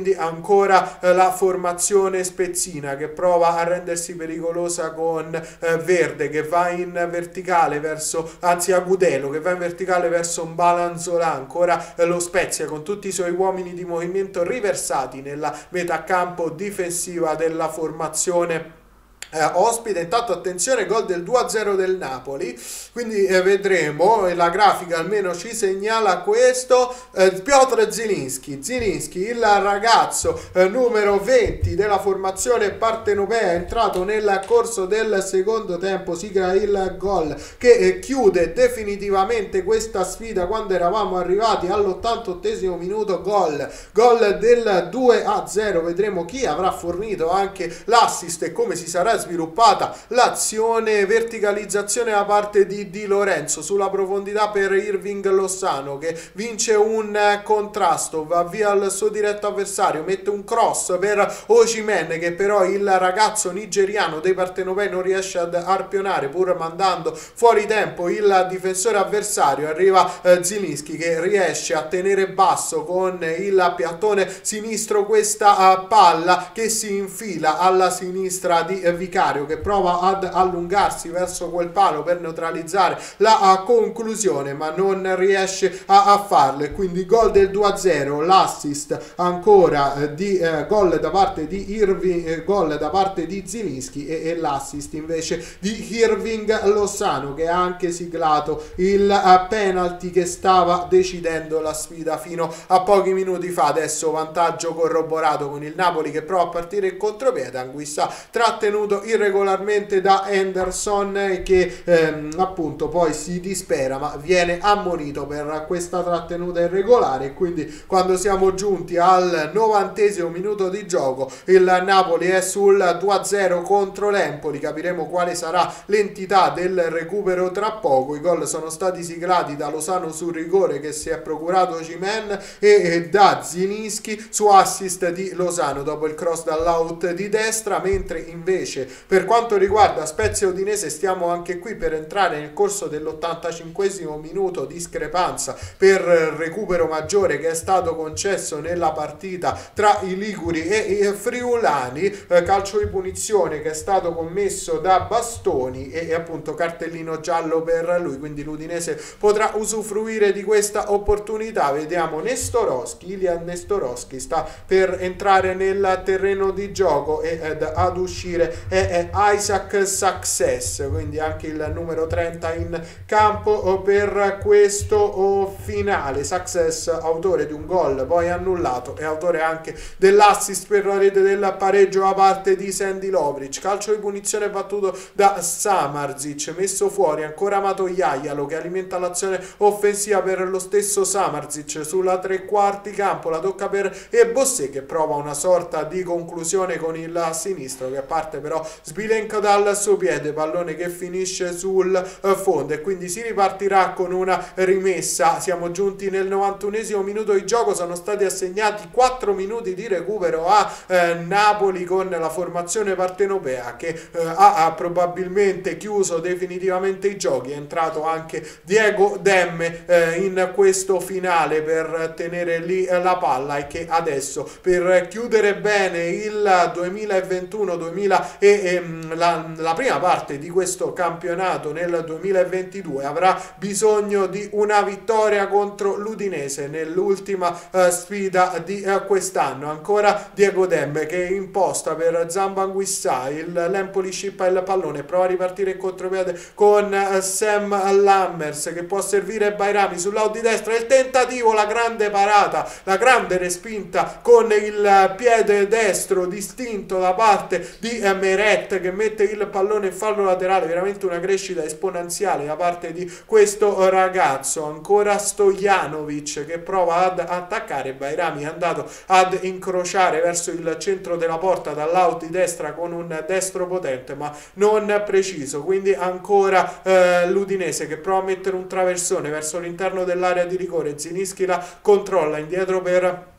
ancora eh, la formazione spezzina che prova a rendersi pericolosa con eh, Verde che va in verticale verso, anzi Agudelo che va in verticale verso Balanzolà, ancora eh, lo Spezia con tutti i suoi uomini di movimento riversati nella metà campo difensiva della formazione Eh, ospite. Intanto attenzione, gol del due a zero del Napoli, quindi eh, vedremo, e la grafica almeno ci segnala questo. eh, Piotr Zielinski, Zielinski il ragazzo eh, numero venti della formazione partenopea, è entrato nel corso del secondo tempo, sigla il gol che eh, chiude definitivamente questa sfida quando eravamo arrivati all'ottantottesimo minuto, gol, gol del due a zero. Vedremo chi avrà fornito anche l'assist e come si sarà sviluppata l'azione. Verticalizzazione da parte di Di Lorenzo sulla profondità per Irving Lozano che vince un contrasto, va via al suo diretto avversario, mette un cross per Osimhen che però il ragazzo nigeriano dei partenopei non riesce ad arpionare pur mandando fuori tempo il difensore avversario. Arriva eh, Zielinski che riesce a tenere basso con il piattone sinistro questa uh, palla che si infila alla sinistra di uh, Vicario che prova ad allungarsi verso quel palo per neutralizzare la uh, conclusione ma non riesce a, a farlo, e quindi gol del due a zero, l'assist ancora uh, di uh, gol da parte di Irving, uh, gol da parte di Zielinski e, e l'assist invece di Irving Lozano che ha anche siglato il uh, penalty che stava decidendo la sfida fino a pochi minuti fa. Adesso vantaggio corroborato con il Napoli che prova a partire in contropiede, Anguissa trattenuto irregolarmente da Henderson che ehm, appunto poi si dispera ma viene ammonito per questa trattenuta irregolare, e quindi quando siamo giunti al novantesimo minuto di gioco il Napoli è sul due a zero contro l'Empoli. Capiremo quale sarà l'entità del recupero tra poco. I gol sono stati siglati da Lozano sul rigore che si è procurato Osimhen e da Zielinski su assist di Lozano dopo il cross dall'out di destra, mentre invece per quanto riguarda Spezia Udinese stiamo anche qui per entrare nel corso dell'ottantacinquesimo minuto, discrepanza per recupero maggiore che è stato concesso nella partita tra i liguri e i friulani, eh, calcio di punizione che è stato commesso da Bastoni e, e appunto cartellino giallo per lui, quindi l'Udinese potrà usufruire di questa opportunità. Vediamo Nestorowski, Ilian Nestorowski sta per entrare nel terreno di gioco e ed ad uscire è, è Isaac Success, quindi anche il numero trenta in campo per questo finale. Success, autore di un gol poi annullato e autore anche dell'assist per la rete del pareggio da parte di Sandy Lovric. Calcio di punizione battuto da Samardzic, messo fuori ancora Matoiaialo che alimenta l'azione offensiva per lo stesso Samardzic sulla tre quarti campo, la tocca per Bossé che prova una sorta di conclusione con il sinistro che parte però sbilenca dal suo piede, pallone che finisce sul fondo e quindi si ripartirà con una rimessa. Siamo giunti nel novantunesimo minuto di gioco, sono stati assegnati quattro minuti di recupero a eh, Napoli con la formazione partenopea che eh, ha, ha probabilmente chiuso definitivamente i giochi. È entrato anche Diego Demme eh, in questo finale per tenere lì eh, la palla e che adesso per chiudere bene il duemilaventuno duemila e ehm, la, la prima parte di questo campionato nel duemilaventidue avrà bisogno di una vittoria contro l'Udinese nell'ultima eh, sfida di eh, quest'anno. Ancora Diego Demme che imposta per Zambanguissà, il l'Empoli scippa il pallone, prova a ripartire in contropiede con eh, Sam Lammers che può servire Bairami sull'out di destra, il tentativo, la grande parata, la grande respinta con il piede destro distinto da parte di eh, Meret che mette il pallone in fallo laterale. Veramente una crescita esponenziale da parte di questo ragazzo. Ancora Stojanovic che prova ad attaccare, Bairami è andato ad incrociare verso il centro della porta dall'out di destra con un destro potente ma non preciso, quindi ancora eh, l'Udinese che prova a mettere un traversone verso l'interno dell'area di rigore. Zielinski la controlla indietro per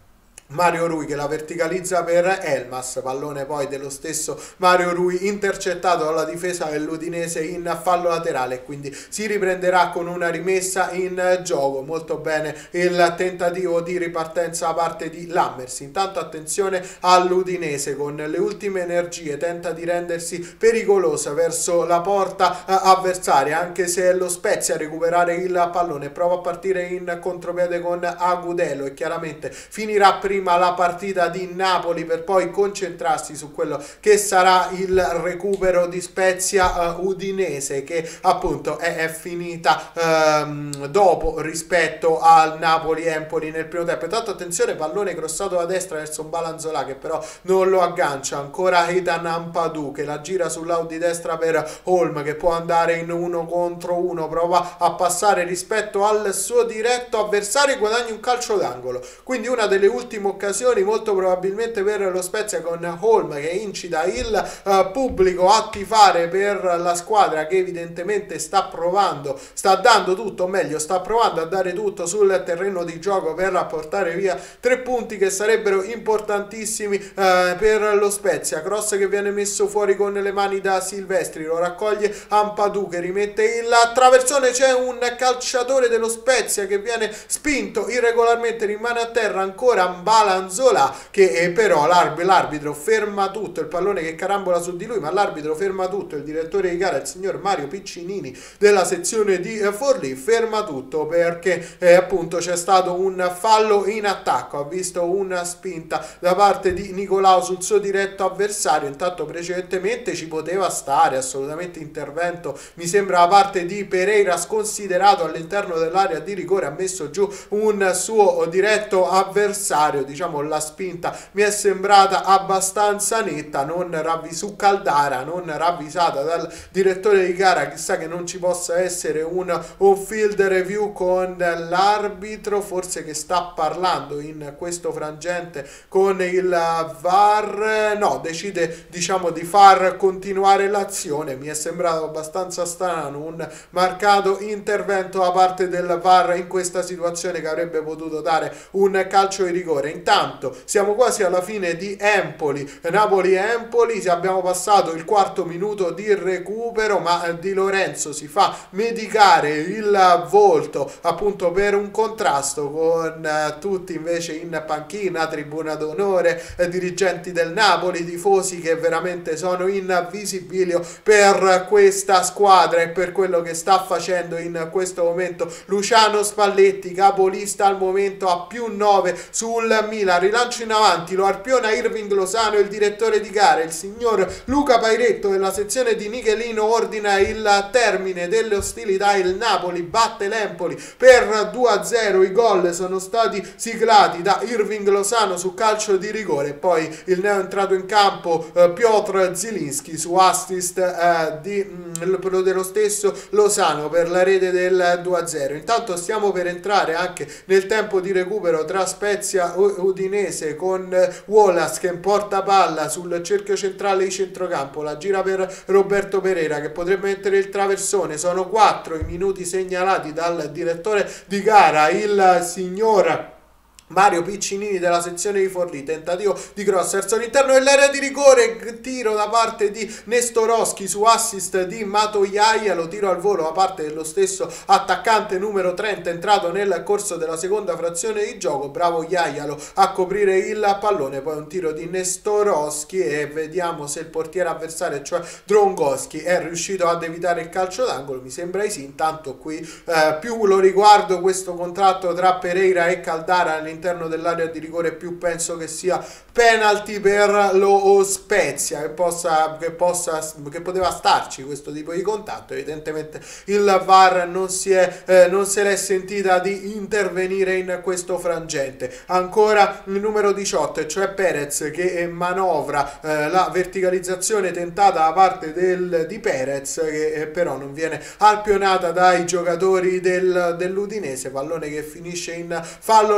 Mario Rui che la verticalizza per Elmas, pallone poi dello stesso Mario Rui intercettato dalla difesa dell'Udinese in fallo laterale, quindi si riprenderà con una rimessa in gioco. Molto bene il tentativo di ripartenza da parte di Lammers. Intanto attenzione all'Udinese, con le ultime energie tenta di rendersi pericolosa verso la porta eh, avversaria, anche se è lo Spezia a recuperare il pallone, prova a partire in contropiede con Agudelo e chiaramente finirà prima prima la partita di Napoli per poi concentrarsi su quello che sarà il recupero di Spezia uh, Udinese, che appunto è, è finita um, dopo rispetto al Napoli-Empoli nel primo tempo. Intanto attenzione, pallone crossato da destra verso Balanzolà che però non lo aggancia, ancora Eitan Ampadu che la gira sul lato di destra per Holm che può andare in uno contro uno, prova a passare rispetto al suo diretto avversario e guadagna un calcio d'angolo, quindi una delle ultime occasioni molto probabilmente per lo Spezia, con Holm che incita il uh, pubblico a tifare per la squadra che evidentemente sta provando, sta dando tutto, o meglio sta provando a dare tutto sul terreno di gioco per portare via tre punti che sarebbero importantissimi uh, per lo Spezia. Cross che viene messo fuori con le mani da Silvestri, lo raccoglie Ampadu che rimette il traversone, c'è un calciatore dello Spezia che viene spinto irregolarmente, rimane a terra ancora Balanzolà che eh, però l'arbitro ferma tutto, il pallone che carambola su di lui, ma l'arbitro ferma tutto, il direttore di gara, il signor Mario Piccinini della sezione di eh, Forlì, ferma tutto perché eh, appunto c'è stato un fallo in attacco, ha visto una spinta da parte di Nicolao sul suo diretto avversario. Intanto precedentemente ci poteva stare assolutamente intervento, mi sembra da parte di Pereira, sconsiderato all'interno dell'area di rigore, ha messo giù un suo diretto avversario. Diciamo la spinta mi è sembrata abbastanza netta, non ravvisu Caldara, non ravvisata dal direttore di gara. Chissà che non ci possa essere un on-field review con l'arbitro, forse che sta parlando in questo frangente con il V A R, no, decide diciamo di far continuare l'azione. Mi è sembrato abbastanza strano un marcato intervento da parte del V A R in questa situazione che avrebbe potuto dare un calcio di rigore. Intanto siamo quasi alla fine di Empoli Napoli-Empoli, abbiamo passato il quarto minuto di recupero, ma Di Lorenzo si fa medicare il volto appunto per un contrasto con eh, tutti invece in panchina, tribuna d'onore, eh, dirigenti del Napoli, tifosi che veramente sono in visibilio per questa squadra e per quello che sta facendo in questo momento Luciano Spalletti, capolista al momento a più nove sul Milan. Rilancio in avanti, lo arpiona Irving Lozano, il direttore di gara, il signor Luca Pairetto della sezione di Michelino ordina il termine delle ostilità, il Napoli batte l'Empoli per due a zero, i gol sono stati siglati da Irving Lozano su calcio di rigore e poi il neo entrato in campo eh, Piotr Zielinski su assist eh, di, mh, dello stesso Lozano per la rete del due a zero. Intanto stiamo per entrare anche nel tempo di recupero tra Spezia Udinese, con Wallace che porta palla sul cerchio centrale di centrocampo, la gira per Roberto Pereira che potrebbe mettere il traversone. Sono quattro i minuti segnalati dal direttore di gara, il signor Mario Piccinini della sezione di Forlì. Tentativo di cross verso l'interno dell'area di rigore, tiro da parte di Nestorowski su assist di Matoiaia, lo tiro al volo da parte dello stesso attaccante numero trenta entrato nel corso della seconda frazione di gioco. Bravo Iaialo a coprire il pallone, poi un tiro di Nestorowski e vediamo se il portiere avversario, cioè Drongowski, è riuscito ad evitare il calcio d'angolo. Mi sembra di sì. Intanto qui eh, più lo riguardo questo contratto tra Pereira e Caldara all'interno all'interno dell'area di rigore, più penso che sia penalty per lo Spezia, che possa, che possa che poteva starci questo tipo di contatto. Evidentemente il V A R non si è eh, non se l'è sentita di intervenire in questo frangente. Ancora il numero diciotto, cioè Perez, che manovra eh, la verticalizzazione tentata da parte del, di Perez, che eh, però non viene arpionata dai giocatori del, dell'Udinese. Pallone che finisce in fallo laterale.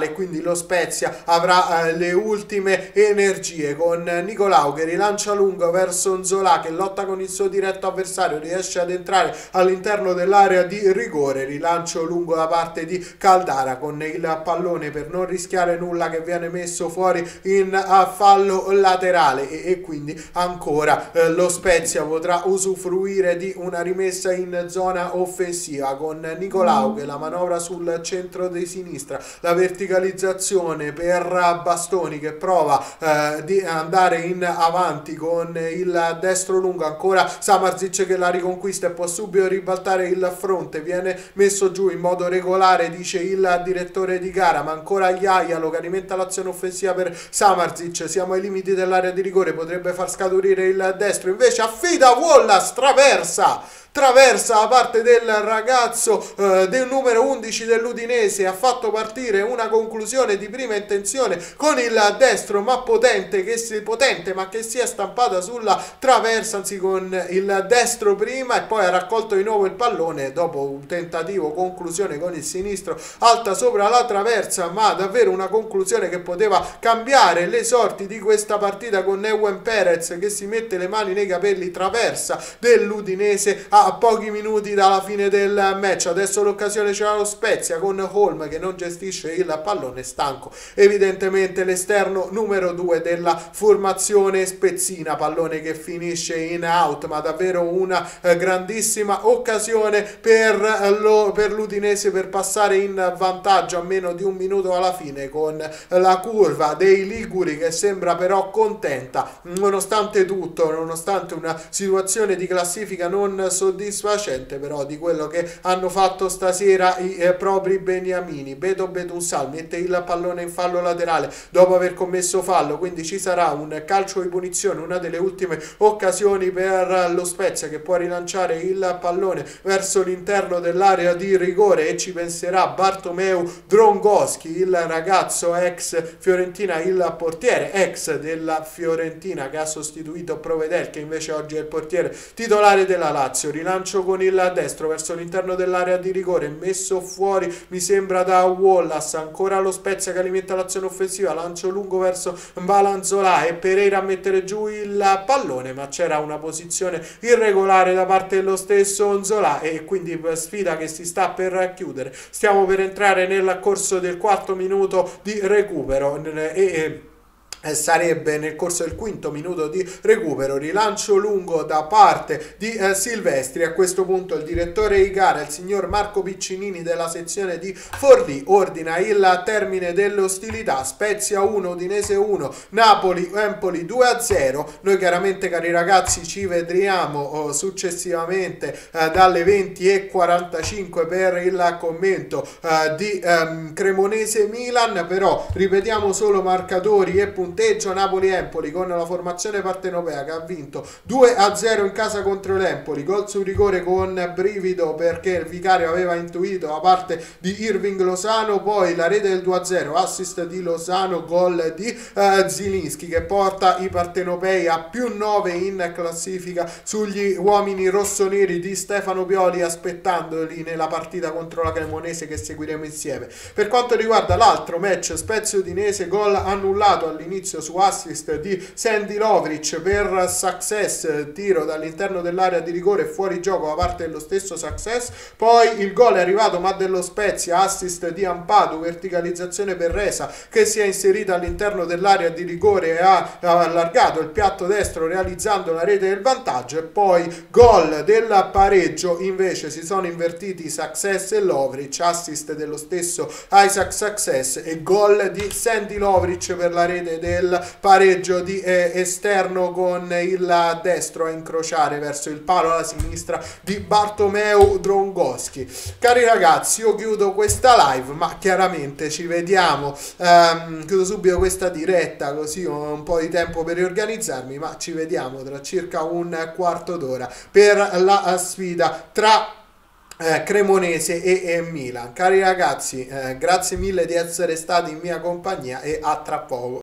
laterale, quindi lo Spezia avrà eh, le ultime energie con Nicolau che rilancia lungo verso Nzola, che lotta con il suo diretto avversario, riesce ad entrare all'interno dell'area di rigore, rilancio lungo da parte di Caldara con il pallone per non rischiare nulla che viene messo fuori in a fallo laterale e, e quindi ancora eh, lo Spezia potrà usufruire di una rimessa in zona offensiva con Nicolau che la manovra sul centro di sinistra, la verticalizzazione per Bastoni che prova eh, di andare in avanti con il destro lungo, ancora Samardzic che la riconquista e può subito ribaltare il fronte, viene messo giù in modo regolare dice il direttore di gara, ma ancora Jajalo che alimenta l'azione offensiva per Samardzic, siamo ai limiti dell'area di rigore, potrebbe far scaturire il destro, invece affida Wallace, traversa traversa da parte del ragazzo eh, del numero undici dell'Udinese, ha fatto partire una conclusione di prima intenzione con il destro ma potente che si, potente ma che si è stampata sulla traversa, anzi con il destro prima e poi ha raccolto di nuovo il pallone dopo un tentativo conclusione con il sinistro alta sopra la traversa, ma davvero una conclusione che poteva cambiare le sorti di questa partita con Ewen Perez che si mette le mani nei capelli, traversa dell'Udinese a a pochi minuti dalla fine del match. Adesso l'occasione c'è lo Spezia con Holm che non gestisce il pallone, stanco evidentemente l'esterno numero due della formazione spezzina, pallone che finisce in out, ma davvero una eh, grandissima occasione per lo, per l'Udinese per passare in vantaggio a meno di un minuto alla fine, con la curva dei liguri che sembra però contenta nonostante tutto, nonostante una situazione di classifica non soddisfacente soddisfacente però di quello che hanno fatto stasera i eh, propri beniamini. Beto Betunsal mette il pallone in fallo laterale dopo aver commesso fallo, quindi ci sarà un calcio di punizione, una delle ultime occasioni per lo Spezia che può rilanciare il pallone verso l'interno dell'area di rigore e ci penserà Bartomeu Drongoschi, il ragazzo ex Fiorentina, il portiere ex della Fiorentina che ha sostituito Provedel che invece oggi è il portiere titolare della Lazio. Rilancio con il destro verso l'interno dell'area di rigore, messo fuori mi sembra da Wallace, ancora lo Spezia che alimenta l'azione offensiva, lancio lungo verso Balanzola e Pereira a mettere giù il pallone, ma c'era una posizione irregolare da parte dello stesso Nzola e quindi sfida che si sta per chiudere. Stiamo per entrare nel corso del quarto minuto di recupero e, e sarebbe nel corso del quinto minuto di recupero, rilancio lungo da parte di eh, Silvestri. A questo punto il direttore di gara, il signor Marco Piccinini della sezione di Forlì, ordina il termine delle ostilità. Spezia uno, Udinese uno, Napoli Empoli due a zero. Noi chiaramente, cari ragazzi, ci vedremo oh, successivamente eh, dalle venti e quarantacinque per il commento eh, di ehm, Cremonese Milan, però ripetiamo solo marcatori e punti. Punteggio Napoli-Empoli con la formazione partenopea che ha vinto due a zero in casa contro l'Empoli, gol su rigore con brivido perché il vicario aveva intuito da parte di Irving Lozano, poi la rete del due a zero, assist di Lozano, gol di uh, Zilinski che porta i partenopei a più nove in classifica sugli uomini rossoneri di Stefano Pioli, aspettandoli nella partita contro la Cremonese che seguiremo insieme. Per quanto riguarda l'altro match Spezia Udinese, gol annullato all'inizio su assist di Sandy Lovric per Success, tiro dall'interno dell'area di rigore fuori gioco da parte dello stesso Success, poi il gol è arrivato ma dello Spezia, assist di Ampadu, verticalizzazione per Resa che si è inserita all'interno dell'area di rigore e ha allargato il piatto destro realizzando la rete del vantaggio, e poi gol del pareggio, invece si sono invertiti Success e Lovric, assist dello stesso Isaac Success e gol di Sandy Lovric per la rete del pareggio di eh, esterno con il destro a incrociare verso il palo alla sinistra di Bartomeu Drongoschi. Cari ragazzi, io chiudo questa live, ma chiaramente ci vediamo, ehm, chiudo subito questa diretta così ho un po' di tempo per riorganizzarmi, ma ci vediamo tra circa un quarto d'ora per la sfida tra Eh, Cremonese e, e Milan. Cari ragazzi, eh, grazie mille di essere stati in mia compagnia e a tra poco.